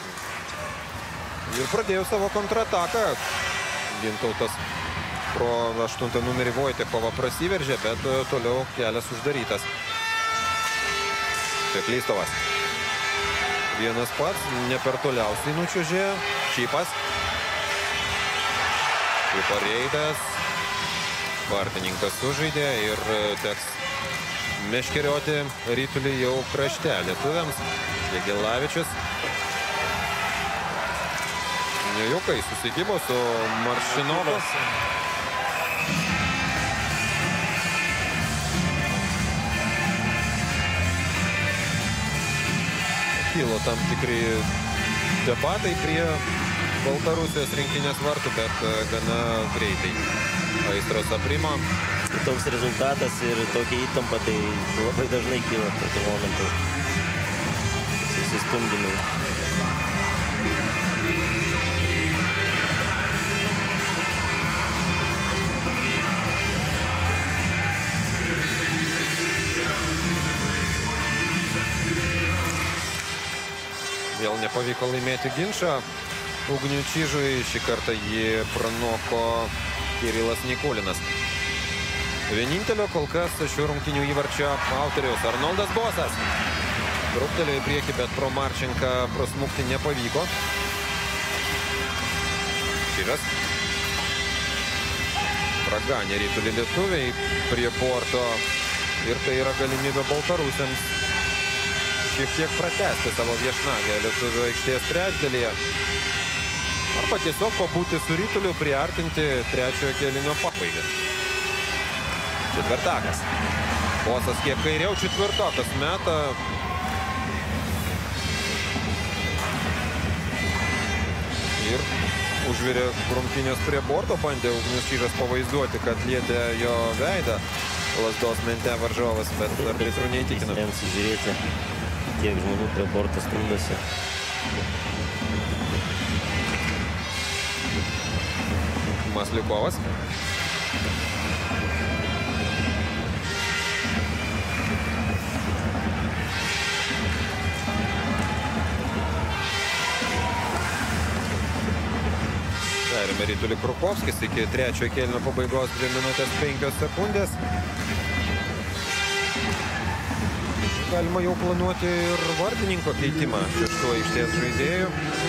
ir pradėjo savo kontrataką. Gintautas pro aštuntą numerį Vojtekovą prasiveržė, bet toliau kelias uždarytas. Peklystovas. Vienas pats, ne per toliausiai nučiuožė. Čipas. Pareidas. Vartininkas sužaidė ir teks meškerioti Rytulį jau krašte lietuviams. Jagelavičius. Nejukai susigybo su Maršinovas. Kilo tam tikri debatai prie Baltarusijos rinktinės vartų, bet gana greitai aistros aprimo. Toks rezultatas ir tokia įtampa, tai labai dažnai kyla tokiu momentu. Susistumdymai. Vėl nepavyko laimėti ginčą Ugniui Čižui. Šį kartą jį pranoko Kirilas Nikolinas. Vienintelio kol kas šių rungtynių įvarčio autorius Arnoldas Bosas. Truktelėjo į priekį, bet pro Marčenką prasmukti nepavyko. Šyras. Praganė Ritulį lietuviai prie borto. Ir tai yra galimybė baltarusiams šiek tiek pratęsti savo viešnagę lietuvių aikštės trečdalyje. Arba tiesiog pabūti su Rituliu, priartinti trečiojo kėlinio pabaigą. Četvirtakas. Bosas kiek kairiau, četvirtakas meta. Ir užvirė rungtynės prie borto, bandė Ugnius Šyras pavaizduoti, kad lietė jo veidą lazdos mente varžovas, bet arbitrų neįtikino. Jiems žiūrėti, tiek žmonių prie borto stumdosi. Masliukovas. Perėmė Ritulį Krukovskis iki trečiojo kėlinio pabaigos dvi minutės penkios sekundės. Galima jau planuoti ir vartininko keitimą šeštų aikštės žaidėjų.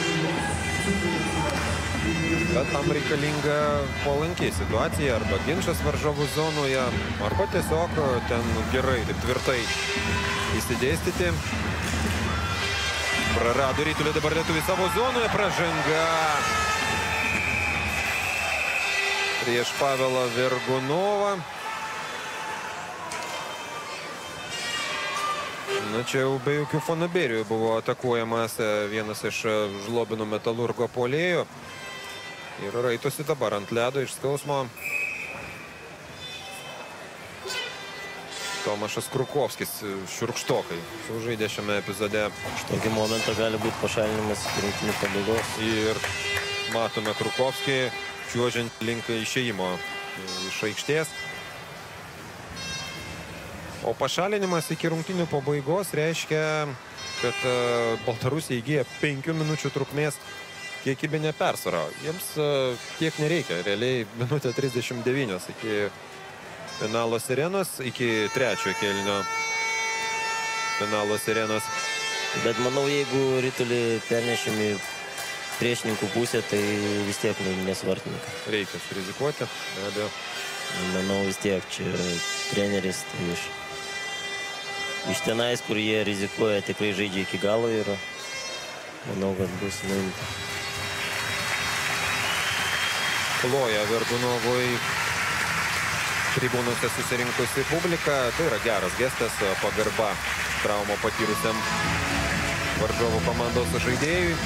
Bet tam reikalinga palankiai situacija arba ginčas varžovų zonoje, arba tiesiog ten gerai, taip tvirtai įsidėstyti. Prarado Ritulį dabar lietuviai savo zonoje, pražanga prieš Pavelą Vergunovą. Na, čia jau be jokių fanaberijų buvo atakuojamas vienas iš Žlobino Metalurgo puolėjų. Ir raitosi dabar ant ledo iš skausmo. Tomašas Krukovskis šiurkštokai sužaidė šiame epizode. Tokį momentą gali būti pašalinimas rungtynių pabaigos. Ir matome Krukovskį čiuožiant link išėjimo iš aikštės. O pašalinimas iki rungtynių pabaigos reiškia, kad Baltarusija įgyja penkių minučių trukmės kiekybinę persvarą. Jiems tiek nereikia. Realiai minutė trisdešimt devynios iki finalo sirenos, iki trečiojo kėlinio finalo sirenos. Bet manau, jeigu Ritulį pernešim į priešininkų pusę, tai vis tiek nesvartininkai. Reikia rizikuoti, be abejo. Manau, vis tiek čia treneris tai iš, iš tenais, kur jie rizikuoja, tikrai žaidžia iki galo ir manau, kad bus nuimta. Ploja Vergunovui tribūnose susirinkusi publika. Tai yra geras gestas, pagarba traumą patyrusiam varžovų komandos žaidėjui.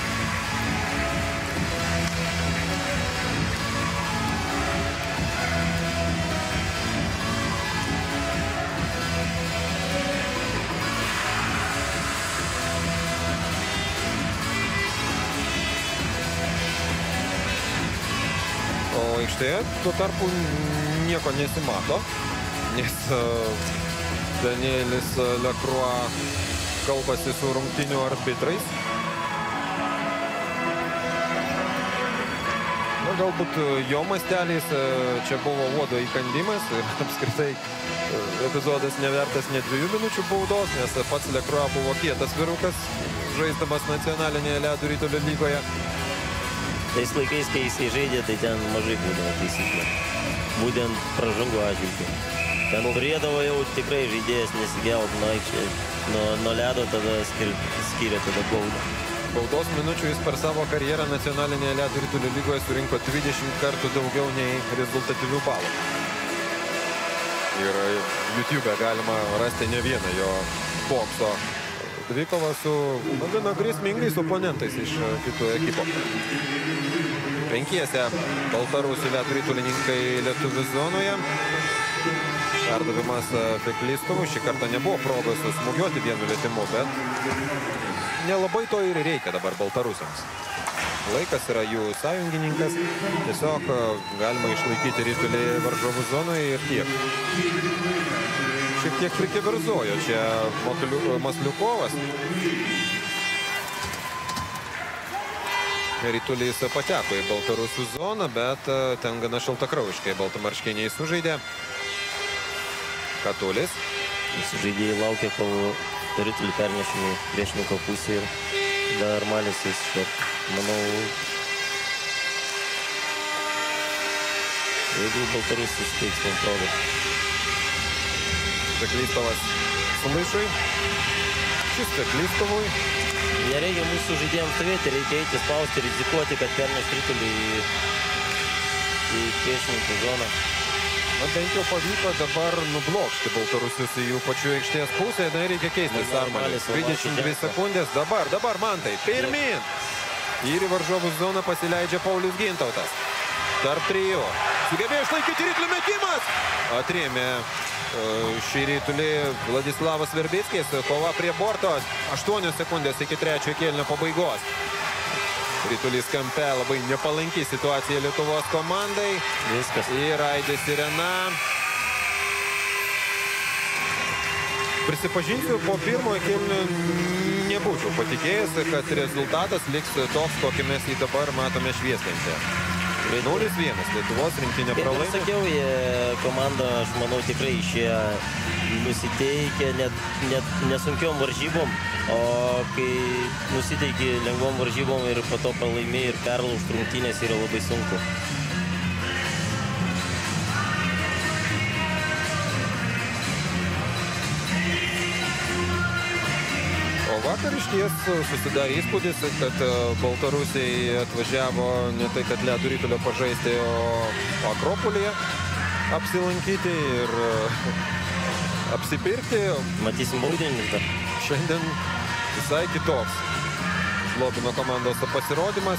Aikštėje tuo tarpu nieko nesimato, nes Danielis Lecroix kalbasi su rungtynių arbitrais. Na, galbūt jo masteliais čia buvo uodo įkandimas ir apskritai epizodas nevertas net dviejų minučių baudos, nes pats Lecroix buvo kietas vyrukas, žaisdamas nacionalinėje ledo ritulio lygoje. Tais laikais, kai jisai žaidė, tai ten mažai būdavo taisyklė. Būtent pražangų atžvilgiu. Ten turėdavo jau tikrai žaidėjas nesigelt nuo aikštės, nuo, nuo ledo, tada skir, skyrė tada baudą. Baudos minučių jis per savo karjerą nacionalinėje ledo ritulio lygoje surinko dvidešimt kartų daugiau nei rezultatyvių balų. Ir YouTube galima rasti ne vieną jo bokso dvikovą su gana grėsmingais oponentais iš kitų ekipų. Penkiese baltarusių ledo ritulininkai lietuvių zonoje. Perdavimas Feklistovui. Šį kartą nebuvo progos smūgiuoti vienu lietimu, bet nelabai to ir reikia dabar baltarusiams. Laikas yra jų sąjungininkas. Tiesiog galima išlaikyti ritulį varžovų zonoje ir tiek. Šiek tiek prikiverzojo čia Masliukovas. Ritulys pateko į baltarusių zoną, bet ten gana šaltakraujiškai baltamarškiniai sužaidė. Katulis. Visi žaidėjai laukia, kol ritulį pernešim į priešininko pusę ir dar Armalis jis, manau, jeigu Baltarusis suteiks man progą. Feklystovas Slušui. Šis Feklystovui. Nereikia mūsų žaidėjams stovėti, reikia eiti, spausti, rizikuoti, kad perneš ritulį į, į priešininkų zoną. Na, bent jau pavyko dabar nublokšti Baltarusius į jų pačių aikštės pusę. Na, reikia keistis Armalis. dvidešimt dvi sekundės. Dabar, dabar, Mantai. Pirmin. Ir į varžovų zoną pasileidžia Paulius Gintautas. Tarp trijų. Sugebėjo išlaikyti ritulį metimas. Atrėmė šį ritulį Vladislavas Verbickis. Kova prie bortos. aštuonios sekundės iki trečiojo kėlinio pabaigos. Ritulys kampe, labai nepalanki situacija Lietuvos komandai. Viskas. Ir aidė sirena. Prisipažinsiu, po pirmojo kėlinio nebūčiau patikėjęs, kad rezultatas liks toks, kokį mes jį dabar matome švieslinti. nulis vienas Lietuvos rinktinė pralaimė. Kaip sakiau, jie komanda, aš manau, tikrai išėjo nusiteikę net, net nesunkiom varžybom, o kai nusiteikė lengvom varžybom ir po to pralaimė ir perlaužt rungtynės yra labai sunku. O vakar iš ties susidarė įspūdis, kad Baltarusiai atvažiavo ne tai, kad ledo ritulio pažaisti, o Akropolyje apsilankyti ir apsipirkti. Matysim baudinius dar. Šiandien visai kitoks Šlobino komandos pasirodymas.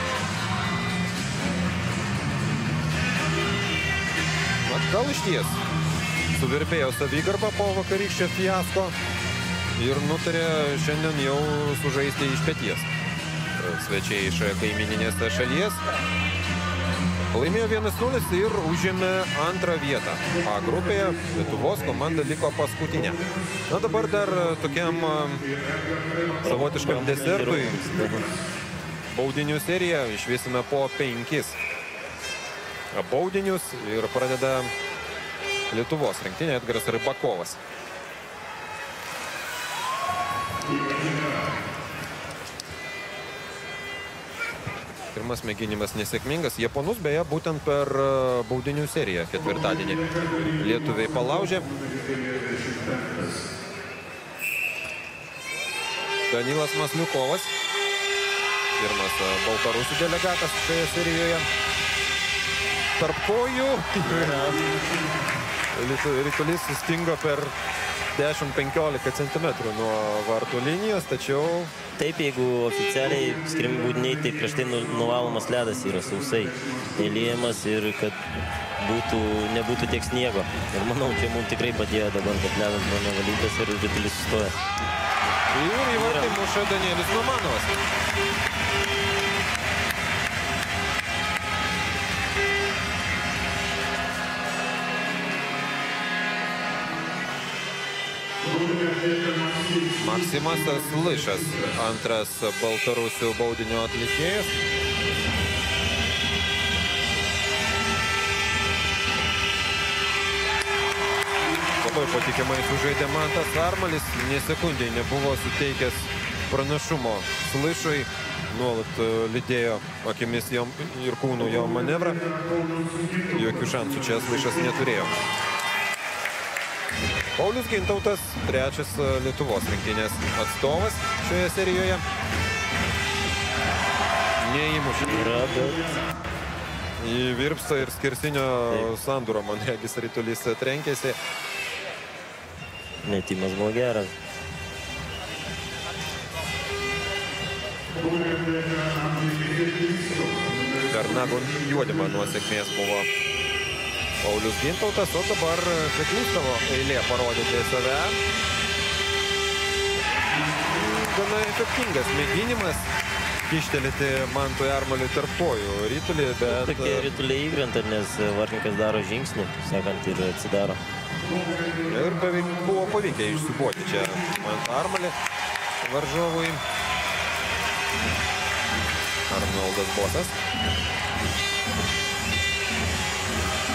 Na, gal iš ties suvirbėjo savigarba po vakarykščio fiasko ir nutarė šiandien jau sužaisti iš peties. Svečiai iš kaimininės šalies laimėjo vienas nulis ir užėmė antrą vietą. A grupėje Lietuvos komanda liko paskutinė. Na, dabar dar tokiam savotiškam desertui baudinių seriją išvysime po penkis baudinius ir pradeda Lietuvos rinktinė Edgaras Rybakovas. Pirmas mėginimas nesėkmingas. Japonus beje būtent per baudinių seriją ketvirtadienį lietuviai palaužė. Danilas Masliukovas, pirmas baltarusių delegatas šioje serijoje. Tarp kojų ritulys sustingo per dešimt penkiolika centimetrų nuo vartų linijos, tačiau... Taip, jeigu oficialiai skiriami baudiniai, tai prieš tai nuvalomas ledas yra sausai, neliejamas ir kad būtų, nebūtų tiek sniego. Ir manau, čia mums tikrai padėjo dabar, kad ledas buvo nevalytas ir ritulys sustoja. Ir į vartį muša Danielis Numanovas. Maksimas Slišas, antras baltarusių baudinio atlikėjas. Labai patikimai sužaidė Mantas Armalis, nė sekundėj nebuvo suteikęs pranašumo Slišui, nuolat lydėjo akimis jo, ir kūnų jo manevrą. Jokių šansų čia Slišas neturėjo. Paulius Gintautas, trečias Lietuvos rinktinės atstovas šioje serijoje. Neįmušė. Į virpstą ir skersinio sandūro, man regis, ritulys trenkėsi. Metimas buvo geras. Per nago juodimą nuo sėkmės buvo Paulius Gintautas, o dabar Feklystovo eilė parodyti save. Gana efektingas mėginimas kištelėti Mantui Armaliui tarp kojų ritulį, bet... Tokie rituliai įkrenta, nes vartininkas daro žingsnį, sekant ir atsidaro. Ir beveik buvo pavykę išsibuoti čia Mantą Armalį varžovui. Arnoldas Bosas.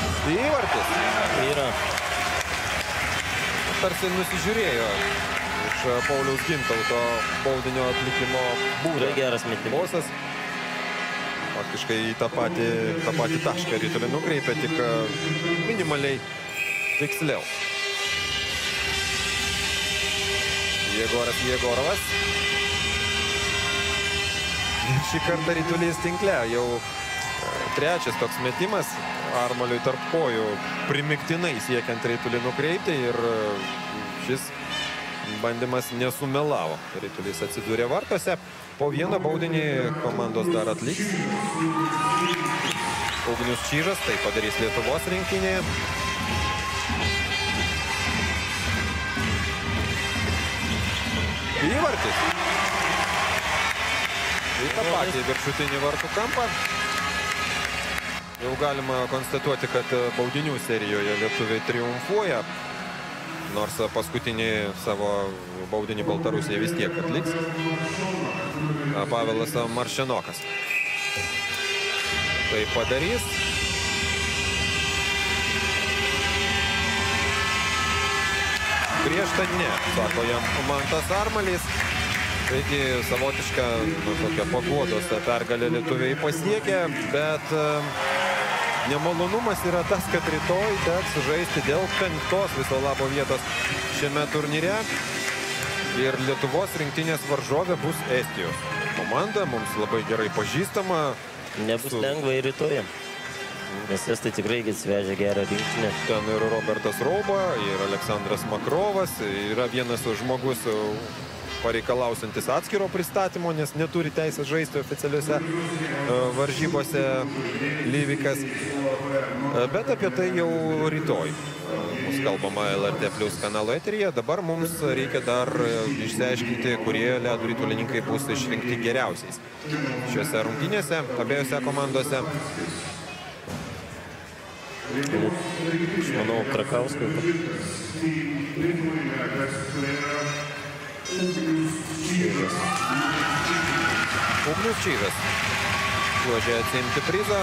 Įvartis. Yra. Tarsi nusižiūrėjo iš Pauliaus Gintauto baudinio atlikimo būdą. Geras metimas. Bosas faktiškai į tą patį, tą patį tašką Ritulį nukreipia, tik minimaliai tiksliau. Jegoras Jegorovas. Šį kartą Ritulys tinkle. Jau trečias toks metimas. Armaliui tarp kojų primiktinai siekiant Ritulį nukreipti ir šis bandymas nesumelavo. Ritulys atsidūrė vartuose. Po vieną baudinį komandos dar atliks. Ugnius Čyžas tai padarys Lietuvos rinktinėje. Įvartis. Į tą patį viršutinį vartų kampą. Jau galima konstatuoti, kad baudinių serijoje lietuviai triumfuoja. Nors paskutinį savo baudinį Baltarusija vis tiek atliks. Pavelas Maršenokas tai padarys. Griežta ne, sako jam Mantas Armalis. Taigi savotiška nu, tokia paguodos pergalė lietuviai pasiekė, bet nemalonumas yra tas, kad rytoj teks žaisti dėl penktos viso labo vietos šiame turnyre. Ir Lietuvos rinktinės varžovė bus Estijos komanda, mums labai gerai pažįstama. Nebus su... lengva ir rytoj, nes estai tikrai svežia gerą rinktinę. Ten ir Robertas Rauba, ir Aleksandras Makrovas, yra vienas žmogus pareikalausiantis atskiro pristatymo, nes neturi teisės žaisti oficialiuose varžybose Lyvikas. Bet apie tai jau rytoj bus kalbama L R T Plus kanalo eteryje. Dabar mums reikia dar išsiaiškinti, kurie ledo ritulininkai bus išrinkti geriausiais šiuose rungtynėse, abiejose komandose. Aš manau, Krakauskas. Ugnius Čyžas čiuožė atsiimti prizą.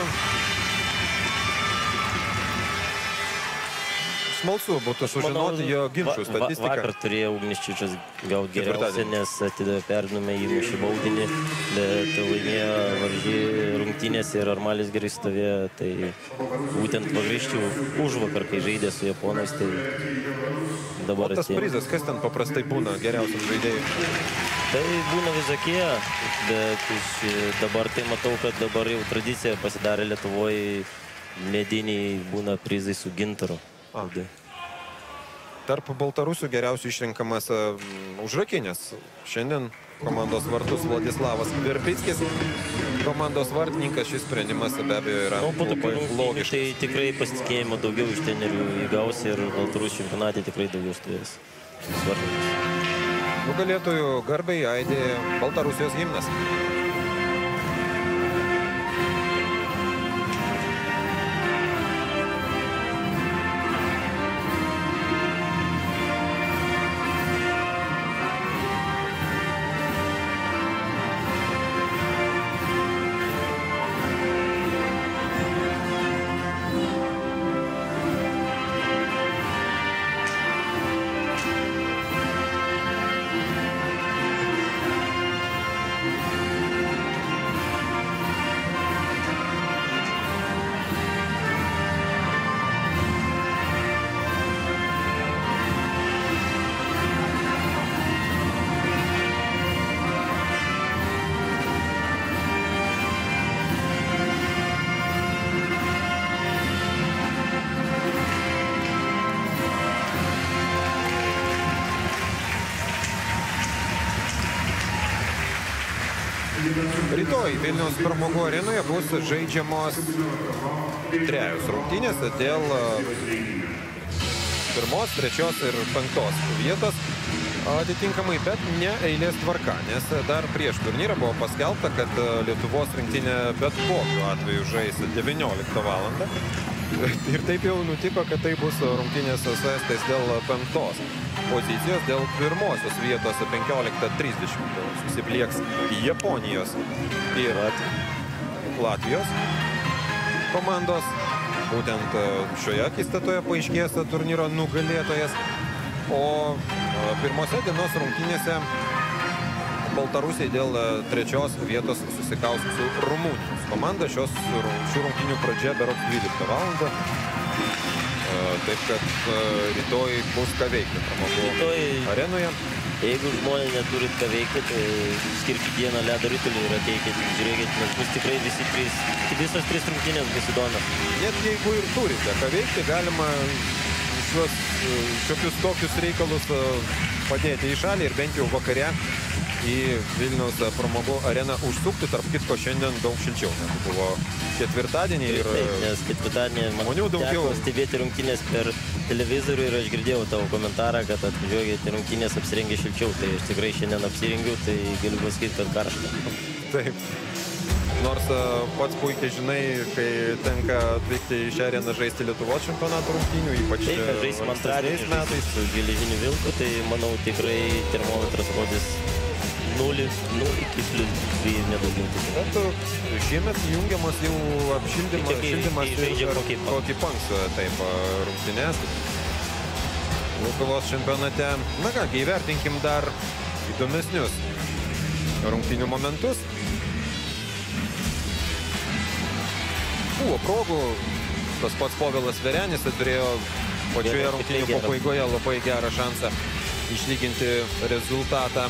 Smalsu būtų sužinoti jo ginčių statistiką. Vakar turėjo Ugnius Čyžas gauti geriausią, nes atidavė perdavimą į mušį baudinį, bet laimėjo varžy rungtynės ir Armalis gerai stovėjo. Tai būtent pagrįžčiau už vakar, kai žaidė su japonais, tai dabar o tas atėjo. prizas, kas ten paprastai būna geriausiam žaidėjui? Tai būna visokie, bet dabar tai matau, kad dabar jau tradicija pasidarė Lietuvoje, mediniai būna prizai su gintaru. A. Tarp baltarusių geriausių išrinkamas uh, Užrakinės. Šiandien komandos vartus Vladislavas Virpickis. Komandos vartininkas, šis sprendimas be abejo yra nu, labai logiškas. Tai tikrai pasitikėjimo daugiau iš trenerių įgaus ir Baltarusijos čempionate tikrai daugiau stovės. Nugalėtojų garbai aidi Baltarusijos himnas. Rytoj Vilniaus pramogų arenoje bus žaidžiamos trejos rungtynės dėl pirmos, trečios ir penktos vietos atitinkamai, bet ne eilės tvarka, nes dar prieš turnyrą buvo paskelbta, kad Lietuvos rinktinė bet kokiu atveju žais devynioliktą valandą. Ir taip jau nutiko, kad tai bus rungtynės su estais dėl penktos pozicijos, dėl pirmosios vietos penkioliktą trisdešimt susiplieks Japonijos ir Latvijos komandos. Būtent šioje akistatoje paaiškės turnyro nugalėtojas, o pirmose dienos rungtynėse Baltarusiai dėl trečios vietos susikaus su Rumunijos komanda. Šios, šių rungtynių pradžia berods dvyliktą valandą. Taip kad rytoj bus ką veikti pramogų arenoje. Jeigu žmonės neturit ką veikti, tai skirkit dieną ledo ritulį ir ateikit, žiūrėkit, nes bus tikrai visi trys, visos trys rungtynės bus įdomios. Net jeigu ir turite ką veikti, galima šios šiokius tokius reikalus padėti į šalį ir bent jau vakare į Vilniaus pramogų areną užsukti. Tarp kitko, šiandien daug šilčiau negu buvo ketvirtadienį. Ir taip, nes ketvirtadienį man teko stebėti rungtynės per televizorių ir aš girdėjau tavo komentarą, kad atvažiuokite rungtynės apsirengę šilčiau. Tai aš tikrai šiandien apsirengiau, tai galiu pasakyti, kad karšta. Taip. Nors pats puikiai žinai, kai tenka atvykti į šią areną žaisti Lietuvos čempionato rungtynių, ypač taip, kad žaisim antradienį metais su Geležiniu Vilku, tai manau tikrai termometras rodys nulis, nu, iki plius dviejų nedauginti. Bet šiemet jungiamas jau apšildymas, šildymas ir kokį panks, taip, rungtynės. Lietuvos čempionate. Na ką, įvertinkim dar įdomesnius rungtynių momentus. Buvo progų, tas pats Povilas Verenis turėjo pačioje rungtynių pabaigoje labai gerą šansą išlyginti rezultatą.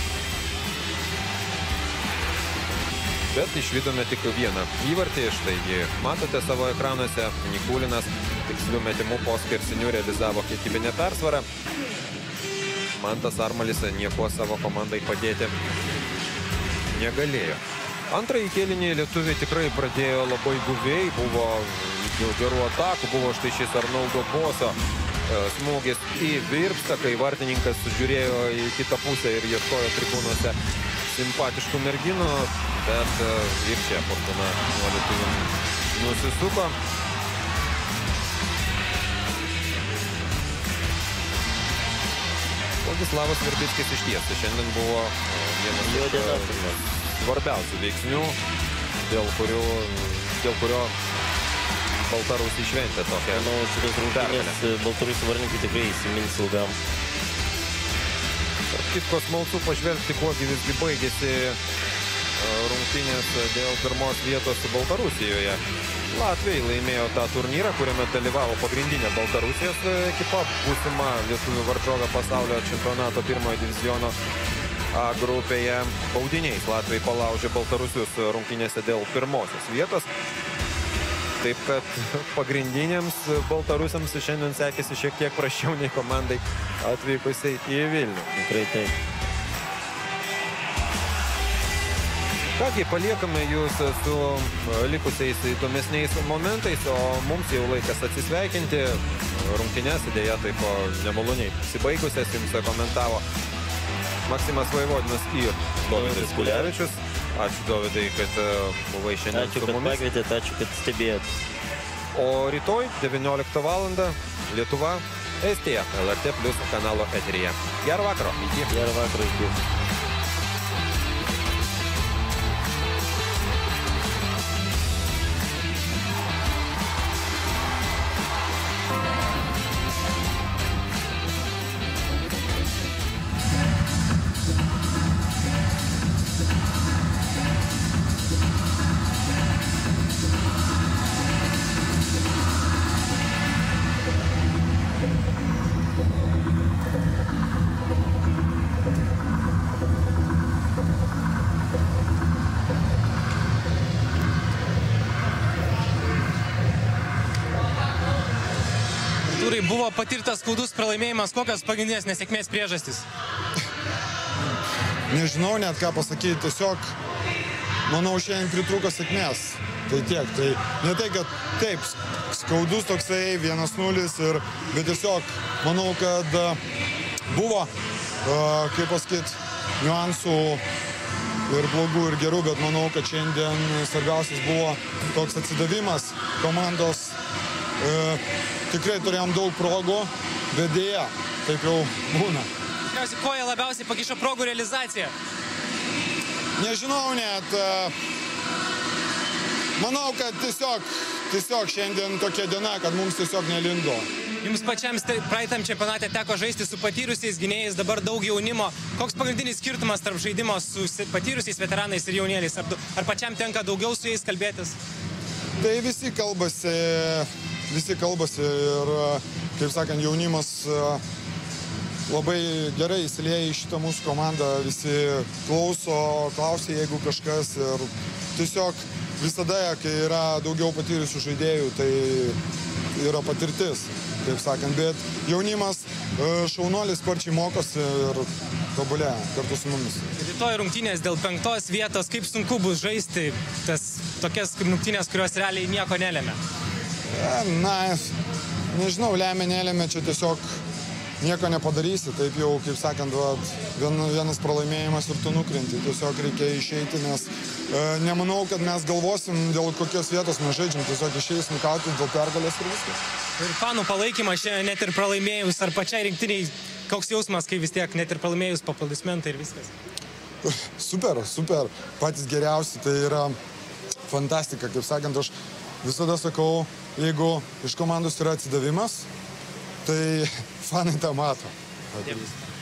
Bet išvydome tik vieną įvartį. Štai jį matote savo ekranuose. Nikulinas tikslių metimų po skersinių realizavo kiekybinę persvarą. Mantas Armalis nieko savo komandai padėti negalėjo. Antrąjį kėlinį lietuviai tikrai pradėjo labai guviai. Buvo gerų atakų. Buvo štai šis Arnoldo Boso smūgis į virpstą, kai vartininkas žiūrėjo į kitą pusę ir ieškojo tribūnose simpatiškų merginų, bet ir čia Fortuna nuo lietuvių nusisuko. Vladislavas Virbickis išties šiandien buvo vienas svarbiausių veiksnių, dėl kurio, dėl kurio Baltarusiai šventė tokią. Manau, šitas rungtynės Baltarusių vartininkai tikrai įsimins ilgam. Kitko smalsu pažvelgti, kuogi visgi baigėsi rungtynės dėl pirmos vietos Baltarusijoje. Latviai laimėjo tą turnyrą, kuriame dalyvavo pagrindinė Baltarusijos ekipa, būsima lietuvių varžovė pasaulio čempionato pirmojo diviziono A grupėje. Baudiniais Latviai palaužė Baltarusius rungtynėse dėl pirmosios vietos. Taip kad pagrindiniams baltarusiams šiandien sekėsi šiek tiek prasčiau nei komandai atvykusiai į Vilnių. Tikrai taip. Kągi, paliekame jūs su likusiais įdomesniais momentais, o mums jau laikas atsisveikinti. Rungtynės idėja taip nemaloniai pasibaigusias jums komentavo Maksimas Vaivodinas ir Dovydas Kulevičius. Ačiū, Dovydai, kad buvai šiandien su mumis. Ačiū, kad pakvietėt, ačiū, kad stebėjot. O rytoj devynioliktą valandą Lietuva, Estija, L R T Plus kanalo eteryje. Gerą vakarą. Iki. Gerą vakarą. Iki. Buvo patirtas skaudus pralaimėjimas, kokios pagrindinės nesėkmės priežastys? Nežinau net ką pasakyti, tiesiog manau šiandien pritrūko sėkmės. Tai tiek, tai ne tai, kad taip, skaudus toksai vienas nulis, ir, bet tiesiog manau, kad buvo, kaip pasakyti, niuansų ir blogų ir gerų, bet manau, kad šiandien svarbiausias buvo toks atsidavimas komandos. Tikrai turėjom daug progų, bet dėja, taip jau būna. Tikriausiai, ko jie labiausiai pakišo progų realizaciją? Nežinau net. Manau, kad tiesiog, tiesiog šiandien tokia diena, kad mums tiesiog nelindo. Jums pačiam praeitam čempionate teko žaisti su patyrusiais gynėjais, dabar daug jaunimo. Koks pagrindinis skirtumas tarp žaidimo su patyrusiais veteranais ir jaunėliais? Ar, ar pačiam tenka daugiau su jais kalbėtis? Tai visi kalbasi, visi kalbasi ir, kaip sakant, jaunimas labai gerai įsilieja į šitą mūsų komandą, visi klauso, klausia, jeigu kažkas ir tiesiog visada, kai yra daugiau patyrusių žaidėjų, tai yra patirtis, taip sakant, bet jaunimas šaunuolis sparčiai mokosi ir tobulėja kartu su mumis. Rytoj rungtynės dėl penktos vietos, kaip sunku bus žaisti tas tokias rungtynės, kurios realiai nieko nelėmė? Na, nežinau, lėmė, nelėmė, čia tiesiog nieko nepadarysi, taip jau, kaip sakant, vien, vienas pralaimėjimas ir tu nukrenti, tiesiog reikia išeiti, nes e, nemanau, kad mes galvosim, dėl kokios vietos mes žaidžiam, tiesiog išeis nukauti dėl pergalės ir viskas. Ir fanų palaikymas šiandien net ir pralaimėjus, ar pačiai rinktiniai, koks jausmas, kai vis tiek net ir pralaimėjus aplodismentai ir viskas? Super, super, patys geriausi, tai yra fantastika, kaip sakant, aš visada sakau, jeigu iš komandos yra atsidavimas, tai fanai tą mato.